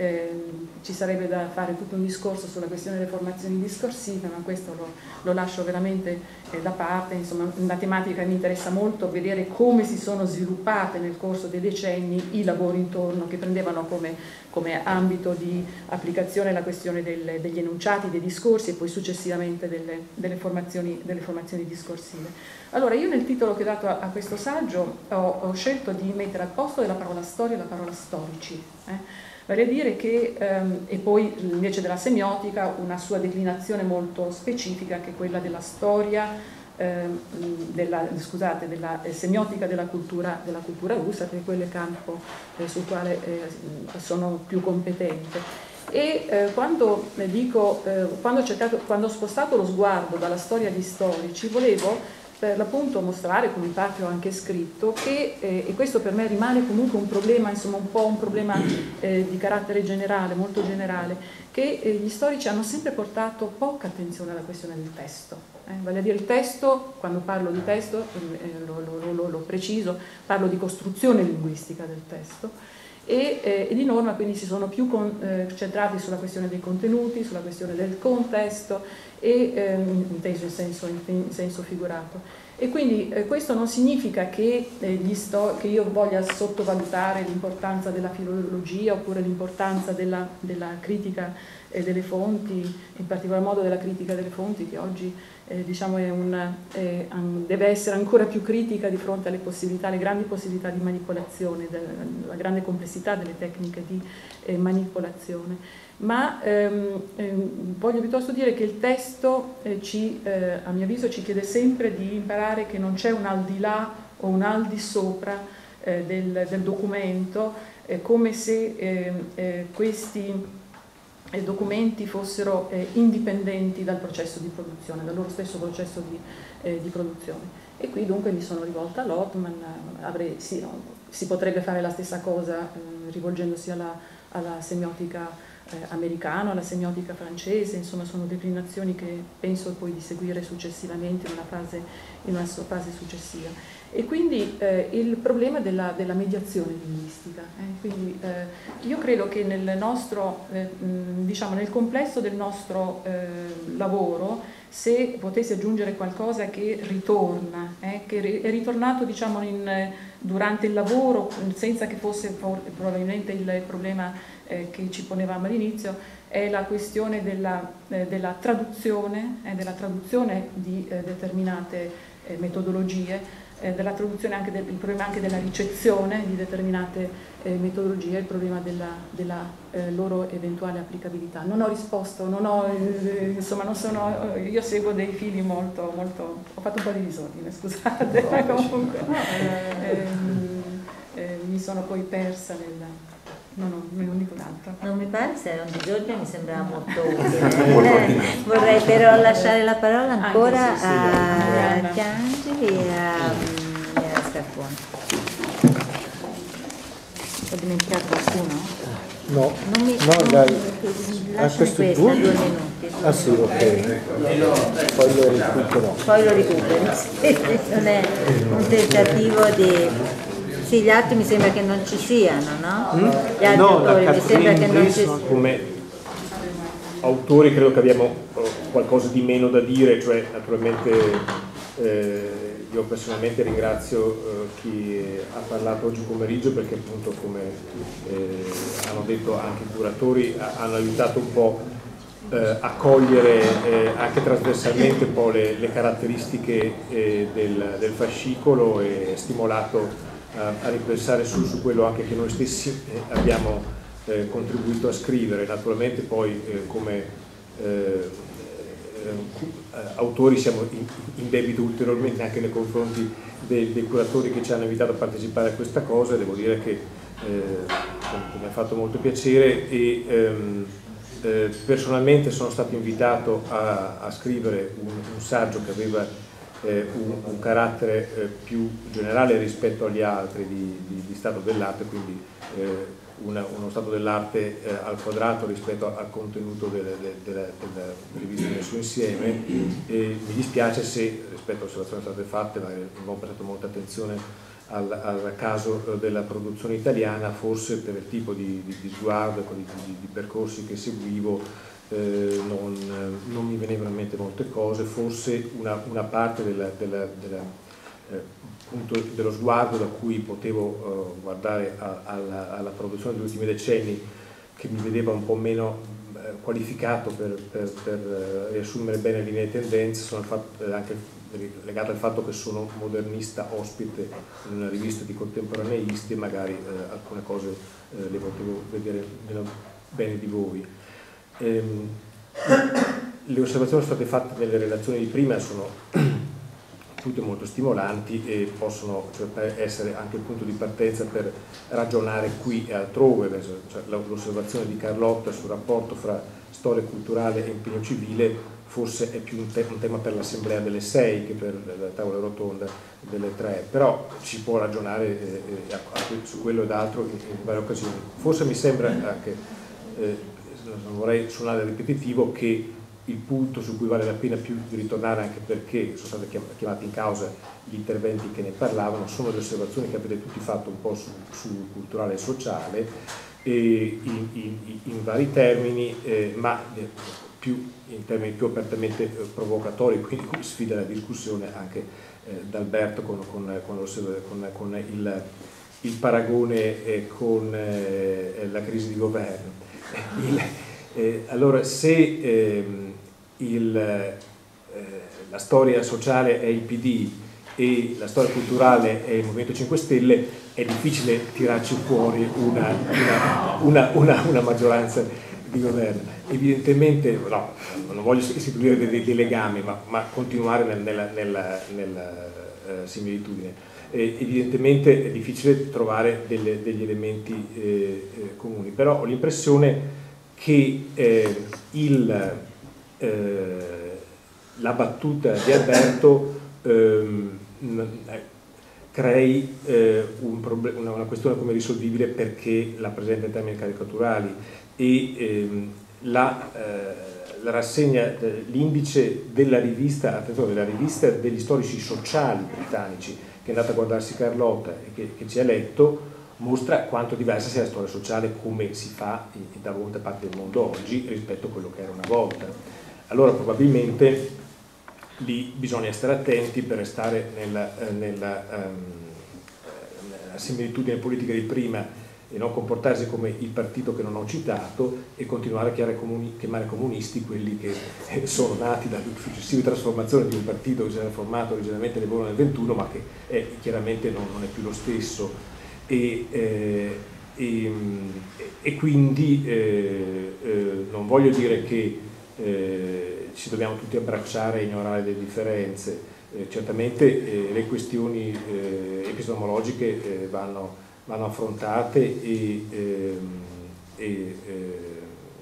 Eh, ci sarebbe da fare tutto un discorso sulla questione delle formazioni discorsive, ma questo lo, lo lascio veramente eh, da parte. Insomma, una tematica che mi interessa molto, vedere come si sono sviluppate nel corso dei decenni i lavori intorno, che prendevano come, come ambito di applicazione la questione del, degli enunciati, dei discorsi, e poi successivamente delle, delle, formazioni, delle formazioni discorsive. Allora, io nel titolo che ho dato a, a questo saggio ho, ho scelto di mettere al posto della parola storia la parola storici, eh? Vale a dire che, ehm, e poi invece della semiotica, una sua declinazione molto specifica, che è quella della storia, ehm, della, scusate, della eh, semiotica della cultura, della cultura russa, che è quello campo eh, sul quale eh, sono più competente. E eh, quando, dico, eh, quando, ho cercato, quando ho spostato lo sguardo dalla storia agli storici, volevo per l'appunto mostrare, come in parte ho anche scritto, che, eh, e questo per me rimane comunque un problema, insomma un po' un problema eh, di carattere generale, molto generale, che eh, gli storici hanno sempre portato poca attenzione alla questione del testo. Eh, vale a dire il testo, quando parlo di testo, eh, lo, lo, lo, lo preciso, parlo di costruzione linguistica del testo, e, eh, e di norma quindi si sono più concentrati sulla questione dei contenuti, sulla questione del contesto, e ehm, inteso in senso, in senso figurato. E quindi eh, questo non significa che, eh, gli sto, che io voglia sottovalutare l'importanza della filologia, oppure l'importanza della, della critica eh, delle fonti, in particolar modo della critica delle fonti, che oggi eh, diciamo è un, è, deve essere ancora più critica di fronte alle possibilità, alle grandi possibilità di manipolazione, la grande complessità delle tecniche di eh, manipolazione. Ma ehm, ehm, voglio piuttosto dire che il testo eh, ci, eh, a mio avviso ci chiede sempre di imparare che non c'è un al di là o un al di sopra eh, del, del documento, eh, come se eh, eh, questi eh, documenti fossero eh, indipendenti dal processo di produzione, dal loro stesso processo di, eh, di produzione. E qui dunque mi sono rivolta a Lotman, avrei, sì, si potrebbe fare la stessa cosa eh, rivolgendosi alla, alla semiotica Eh, americano, alla semiotica francese, insomma sono declinazioni che penso poi di seguire successivamente in una fase, in una fase successiva. E quindi eh, il problema della, della mediazione linguistica. Eh, quindi eh, io credo che nel nostro, eh, diciamo nel complesso del nostro eh, lavoro, se potessi aggiungere qualcosa che ritorna, eh, che è ritornato diciamo in, durante il lavoro, senza che fosse probabilmente il problema Eh, che ci ponevamo all'inizio, è la questione della, eh, della traduzione, eh, della traduzione di eh, determinate eh, metodologie, eh, della traduzione anche del, il problema anche della ricezione di determinate eh, metodologie, il problema della, della eh, loro eventuale applicabilità. Non ho risposto, non ho, eh, insomma, non sono, io seguo dei fili molto, molto, ho fatto un po' di disordine, scusate, no, comunque eh, ehm, eh, mi sono poi persa nel... No, no, non dico altro. Non mi pare, se era un disordine mi sembrava molto utile. Eh, vorrei però lasciare la parola ancora sì, sì, a Chiangeli e a, e a Scarpone. Ho dimenticato qualcuno? No, non mi, no, non, dai. Lasciami questa, due, due minuti. Due ah sì, ok. Poi lo recupero. Poi lo recupero. Non è un tentativo di... Sì, gli altri mi sembra che non ci siano, no? Mm? Gli altri no, autori mi sembra che non ci siano. Come autori credo che abbiamo qualcosa di meno da dire, cioè naturalmente eh, io personalmente ringrazio eh, chi ha parlato oggi pomeriggio perché appunto come eh, hanno detto anche i curatori hanno aiutato un po' eh, a cogliere eh, anche trasversalmente un po' le, le caratteristiche eh, del, del fascicolo e stimolato a ripensare su, su quello anche che noi stessi eh, abbiamo eh, contribuito a scrivere. Naturalmente poi eh, come eh, eh, autori siamo in, in debito ulteriormente anche nei confronti dei, dei curatori che ci hanno invitato a partecipare a questa cosa e devo dire che eh, mi ha fatto molto piacere e ehm, eh, personalmente sono stato invitato a, a scrivere un, un saggio che aveva Eh, un, un carattere eh, più generale rispetto agli altri di, di, di stato dell'arte, quindi eh, una, uno stato dell'arte eh, al quadrato rispetto al contenuto delle, delle, delle, delle riviste messo insieme e mi dispiace se rispetto alle osservazioni state fatte magari non ho prestato molta attenzione al, al caso della produzione italiana, forse per il tipo di, di, di sguardo, di, di, di percorsi che seguivo Eh, non, non mi venivano in mente molte cose, forse una, una parte della, della, della, eh, appunto dello sguardo da cui potevo eh, guardare a, alla, alla produzione degli ultimi decenni che mi vedeva un po' meno eh, qualificato per, per, per eh, riassumere bene le linee di tendenze, sono fatto, eh, anche legato al fatto che sono modernista ospite in una rivista di contemporaneisti e magari eh, alcune cose eh, le potevo vedere meno bene di voi. Ehm, le osservazioni state fatte nelle relazioni di prima sono tutte molto stimolanti e possono cioè, essere anche il punto di partenza per ragionare qui e altrove, cioè, l'osservazione di Carlotta sul rapporto fra storia culturale e impegno civile forse è più un, te un tema per l'assemblea delle sei che per la tavola rotonda delle tre, però si può ragionare eh, eh, su quello ed altro in, in varie occasioni. Forse mi sembra anche eh, non vorrei suonare ripetitivo che il punto su cui vale la pena più di ritornare, anche perché sono stati chiamati in causa gli interventi che ne parlavano, sono le osservazioni che avete tutti fatto un po' su, su culturale e sociale e in, in, in vari termini, eh, ma più in termini più apertamente eh, provocatori, quindi come sfida la discussione anche eh, da Alberto con, con, con, con, con il, il paragone eh, con eh, la crisi di governo. Il, eh, allora se ehm, il, eh, la storia sociale è il P D e la storia culturale è il Movimento cinque Stelle, è difficile tirarci fuori una, una, una, una, una maggioranza di governo. Evidentemente, no, non voglio istituire dei, dei legami, ma, ma continuare nel, nella, nella, nella uh, similitudine. Eh, evidentemente è difficile trovare delle, degli elementi eh, eh, comuni, però ho l'impressione che eh, il, eh, la battuta di Alberto ehm, crei eh, un una, una questione come risolvibile perché la presenta in termini caricaturali e ehm, la, eh, la rassegna, l'indice della rivista, attenzione, della rivista degli storici sociali britannici, che è andata a guardarsi Carlotta e che, che ci ha letto, mostra quanto diversa sia la storia sociale come si fa in, da molte parti del mondo oggi rispetto a quello che era una volta. Allora probabilmente lì bisogna stare attenti per restare nella, nella, um, nella similitudine politica di prima e non comportarsi come il partito che non ho citato e continuare a chiamare, comuni, chiamare comunisti quelli che sono nati dalle successive trasformazioni di un partito che si era formato originariamente nel nel ventuno ma che è, chiaramente non, non è più lo stesso e, eh, e, e quindi eh, eh, non voglio dire che eh, ci dobbiamo tutti abbracciare e ignorare le differenze, eh, certamente eh, le questioni eh, epistemologiche eh, vanno, vanno affrontate e, eh, e, eh,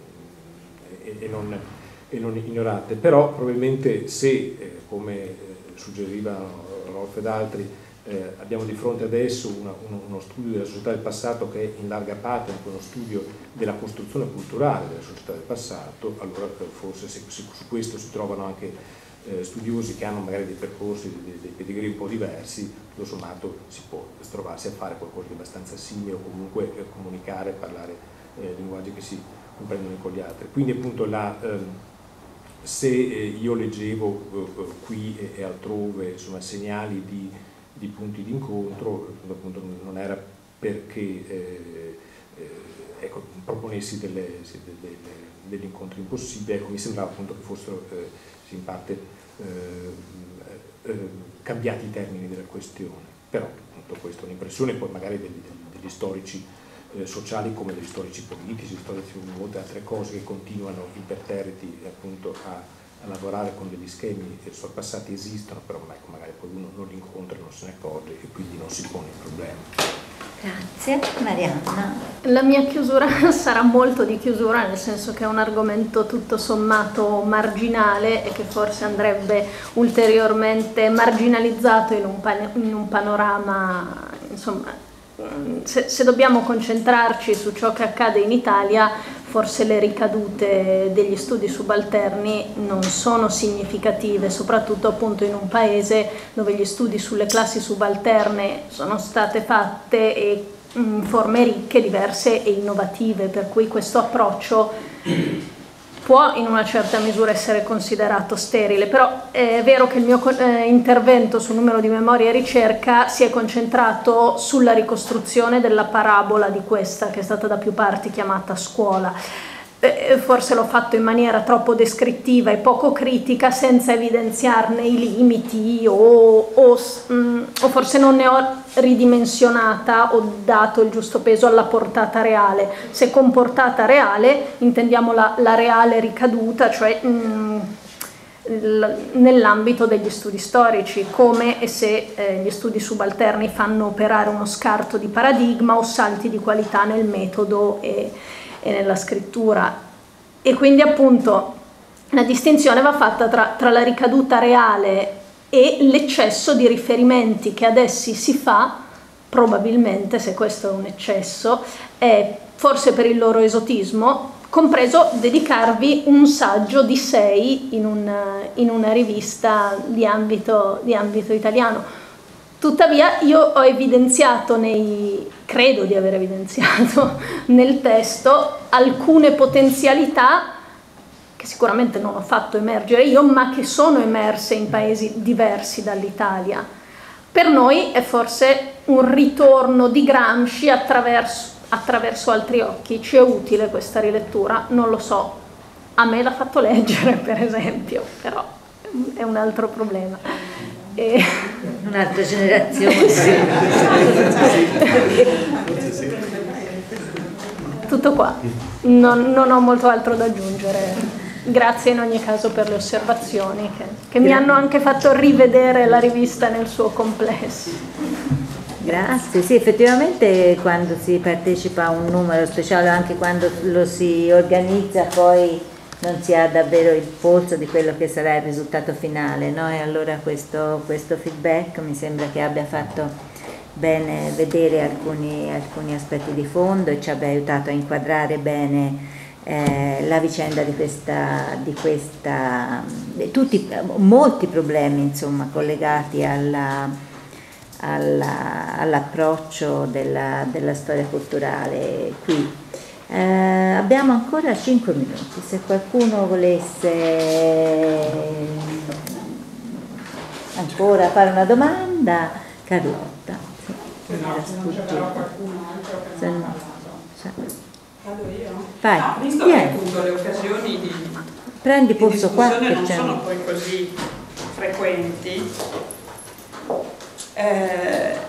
e, non, e non ignorate, però probabilmente se, eh, come suggeriva Rolf ed altri, eh, abbiamo di fronte adesso una, uno, uno studio della società del passato che è in larga parte anche uno studio della costruzione culturale della società del passato, allora forse se, se su questo si trovano anche eh, studiosi che hanno magari dei percorsi, dei, dei pedigree un po' diversi, tutto sommato si può trovarsi a fare qualcosa di abbastanza simile o comunque eh, comunicare, parlare eh, linguaggi che si comprendono con gli altri. Quindi appunto la, ehm, se eh, io leggevo eh, qui e, e altrove insomma, segnali di di punti di incontro, appunto non era perché eh, eh, ecco, proponessi delle, delle, degli incontri impossibili, ecco, mi sembrava appunto che fossero eh, in parte eh, eh, cambiati i termini della questione, però appunto questa è un'impressione, poi magari degli, degli storici eh, sociali come degli storici politici, storici di molte altre cose che continuano imperterriti appunto a a lavorare con degli schemi sorpassati esistono, però magari poi uno non li incontra, non se ne accorge e quindi non si pone il problema. Grazie. Marianna. La mia chiusura sarà molto di chiusura, nel senso che è un argomento tutto sommato marginale e che forse andrebbe ulteriormente marginalizzato in un, pan in un panorama, insomma, se, se dobbiamo concentrarci su ciò che accade in Italia, forse le ricadute degli studi subalterni non sono significative, soprattutto appunto in un paese dove gli studi sulle classi subalterne sono state fatte e in forme ricche, diverse e innovative, per cui questo approccio può in una certa misura essere considerato sterile, però è vero che il mio eh, intervento sul numero di memoria e ricerca si è concentrato sulla ricostruzione della parabola di questa, che è stata da più parti chiamata scuola. Eh, forse l'ho fatto in maniera troppo descrittiva e poco critica, senza evidenziarne i limiti, o, o, mh, o forse non ne ho ridimensionata o dato il giusto peso alla portata reale. Se con portata reale intendiamo la, la reale ricaduta, cioè nell'ambito degli studi storici, come e se eh, gli studi subalterni fanno operare uno scarto di paradigma o salti di qualità nel metodo e, e nella scrittura. E quindi appunto la distinzione va fatta tra, tra la ricaduta reale e l'eccesso di riferimenti che ad essi si fa, probabilmente, se questo è un eccesso, è forse per il loro esotismo, compreso dedicarvi un saggio di sei in una, in una rivista di ambito, di ambito italiano. Tuttavia io ho evidenziato, nei, credo di aver evidenziato nel testo alcune potenzialità che sicuramente non ho fatto emergere io, ma che sono emerse in paesi diversi dall'Italia. Per noi è forse un ritorno di Gramsci attraverso, attraverso altri occhi. Ci è utile questa rilettura? Non lo so. A me l'ha fatto leggere, per esempio, però è un altro problema. E... un'altra generazione. Tutto qua, non, non ho molto altro da aggiungere. Grazie in ogni caso per le osservazioni che, che mi hanno anche fatto rivedere la rivista nel suo complesso. Grazie, sì, effettivamente quando si partecipa a un numero speciale, anche quando lo si organizza, poi non si ha davvero il polso di quello che sarà il risultato finale, no? E allora questo, questo feedback mi sembra che abbia fatto bene vedere alcuni, alcuni aspetti di fondo e ci abbia aiutato a inquadrare bene eh, la vicenda di questa, di questa tutti, molti problemi insomma collegati alla, alla, all'approccio della, della storia culturale qui. Eh, abbiamo ancora cinque minuti, se qualcuno volesse ancora fare una domanda. Carlotta, sì, se no, se non c'è qualcuno altro che se non no, cioè. Vado io? Vai, no, visto vieni. che appunto le occasioni di, prendi di polso qua discussione che non c'è. sono poi così frequenti, eh,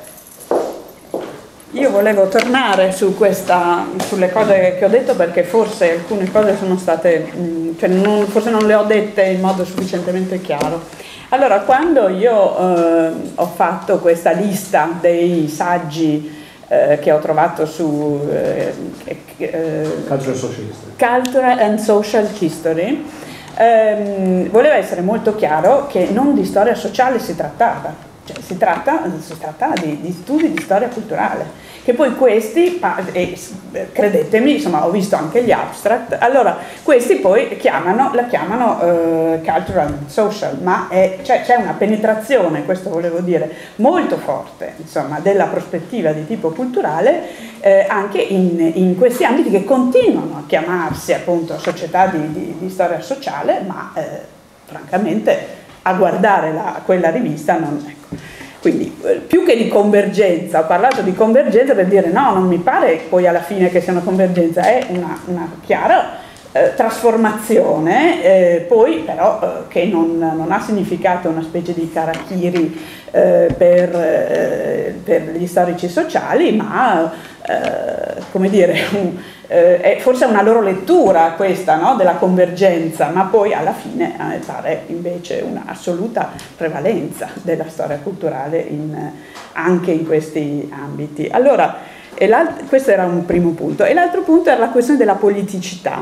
io volevo tornare su questa, sulle cose che ho detto, perché forse alcune cose sono state, cioè non, forse non le ho dette in modo sufficientemente chiaro. Allora, quando io eh, ho fatto questa lista dei saggi eh, che ho trovato su eh, eh, Cultural Social History, Cultural and Social History, ehm, voleva essere molto chiaro che non di storia sociale si trattava. Cioè, si tratta, si tratta di, di studi di storia culturale, che poi questi, e credetemi, insomma ho visto anche gli abstract, allora questi poi chiamano, la chiamano uh, cultural and social, ma è, cioè, c'è una penetrazione, questo volevo dire, molto forte insomma, della prospettiva di tipo culturale eh, anche in, in questi ambiti che continuano a chiamarsi appunto società di, di, di storia sociale, ma eh, francamente a guardare la, quella rivista non, ecco. Quindi più che di convergenza, ho parlato di convergenza per dire no, non mi pare poi alla fine che sia una convergenza, è una, una chiara eh, trasformazione, eh, poi però eh, che non, non ha significato una specie di karakiri eh, per, eh, per gli storici sociali, ma eh, come dire, un, eh, è forse una loro lettura questa, no, della convergenza, ma poi alla fine a me pare invece un'assoluta prevalenza della storia culturale in, anche in questi ambiti. Allora, e questo era un primo punto. E l'altro punto era la questione della politicità.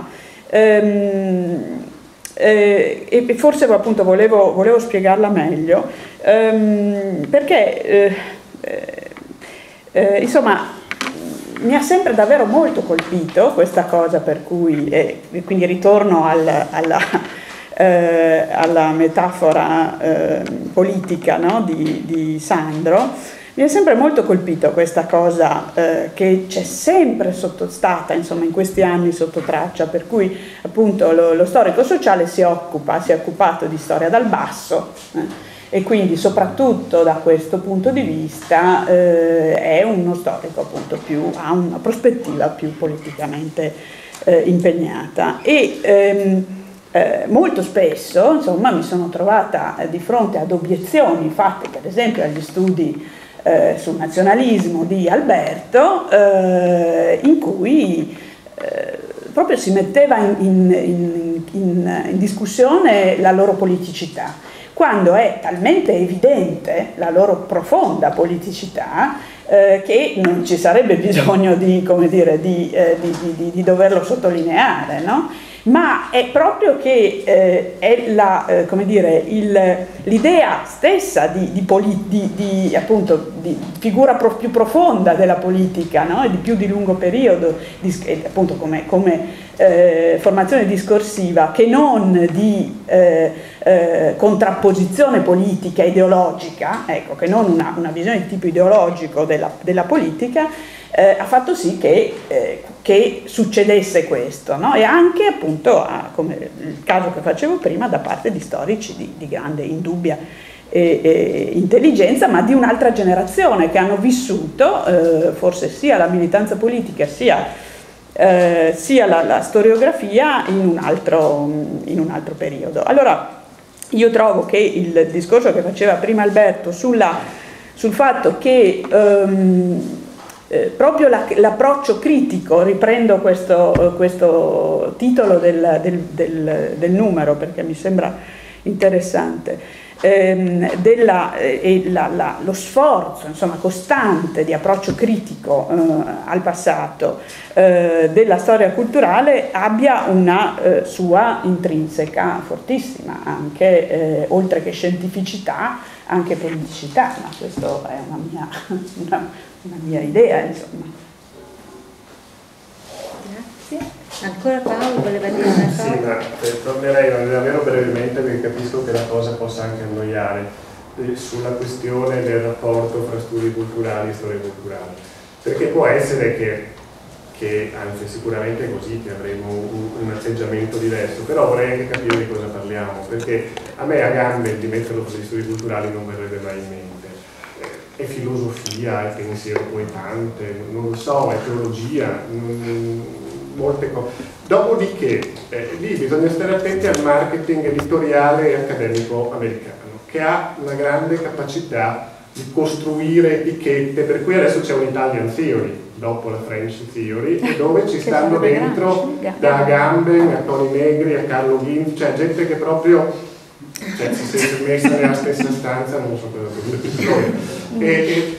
Ehm, eh, e forse appunto volevo, volevo spiegarla meglio, ehm, perché eh, eh, insomma mi ha sempre davvero molto colpito questa cosa, per cui, e quindi ritorno al, alla, eh, alla metafora eh, politica, no, di, di Sandro. Mi è sempre molto colpito questa cosa eh, che c'è sempre sottostata, insomma, in questi anni sotto traccia, per cui appunto lo, lo storico sociale si occupa, si è occupato di storia dal basso, eh, e quindi soprattutto da questo punto di vista eh, è uno storico appunto più, ha una prospettiva più politicamente eh, impegnata. E ehm, eh, molto spesso, insomma, mi sono trovata di fronte ad obiezioni fatte per esempio agli studi Eh, sul nazionalismo di Alberto, eh, in cui eh, proprio si metteva in, in, in, in discussione la loro politicità, quando è talmente evidente la loro profonda politicità eh, che non ci sarebbe bisogno di, come dire, di, eh, di, di, di doverlo sottolineare, no? Ma è proprio che eh, è la, eh, come dire, il, l'idea stessa di, di, di, di, appunto, di figura pro, più profonda della politica, no? E di più di lungo periodo, di, appunto come, come eh, formazione discorsiva, che non di eh, eh, contrapposizione politica ideologica, ecco, che non una, una visione di tipo ideologico della, della politica, eh, ha fatto sì che eh, che succedesse questo, no? E anche appunto, a, come il caso che facevo prima, da parte di storici di, di grande, indubbia e, e intelligenza, ma di un'altra generazione, che hanno vissuto eh, forse sia la militanza politica sia, eh, sia la, la storiografia in un, altro, in un altro periodo. Allora, io trovo che il discorso che faceva prima Alberto sulla, sul fatto che um, eh, proprio la, l'approccio critico, riprendo questo, questo titolo del, del, del, del numero perché mi sembra interessante, ehm, della, eh, la, la, lo sforzo insomma, costante di approccio critico eh, al passato eh, della storia culturale abbia una eh, sua intrinseca fortissima, anche eh, oltre che scientificità, anche politicità, ma questa è una mia, una, una mia idea, insomma. Grazie. Ancora Paolo voleva dire una cosa? Sì, ma eh, tornerei davvero brevemente perché capisco che la cosa possa anche annoiare eh, sulla questione del rapporto fra studi culturali e storia culturale, perché può essere che, che anzi sicuramente è così, che avremo un, un atteggiamento diverso, però vorrei anche capire di cosa parliamo, perché a me a gambe di metterlo sugli studi culturali non verrebbe mai in mente. È filosofia, è pensiero poetante, non lo so, è teologia, non, molte cose. Dopodiché eh, lì bisogna stare attenti al marketing editoriale e accademico americano, che ha una grande capacità di costruire etichette, per cui adesso c'è un Italian Theory dopo la French Theory, dove ci stanno dentro da Agamben a Toni Negri a Carlo Ginz, cioè gente che proprio, cioè, si è messa nella stessa stanza, non so cosa dire, e, e,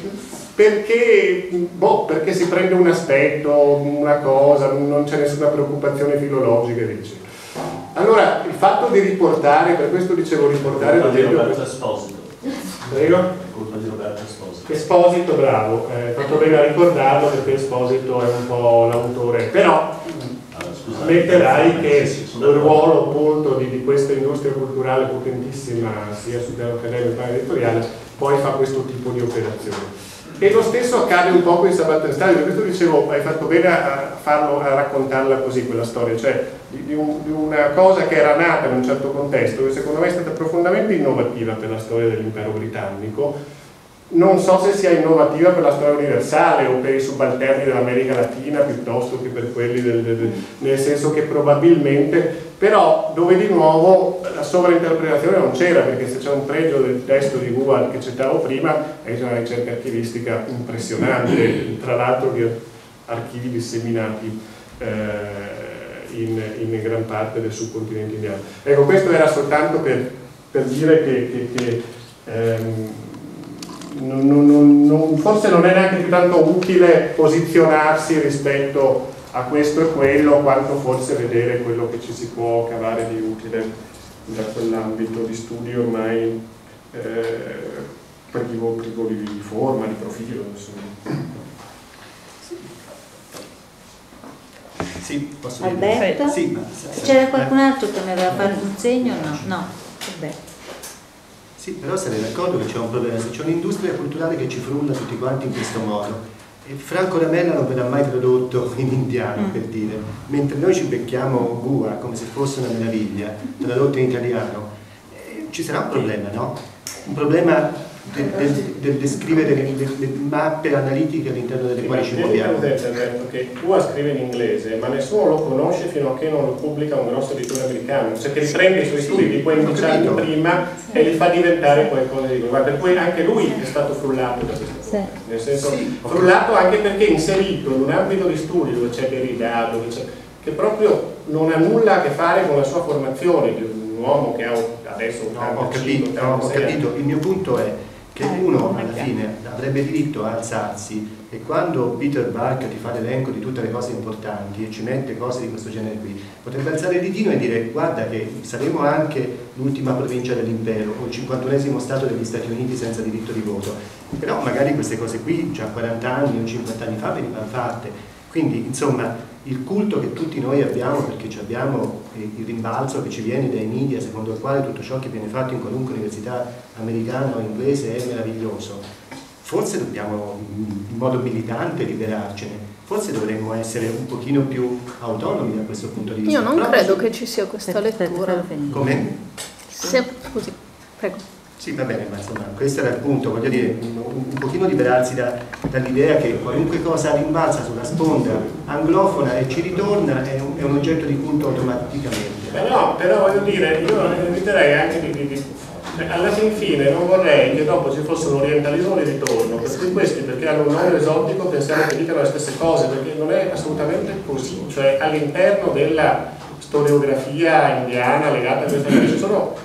perché, boh, perché si prende un aspetto, una cosa, non c'è nessuna preoccupazione filologica e dice. Allora, il fatto di riportare, per questo dicevo riportare... Colpa di Roberto Esposito. Prego? Colpa di Roberto Esposito. Esposito, bravo, hai eh, fatto bene a ricordarlo perché Esposito è un po' l'autore, però allora, metterai che il ruolo appunto di, di questa industria culturale potentissima, sia sul piano accademico che editoriale, poi fa questo tipo di operazioni. E lo stesso accade un po' con i Sabbath Study, per questo dicevo, hai fatto bene a, farlo, a raccontarla così quella storia, cioè di, di, un, di una cosa che era nata in un certo contesto, che secondo me è stata profondamente innovativa per la storia dell'impero britannico. Non so se sia innovativa per la storia universale o per i subalterni dell'America Latina piuttosto che per quelli del, del, del, nel senso che probabilmente, però dove di nuovo la sovrainterpretazione non c'era, perché se c'è un pregio del testo di Google che citavo prima è una ricerca archivistica impressionante, tra l'altro di archivi disseminati eh, in, in gran parte del subcontinente indiano. Ecco, questo era soltanto per, per dire che, che, che ehm, Non, non, non, forse non è neanche più tanto utile posizionarsi rispetto a questo e quello, quanto forse vedere quello che ci si può cavare di utile da quell'ambito di studio ormai eh, privo, privo di, di forma, di profilo. Insomma. Sì, posso Alberto? Sì, ma, c'era qualcun altro che mi aveva fatto un segno? No, no, vabbè. Sì, però sarei d'accordo che c'è un problema, se c'è un'industria culturale che ci frulla tutti quanti in questo modo, e Franco Ramella non verrà mai tradotto in indiano, mm. per dire, mentre noi ci becchiamo Gua come se fosse una meraviglia, tradotto in italiano, eh, ci sarà un problema, no? Un problema del, del, del descrivere delle, delle mappe analitiche all'interno delle sì, quali ci muoviamo. Che Gua scrive in inglese, ma nessuno lo conosce fino a che non lo pubblica un grosso editore americano, cioè che riprende i suoi studi di quindici anni prima e li fa diventare qualcosa di nuovo. Per cui anche lui è stato frullato da questo sì. Nel senso, sì, frullato anche perché inserito in un ambito di studio dove c'è Derrida, dove c'è, che proprio non ha nulla a che fare con la sua formazione di un uomo che ha adesso no, ho capito, no, ho capito, il mio punto è che uno alla fine avrebbe diritto a alzarsi e quando Peter Buck ti fa l'elenco di tutte le cose importanti e ci mette cose di questo genere qui, potrebbe alzare il ditino e dire guarda che saremo anche l'ultima provincia dell'impero o il cinquantunesimo stato degli Stati Uniti senza diritto di voto, però magari queste cose qui già quaranta anni o cinquanta anni fa venivano fatte, quindi insomma il culto che tutti noi abbiamo perché abbiamo il rimbalzo che ci viene dai media secondo il quale tutto ciò che viene fatto in qualunque università americana o inglese è meraviglioso, forse dobbiamo in modo militante liberarcene, forse dovremmo essere un pochino più autonomi da questo punto di vista. Io non però credo che ci sia questa lettura. come? Se, scusi, prego. Sì, va bene, ma insomma, questo era il punto, voglio dire, un, un pochino liberarsi da, dall'idea che qualunque cosa rimbalza sulla sponda anglofona e ci ritorna è un, è un oggetto di culto automaticamente. Beh no, però voglio dire, io eviterei anche di, di, di alla fin fine non vorrei che dopo ci fosse un orientalismo di ritorno, perché questi, perché hanno un nome esotico, pensiamo che dicano le stesse cose, perché non è assolutamente così, cioè all'interno della storiografia indiana legata a questa cosa ci sono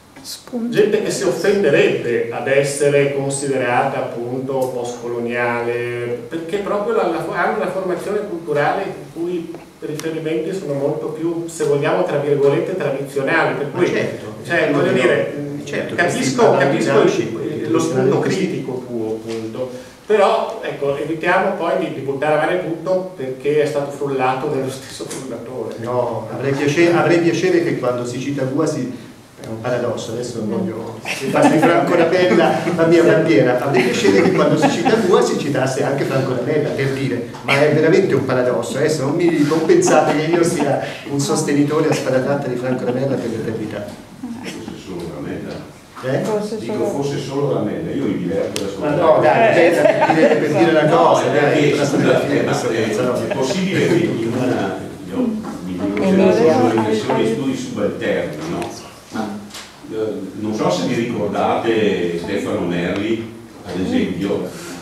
gente che si offenderebbe ad essere considerata appunto postcoloniale, perché proprio la, la, hanno una formazione culturale in cui i riferimenti sono molto più, se vogliamo, tra virgolette tradizionali, per cui certo, cioè, voglio dire, certo, capisco, capisco il, lo spunto critico tuo, appunto, però ecco, evitiamo poi di, di buttare a mare tutto perché è stato frullato dallo stesso fondatore. No, avrei piacere, avrei piacere che quando si cita Guasi, è un paradosso, adesso non voglio fare di Franco Rapella la mia bandiera, avrei piacere che quando si cita Gua si citasse anche Franco Rapella, per dire, ma è veramente un paradosso, adesso non, mi, non pensate che io sia un sostenitore a sparatatta di Franco Rapella per l'eternità. Fosse solo Ramella, eh? fosse Dico solo... fosse solo Ramella, io mi diverto da solo. Ma no, dai, eh, per, dire, per dire una cosa, no, dai, perché, scusa, eh, ma, eh, è possibile che in una, io mi dico sulle riflessioni e studi subalterni, no? Ma, eh, non so se vi ricordate Stefano Merli, ad esempio.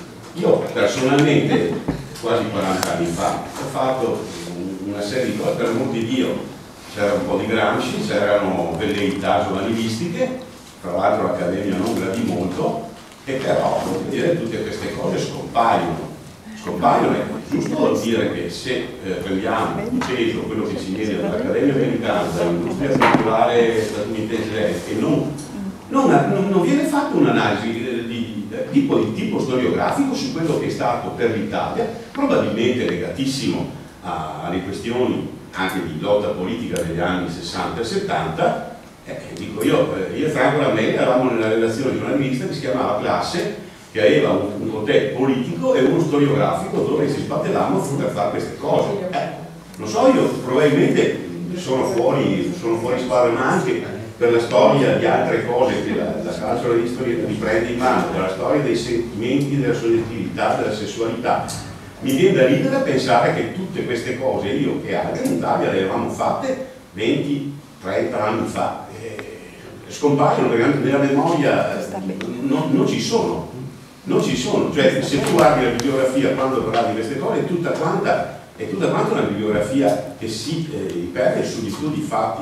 Io personalmente quasi quaranta anni fa ho fatto una serie di cose, per amor di Dio c'era un po' di Gramsci, c'erano velleità giornalistiche, tra l'altro l'Accademia non gradì molto, e però voglio dire, tutte queste cose scompaiono. Scompaiono, è giusto dire che se eh, prendiamo in peso quello che ci viene dall'Accademia Americana, dall'industria culturale statunitense, e non, non, non viene fatta un'analisi di, di, di, tipo, di tipo storiografico su quello che è stato per l'Italia, probabilmente legatissimo a, alle questioni anche di lotta politica degli anni sessanta e settanta. Eh, dico io, eh, io e Franco Ramella eravamo nella redazione di una rivista che si chiamava Classe, che aveva un, un potere politico e uno storiografico dove si sbattellavano per fare queste cose. Eh, non so, io probabilmente sono fuori, sono fuori squadra, ma anche per la storia di altre cose che la, la cultural history riprende in mano, per la storia dei sentimenti, della soggettività, della sessualità. Mi viene da ridere a pensare che tutte queste cose, io e altri in Italia, le avevamo fatte venti trenta anni fa. Eh, scompaiono perché nella memoria non, non ci sono. Non ci sono, cioè se tu guardi la bibliografia quando parlavi di queste cose è tutta quanta, è tutta quanta una bibliografia che si eh, perde sugli studi fatti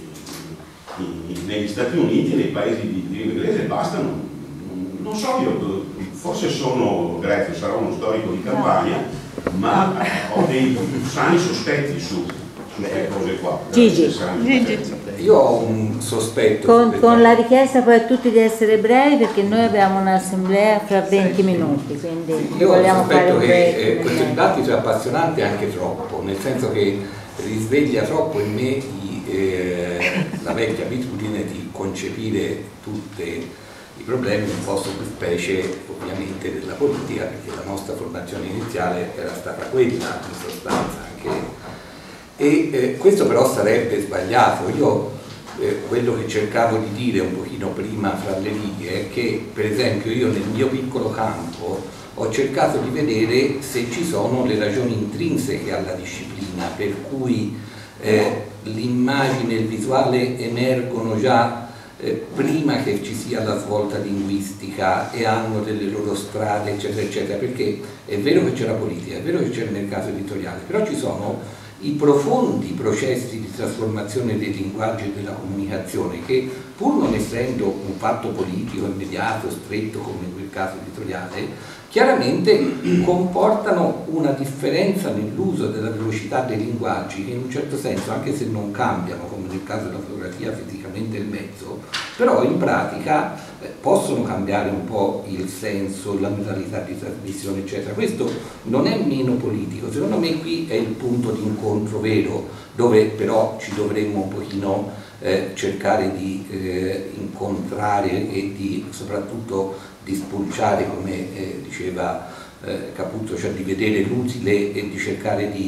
in, in, negli Stati Uniti e nei paesi di, di lingua inglese, basta, non, non, non so io, forse sono grezzo, sarò uno storico di campagna, ma ho dei sani sospetti su queste cose qua. Gigi. Gigi. Io ho un sospetto. Con, con la richiesta poi a tutti di essere brevi perché noi abbiamo un'assemblea fra venti minuti, quindi io vogliamo fare un che break. Eh, questo dibattito è appassionante anche troppo, nel senso che risveglia troppo in me i, eh, la vecchia abitudine di concepire tutti i problemi un po' sotto specie ovviamente della politica, perché la nostra formazione iniziale era stata quella in sostanza anche. E eh, questo però sarebbe sbagliato. Io eh, quello che cercavo di dire un pochino prima fra le righe è che per esempio io nel mio piccolo campo ho cercato di vedere se ci sono le ragioni intrinseche alla disciplina per cui eh, l'immagine e il visuale emergono già eh, prima che ci sia la svolta linguistica e hanno delle loro strade eccetera eccetera, perché è vero che c'è la politica, è vero che c'è il mercato editoriale, però ci sono i profondi processi di trasformazione dei linguaggi e della comunicazione che, pur non essendo un fatto politico immediato, stretto come in quel caso editoriale, chiaramente comportano una differenza nell'uso della velocità dei linguaggi che in un certo senso, anche se non cambiano come nel caso della fotografia fisicamente il mezzo, però in pratica eh, possono cambiare un po' il senso, la modalità di trasmissione eccetera. Questo non è meno politico, secondo me qui è il punto di incontro vero, dove però ci dovremmo un pochino eh, cercare di eh, incontrare e di soprattutto di spulciare, come eh, diceva eh, Caputo, cioè di vedere l'utile e di cercare di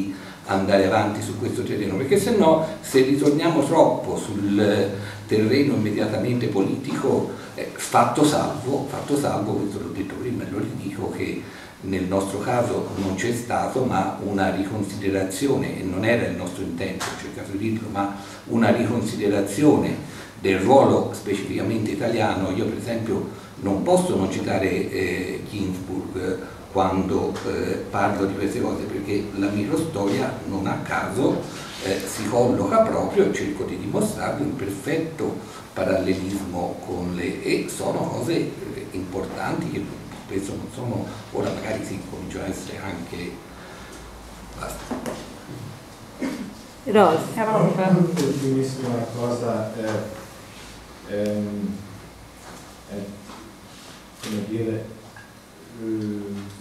andare avanti su questo terreno, perché se no, se ritorniamo troppo sul terreno immediatamente politico, eh, fatto salvo, fatto salvo, questo l'ho detto prima e lo ridico, che nel nostro caso non c'è stato ma una riconsiderazione, e non era il nostro intento, ho cercato di dirlo, ma una riconsiderazione del ruolo specificamente italiano. Io per esempio non posso non citare eh, Ginsburg quando eh, parlo di queste cose, perché la microstoria non a caso eh, si colloca proprio, cerco di dimostrarlo, in perfetto parallelismo con le... e sono cose eh, importanti che spesso non sono, ora magari si cominciano a essere anche... basta. Rolf. Ultimissima cosa, eh, ehm, eh, come dire, eh,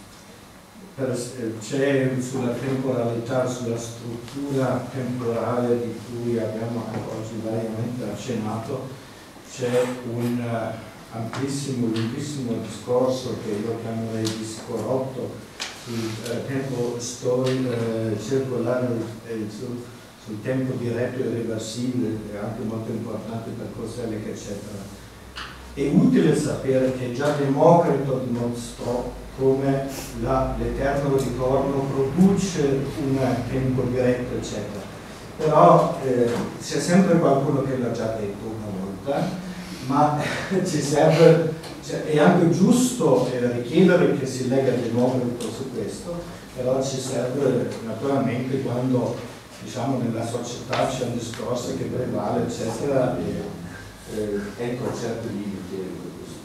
c'è sulla temporalità, sulla struttura temporale di cui abbiamo anche oggi variamente accennato, c'è un uh, amplissimo, lunghissimo discorso che io chiamerei disco rotto sul uh, tempo storico, uh, circolare e sul, sul tempo diretto e reversibile, è anche molto importante per Koselleck, eccetera. È utile sapere che già Democrito dimostrò come l'eterno ritorno produce un tempo diretto, eccetera. Però eh, c'è sempre qualcuno che l'ha già detto una volta, ma ci serve, cioè, è anche giusto eh, richiedere che si legga Democrito su questo, però ci serve naturalmente quando, diciamo, nella società c'è un discorso che prevale, eccetera, e eh, ecco certi limiti.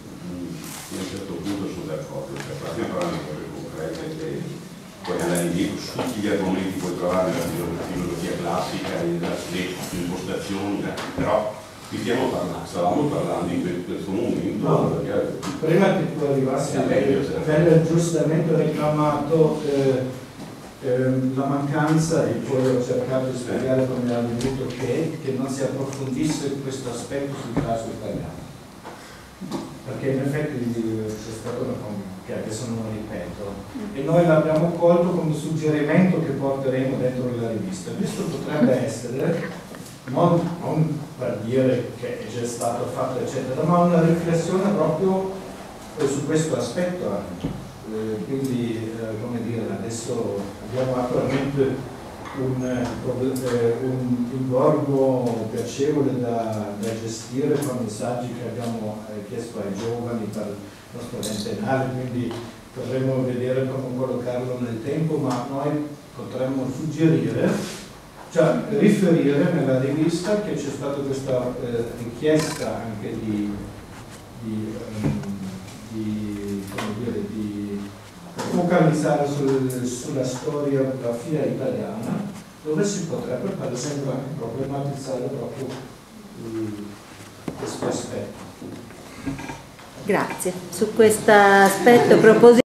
A un certo punto sono d'accordo, perché stiamo parlando di cose concrete e puoi andare indietro su tutti gli argomenti, puoi trovare nella filosofia classica, nelle impostazioni, però qui stiamo parlando, stavamo parlando in questo momento. No, perché, prima che tu arrivassi, venne giustamente reclamato eh, eh, la mancanza, e poi ho cercato di spiegare come era venuto, che, che non si approfondisse questo aspetto sul caso italiano. Perché in effetti c'è stato una che adesso non ripeto, e noi l'abbiamo colto come suggerimento che porteremo dentro la rivista. Questo potrebbe essere, non, non per dire che è già stato fatto eccetera, ma una riflessione proprio eh, su questo aspetto anche. Eh, quindi, eh, come dire, adesso abbiamo attualmente un, eh, un ingorgo piacevole da, da gestire con i messaggi che abbiamo eh, chiesto ai giovani per il nostro ventennale, quindi potremmo vedere come collocarlo nel tempo, ma noi potremmo suggerire, cioè riferire nella rivista che c'è stata questa eh, richiesta anche di, di, um, di, come dire, di focalizzare sul, sulla storiografia italiana, dove si potrebbe per esempio anche problematizzare proprio uh, questo aspetto. Grazie. Su questo aspetto propositivo